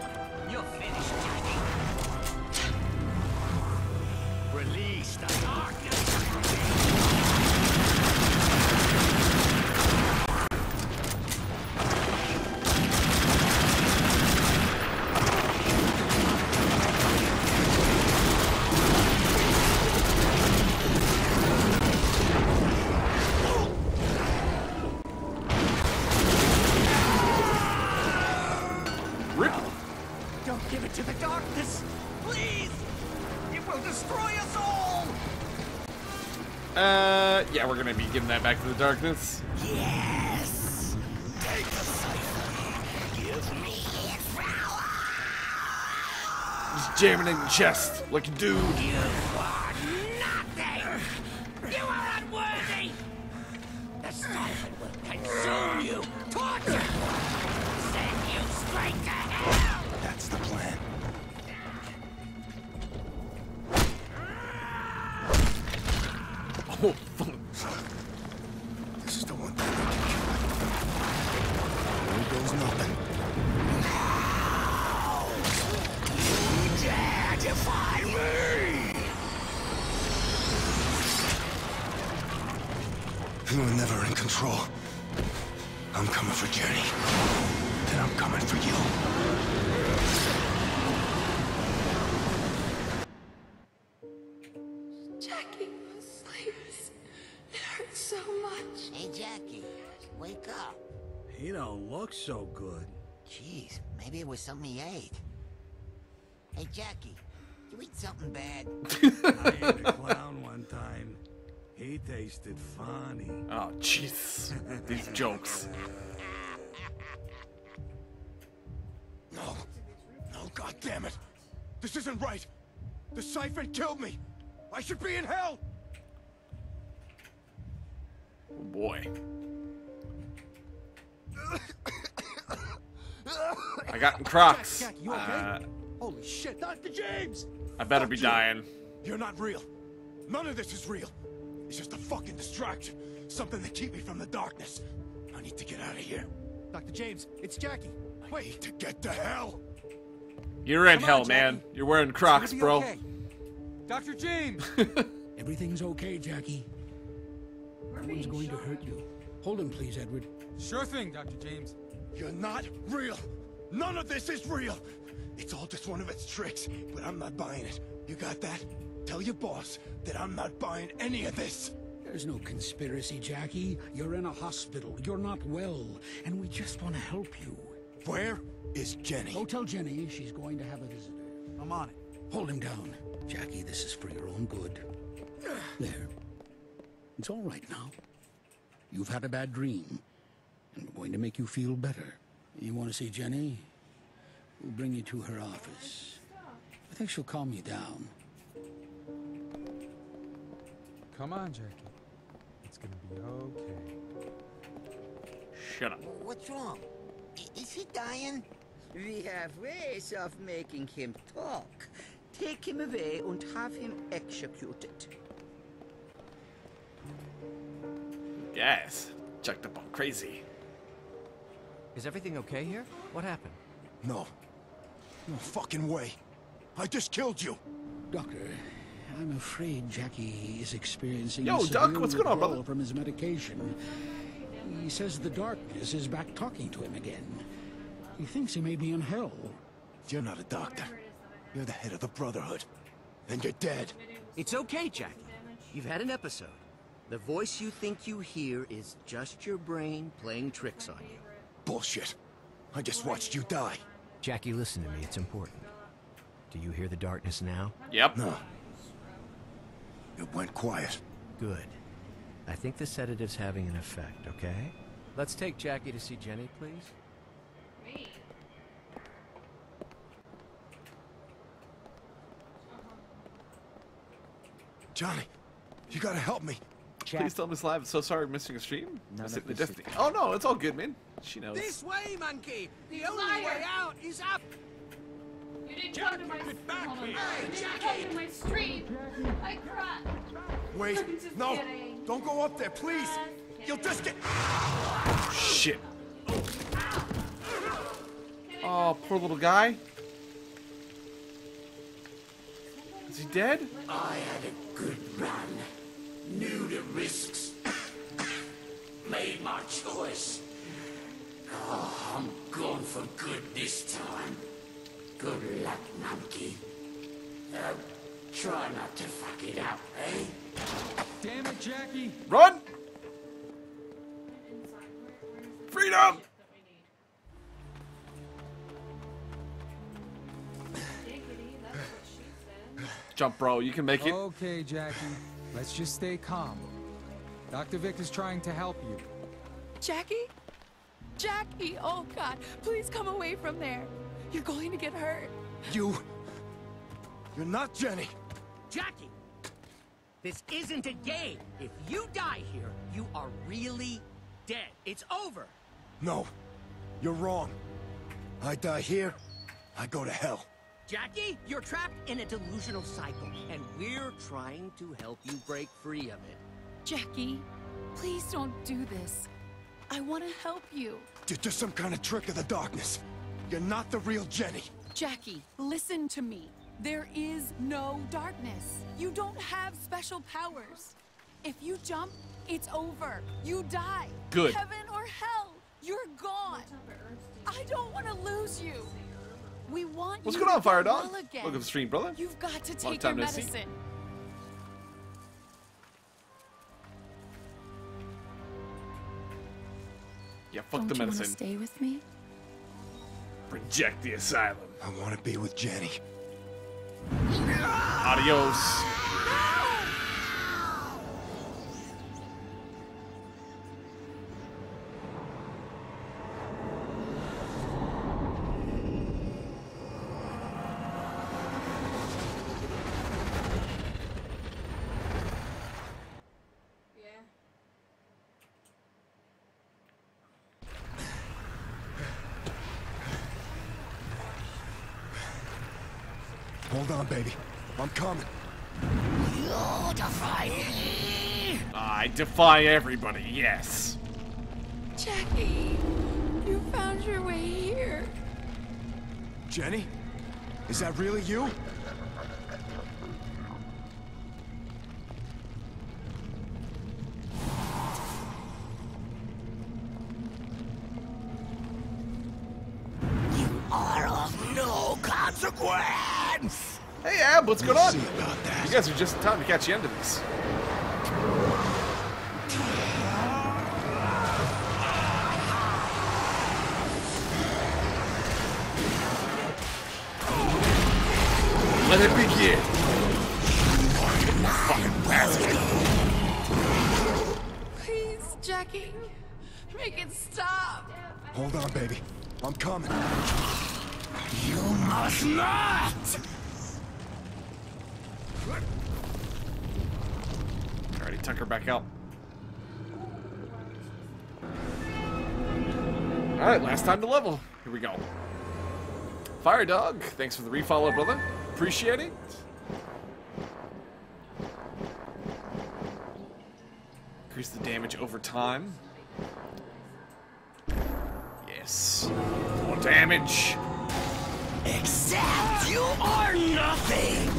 You're finished, Jackie. Release the dark. I'll destroy us all! Uh, yeah, we're gonna be giving that back to the darkness. Yes! Take the cipher. Give me its power! Just jamming in the chest like a dude. You are nothing! You are unworthy! The cipher will consume you, torture, send you straight to hell! That's the plan. Oh, fuck. This is the one thing that can kill me. There goes nothing. You dare defy me! You were never in control. I'm coming for Jenny. Then I'm coming for you. Jackie, please. It hurts so much. Hey, Jackie, wake up. He don't look so good. Jeez, maybe it was something he ate. Hey, Jackie, you eat something bad? I ate a clown one time. He tasted funny. Oh, jeez. These jokes. No. No, God damn it. This isn't right. The siphon killed me. I should be in hell. Oh, boy. I got in Crocs. Jack, Jack, you okay? Uh, Holy shit, Doctor James! I better Fuck be you. dying. You're not real. None of this is real. It's just a fucking distraction. Something to keep me from the darkness. I need to get out of here. Doctor James, it's Jackie. I Wait. need to get to hell. You're in Come hell, on, man. Jackie. You're wearing Crocs, It's gonna be bro. okay. Doctor James! Everything's okay, Jackie. No one's going to hurt you. Hold him, please, Edward. Sure thing, Doctor James. You're not real. None of this is real. It's all just one of its tricks, but I'm not buying it. You got that? Tell your boss that I'm not buying any of this. There's no conspiracy, Jackie. You're in a hospital. You're not well, and we just want to help you. Where is Jenny? Go tell Jenny she's going to have a visitor. I'm on it. Hold him down. Jackie, this is for your own good. There. It's all right now. You've had a bad dream, and we're going to make you feel better. You want to see Jenny? We'll bring you to her office. I think she'll calm you down. Come on, Jackie. It's gonna be okay. Shut up. What's wrong? I- Is he dying? We have ways of making him talk. Take him away and have him executed. Yes. Checked up on crazy. Is everything okay here? What happened? No. No fucking way. I just killed you. Doctor, I'm afraid Jackie is experiencing Yo, a Doc, severe what's going on, withdrawal brother? from his medication. He says the darkness is back talking to him again. He thinks he may be in hell. You're not a doctor. You're the head of the Brotherhood. And you're dead. It's okay, Jackie. You've had an episode. The voice you think you hear is just your brain playing tricks on you. Bullshit. I just watched you die. Jackie, listen to me. It's important. Do you hear the darkness now? Yep. No. It went quiet. Good. I think the sedative's having an effect, okay? Let's take Jackie to see Jenny, please. Johnny, you gotta help me. Please tell Miss Live. So sorry, missing a stream. None Miss of it in the this is- distance. Oh no, it's all good, man. She knows. This way, monkey! The only Liar. way out is up! You didn't Jackie, come to my get back hold on. here. You didn't Jackie. come to my stream. I cried. Wait, I'm just no, kidding. don't go up there, please. Just You'll just get... Shit. Oh, poor little guy. Is he dead? I had a good run. Knew the risks. Made my choice. Oh, I'm gone for good this time. Good luck, monkey. Uh, try not to fuck it up, eh? Damn it, Jackie! Run! Freedom! jump, bro. You can make it. Okay, Jackie. Let's just stay calm. Doctor Vic is trying to help you. Jackie? Jackie! Oh, God. Please come away from there. You're going to get hurt. You... You're not Jenny. Jackie! This isn't a game. If you die here, you are really dead. It's over. No. You're wrong. I die here, I go to hell. Jackie, you're trapped in a delusional cycle, and we're trying to help you break free of it. Jackie, please don't do this. I want to help you. You're just some kind of trick of the darkness. You're not the real Jenny. Jackie, listen to me. There is no darkness. You don't have special powers. If you jump, it's over. You die. Good. Heaven or hell, you're gone. I don't want to lose you. We want What's you going on, to Fire get Dog? well again. Welcome to the stream, brother. You've got to Long take your time no see. medicine. Yeah, fuck Don't the you medicine. want to stay with me? Reject the asylum. I want to be with Jenny. Adios. Hold on, baby. I'm coming. You defy me? I defy everybody, yes. Jackie, you found your way here. Jenny? Is that really you? You are of no consequence! Hey, Ab, what's We'll going on? see about that. You guys are just in time to catch the end of this. Let it begin. Fucking bastard. Please, Jackie, make it stop. Hold on, baby. I'm coming. You must not! Alrighty, tuck her back out. Alright, last time to level. Here we go. Fire Dog, thanks for the refollow, brother. Appreciate it. Increase the damage over time. Yes. More damage. Except you are nothing!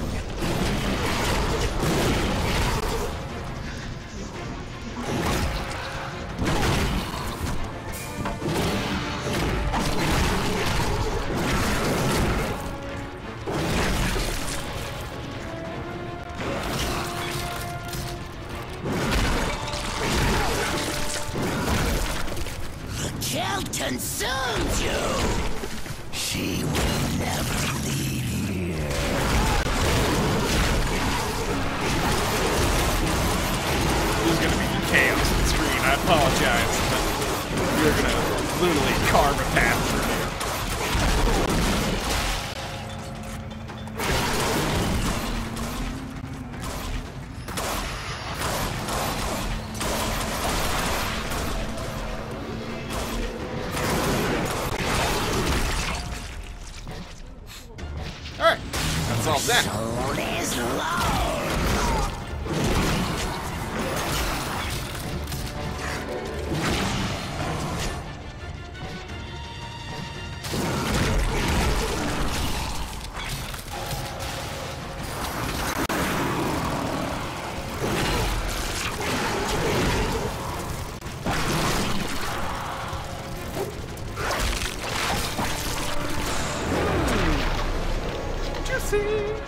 The kill consumes you! She will never leave here. There's gonna be chaos on the screen. I apologize, but we're gonna literally carve a path through here. Alright, that's all that. Soul is low. Juicy.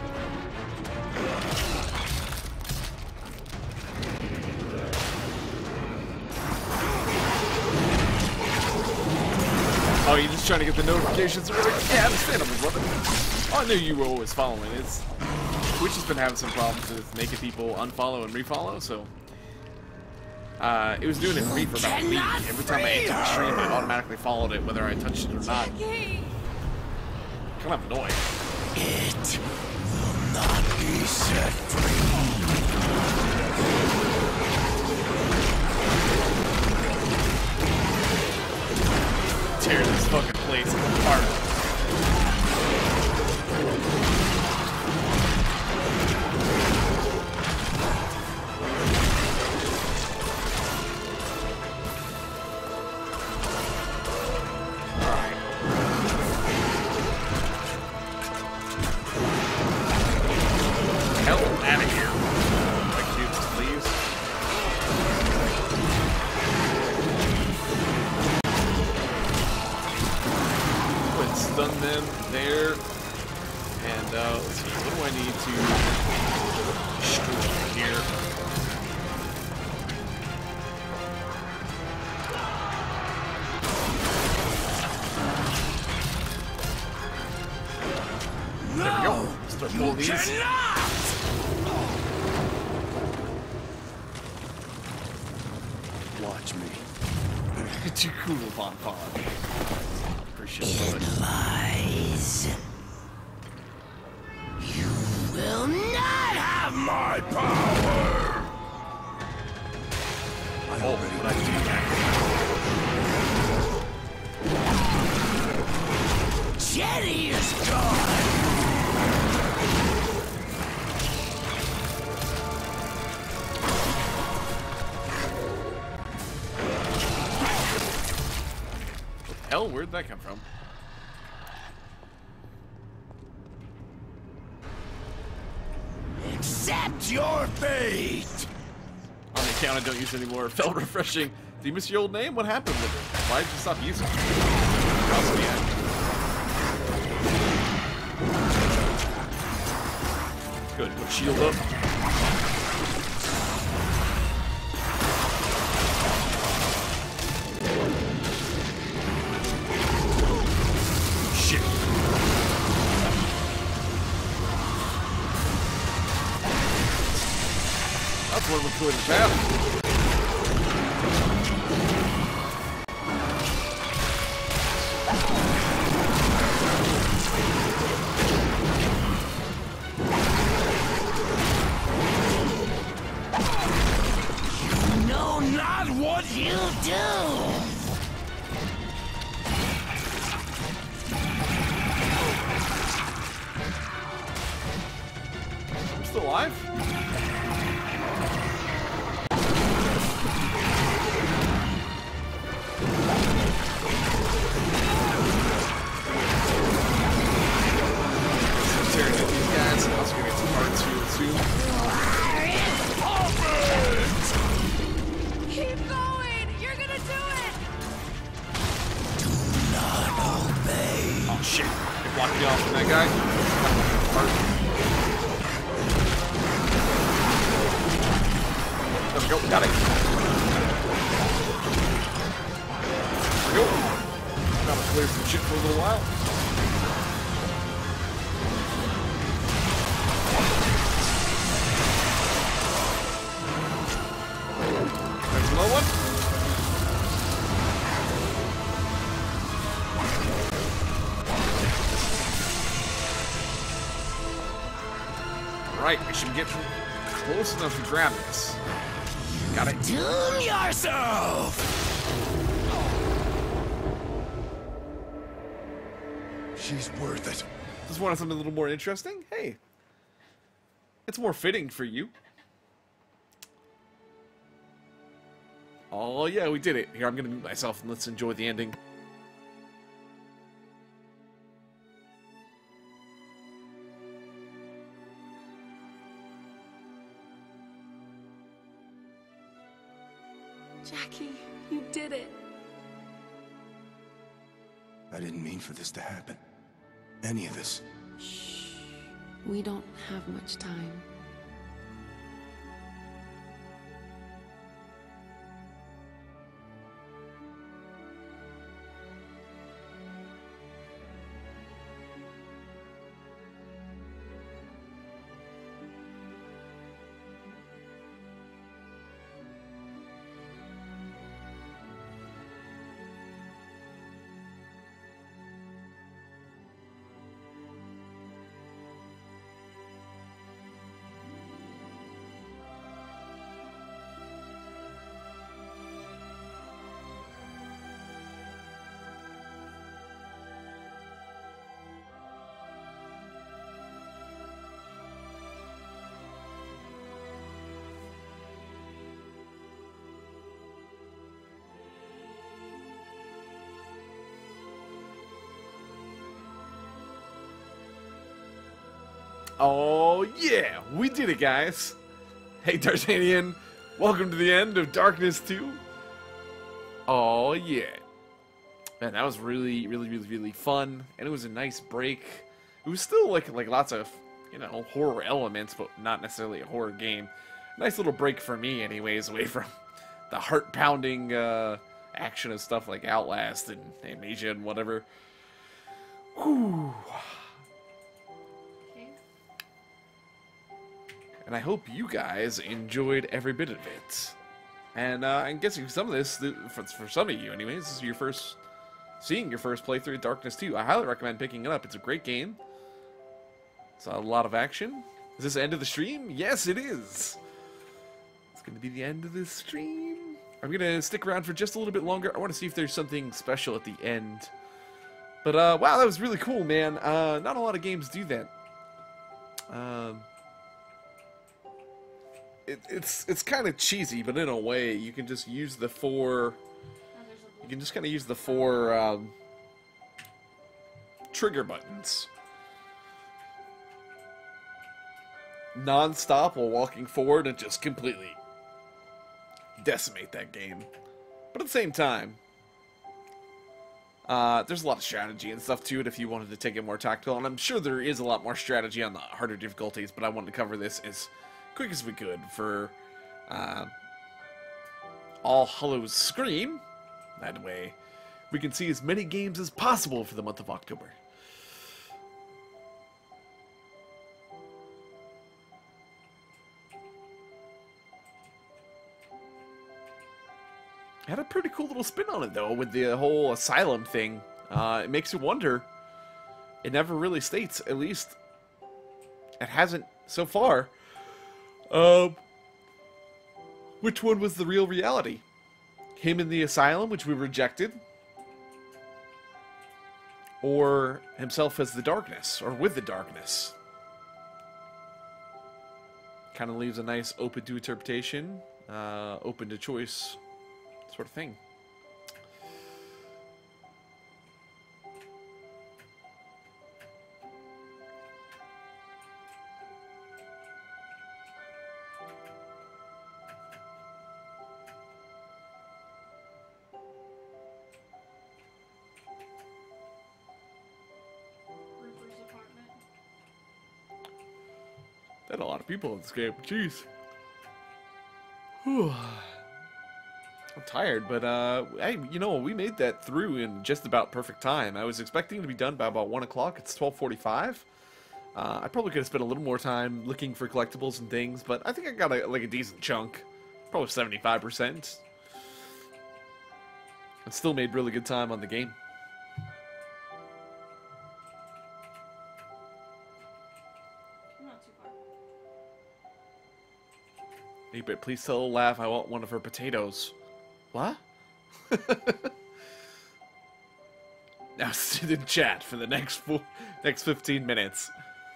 Oh, you're just trying to get the notifications? Yeah, understandable, brother. Oh, I knew you were always following. It's Twitch has been having some problems with making people unfollow and refollow, so uh, it was doing it for me for about a week. Every time I entered the stream, I automatically followed it, whether I touched it or not. Kind of annoying. It will not be set free. Tear this fucking place apart. Stun them there, and uh, let's see, what do I need to destroy here? No, there we go. Start pulling these. Watch me. Too cool, Von Fon. It lies. You will not have my power. I already what I do that. Jenny is gone. Hell, where'd that come from? Accept your fate! On the account I don't use anymore. Felt refreshing. Do you miss your old name? What happened with it? Why did you stop using it? Cross me out. Good. Put shield up. That's what we're doing, champ. You know not what you do. I'm still alive? Keep going! You're gonna do it! Do not obey. Oh shit. They blocked me off from that guy. There we go. Got it. There we go. Gotta clear some shit for a little while. There's another one. Right, we should get close enough to grab this. Got it. Doom yourself! She's worth it. Just wanted something a little more interesting? Hey. It's more fitting for you. Oh yeah, we did it. Here, I'm gonna mute myself and let's enjoy the ending. Jackie, you did it. I didn't mean for this to happen. Any of this. Shh. We don't have much time. Oh yeah, we did it, guys. Hey, D'Artagnan, welcome to the end of Darkness two. Oh yeah. Man, that was really, really, really, really fun, and it was a nice break. It was still like like lots of, you know, horror elements, but not necessarily a horror game. Nice little break for me, anyways, away from the heart-pounding uh, action of stuff like Outlast and Amnesia and whatever. Whew. Okay. And I hope you guys enjoyed every bit of it. And uh, I'm guessing some of this, for, for some of you anyways, this is your first, seeing your first playthrough of Darkness two. I highly recommend picking it up. It's a great game. It's a lot of action. Is this the end of the stream? Yes, it is. It's going to be the end of the stream. I'm going to stick around for just a little bit longer. I want to see if there's something special at the end. But, uh, wow, that was really cool, man. Uh, not a lot of games do that. Um... It, it's it's kind of cheesy, but in a way, you can just use the four. You can just kind of use the four um, trigger buttons non-stop while walking forward and just completely decimate that game. But at the same time, uh, there's a lot of strategy and stuff to it if you wanted to take it more tactical, and I'm sure there is a lot more strategy on the harder difficulties. But I wanted to cover this as quick as we could for uh, All Hallows Scream. That way, we can see as many games as possible for the month of October. Had a pretty cool little spin on it, though, with the whole asylum thing. Uh, it makes you wonder. It never really states, at least it hasn't so far. Um, which one was the real reality? Him in the asylum, which we rejected? Or himself as the darkness, or with the darkness? Kind of leaves a nice open to interpretation, uh, open to choice sort of thing. That a lot of people in this game. Jeez. Whew. I'm tired, but uh, hey, you know, we made that through in just about perfect time. I was expecting to be done by about one o'clock. It's twelve forty-five. Uh, I probably could have spent a little more time looking for collectibles and things, but I think I got a, like a decent chunk, probably seventy-five percent. And still made really good time on the game. Not too far. Hey, but please tell Laugh I want one of her potatoes. What? Now sit in chat for the next four, next fifteen minutes.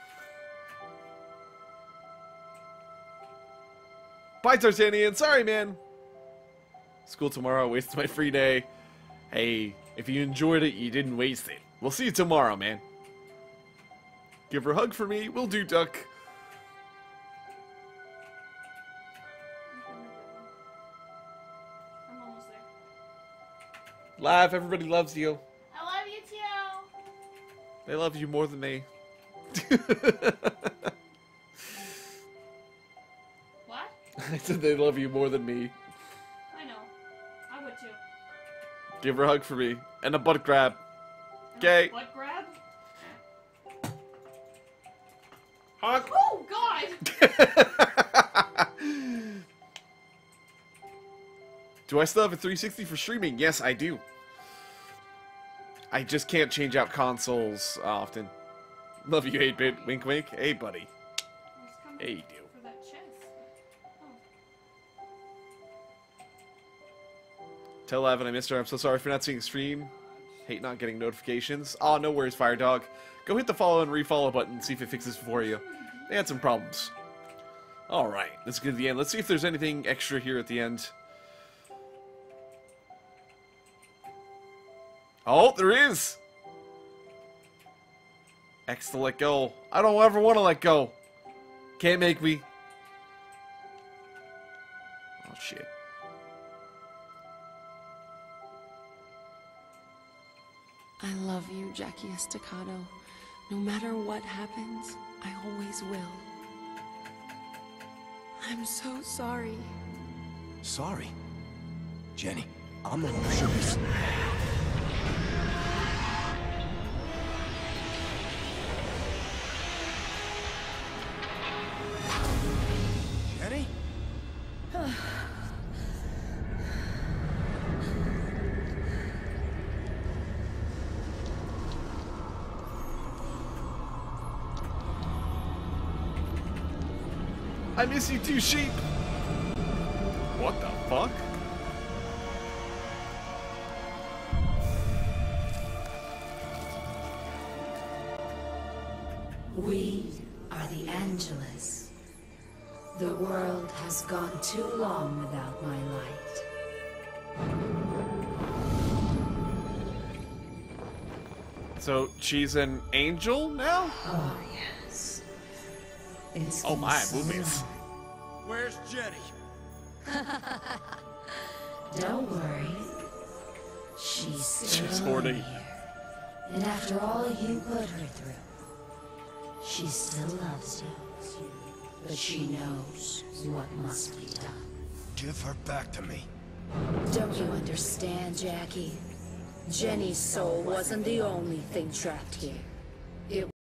Bye, D'Artagnan. Sorry, man. School tomorrow. Wasted my free day. Hey, if you enjoyed it, you didn't waste it. We'll see you tomorrow, man. Give her a hug for me. Will do, Duck. Live, everybody loves you. I love you too. They love you more than me. What? I said they love you more than me. I know. I would too. Give her a hug for me. And a butt grab. Okay. Butt grab? Hug. Oh, God! Do I still have a three sixty for streaming? Yes, I do. I just can't change out consoles often. Love you, eight bit. Wink, wink. Hey, buddy. Hey, you do. For that chest. Oh. Tell Evan I missed her. I'm so sorry for not seeing the stream. Hate not getting notifications. Oh, no worries, Fire Dog. Go hit the follow and refollow button and see if it fixes for you. They had some problems. Alright, let's get to the end. Let's see if there's anything extra here at the end. Oh, there is! X to let go. I don't ever want to let go. Can't make me. Oh, shit. I love you, Jackie Estacado. No matter what happens, I always will. I'm so sorry. Sorry? Jenny, I'm the one who should be... Jenny? I miss you too, sheep. What the fuck? We are the Angelus. The world has gone too long without my light. So she's an angel now? Oh, yes. It's oh my, so movies. Where's Jenny? Don't worry. She's still She's horny. here. And after all you put her through, she still loves you. But she knows what must be done. Give her back to me. Don't you understand, Jackie? Jenny's soul wasn't the only thing trapped here. It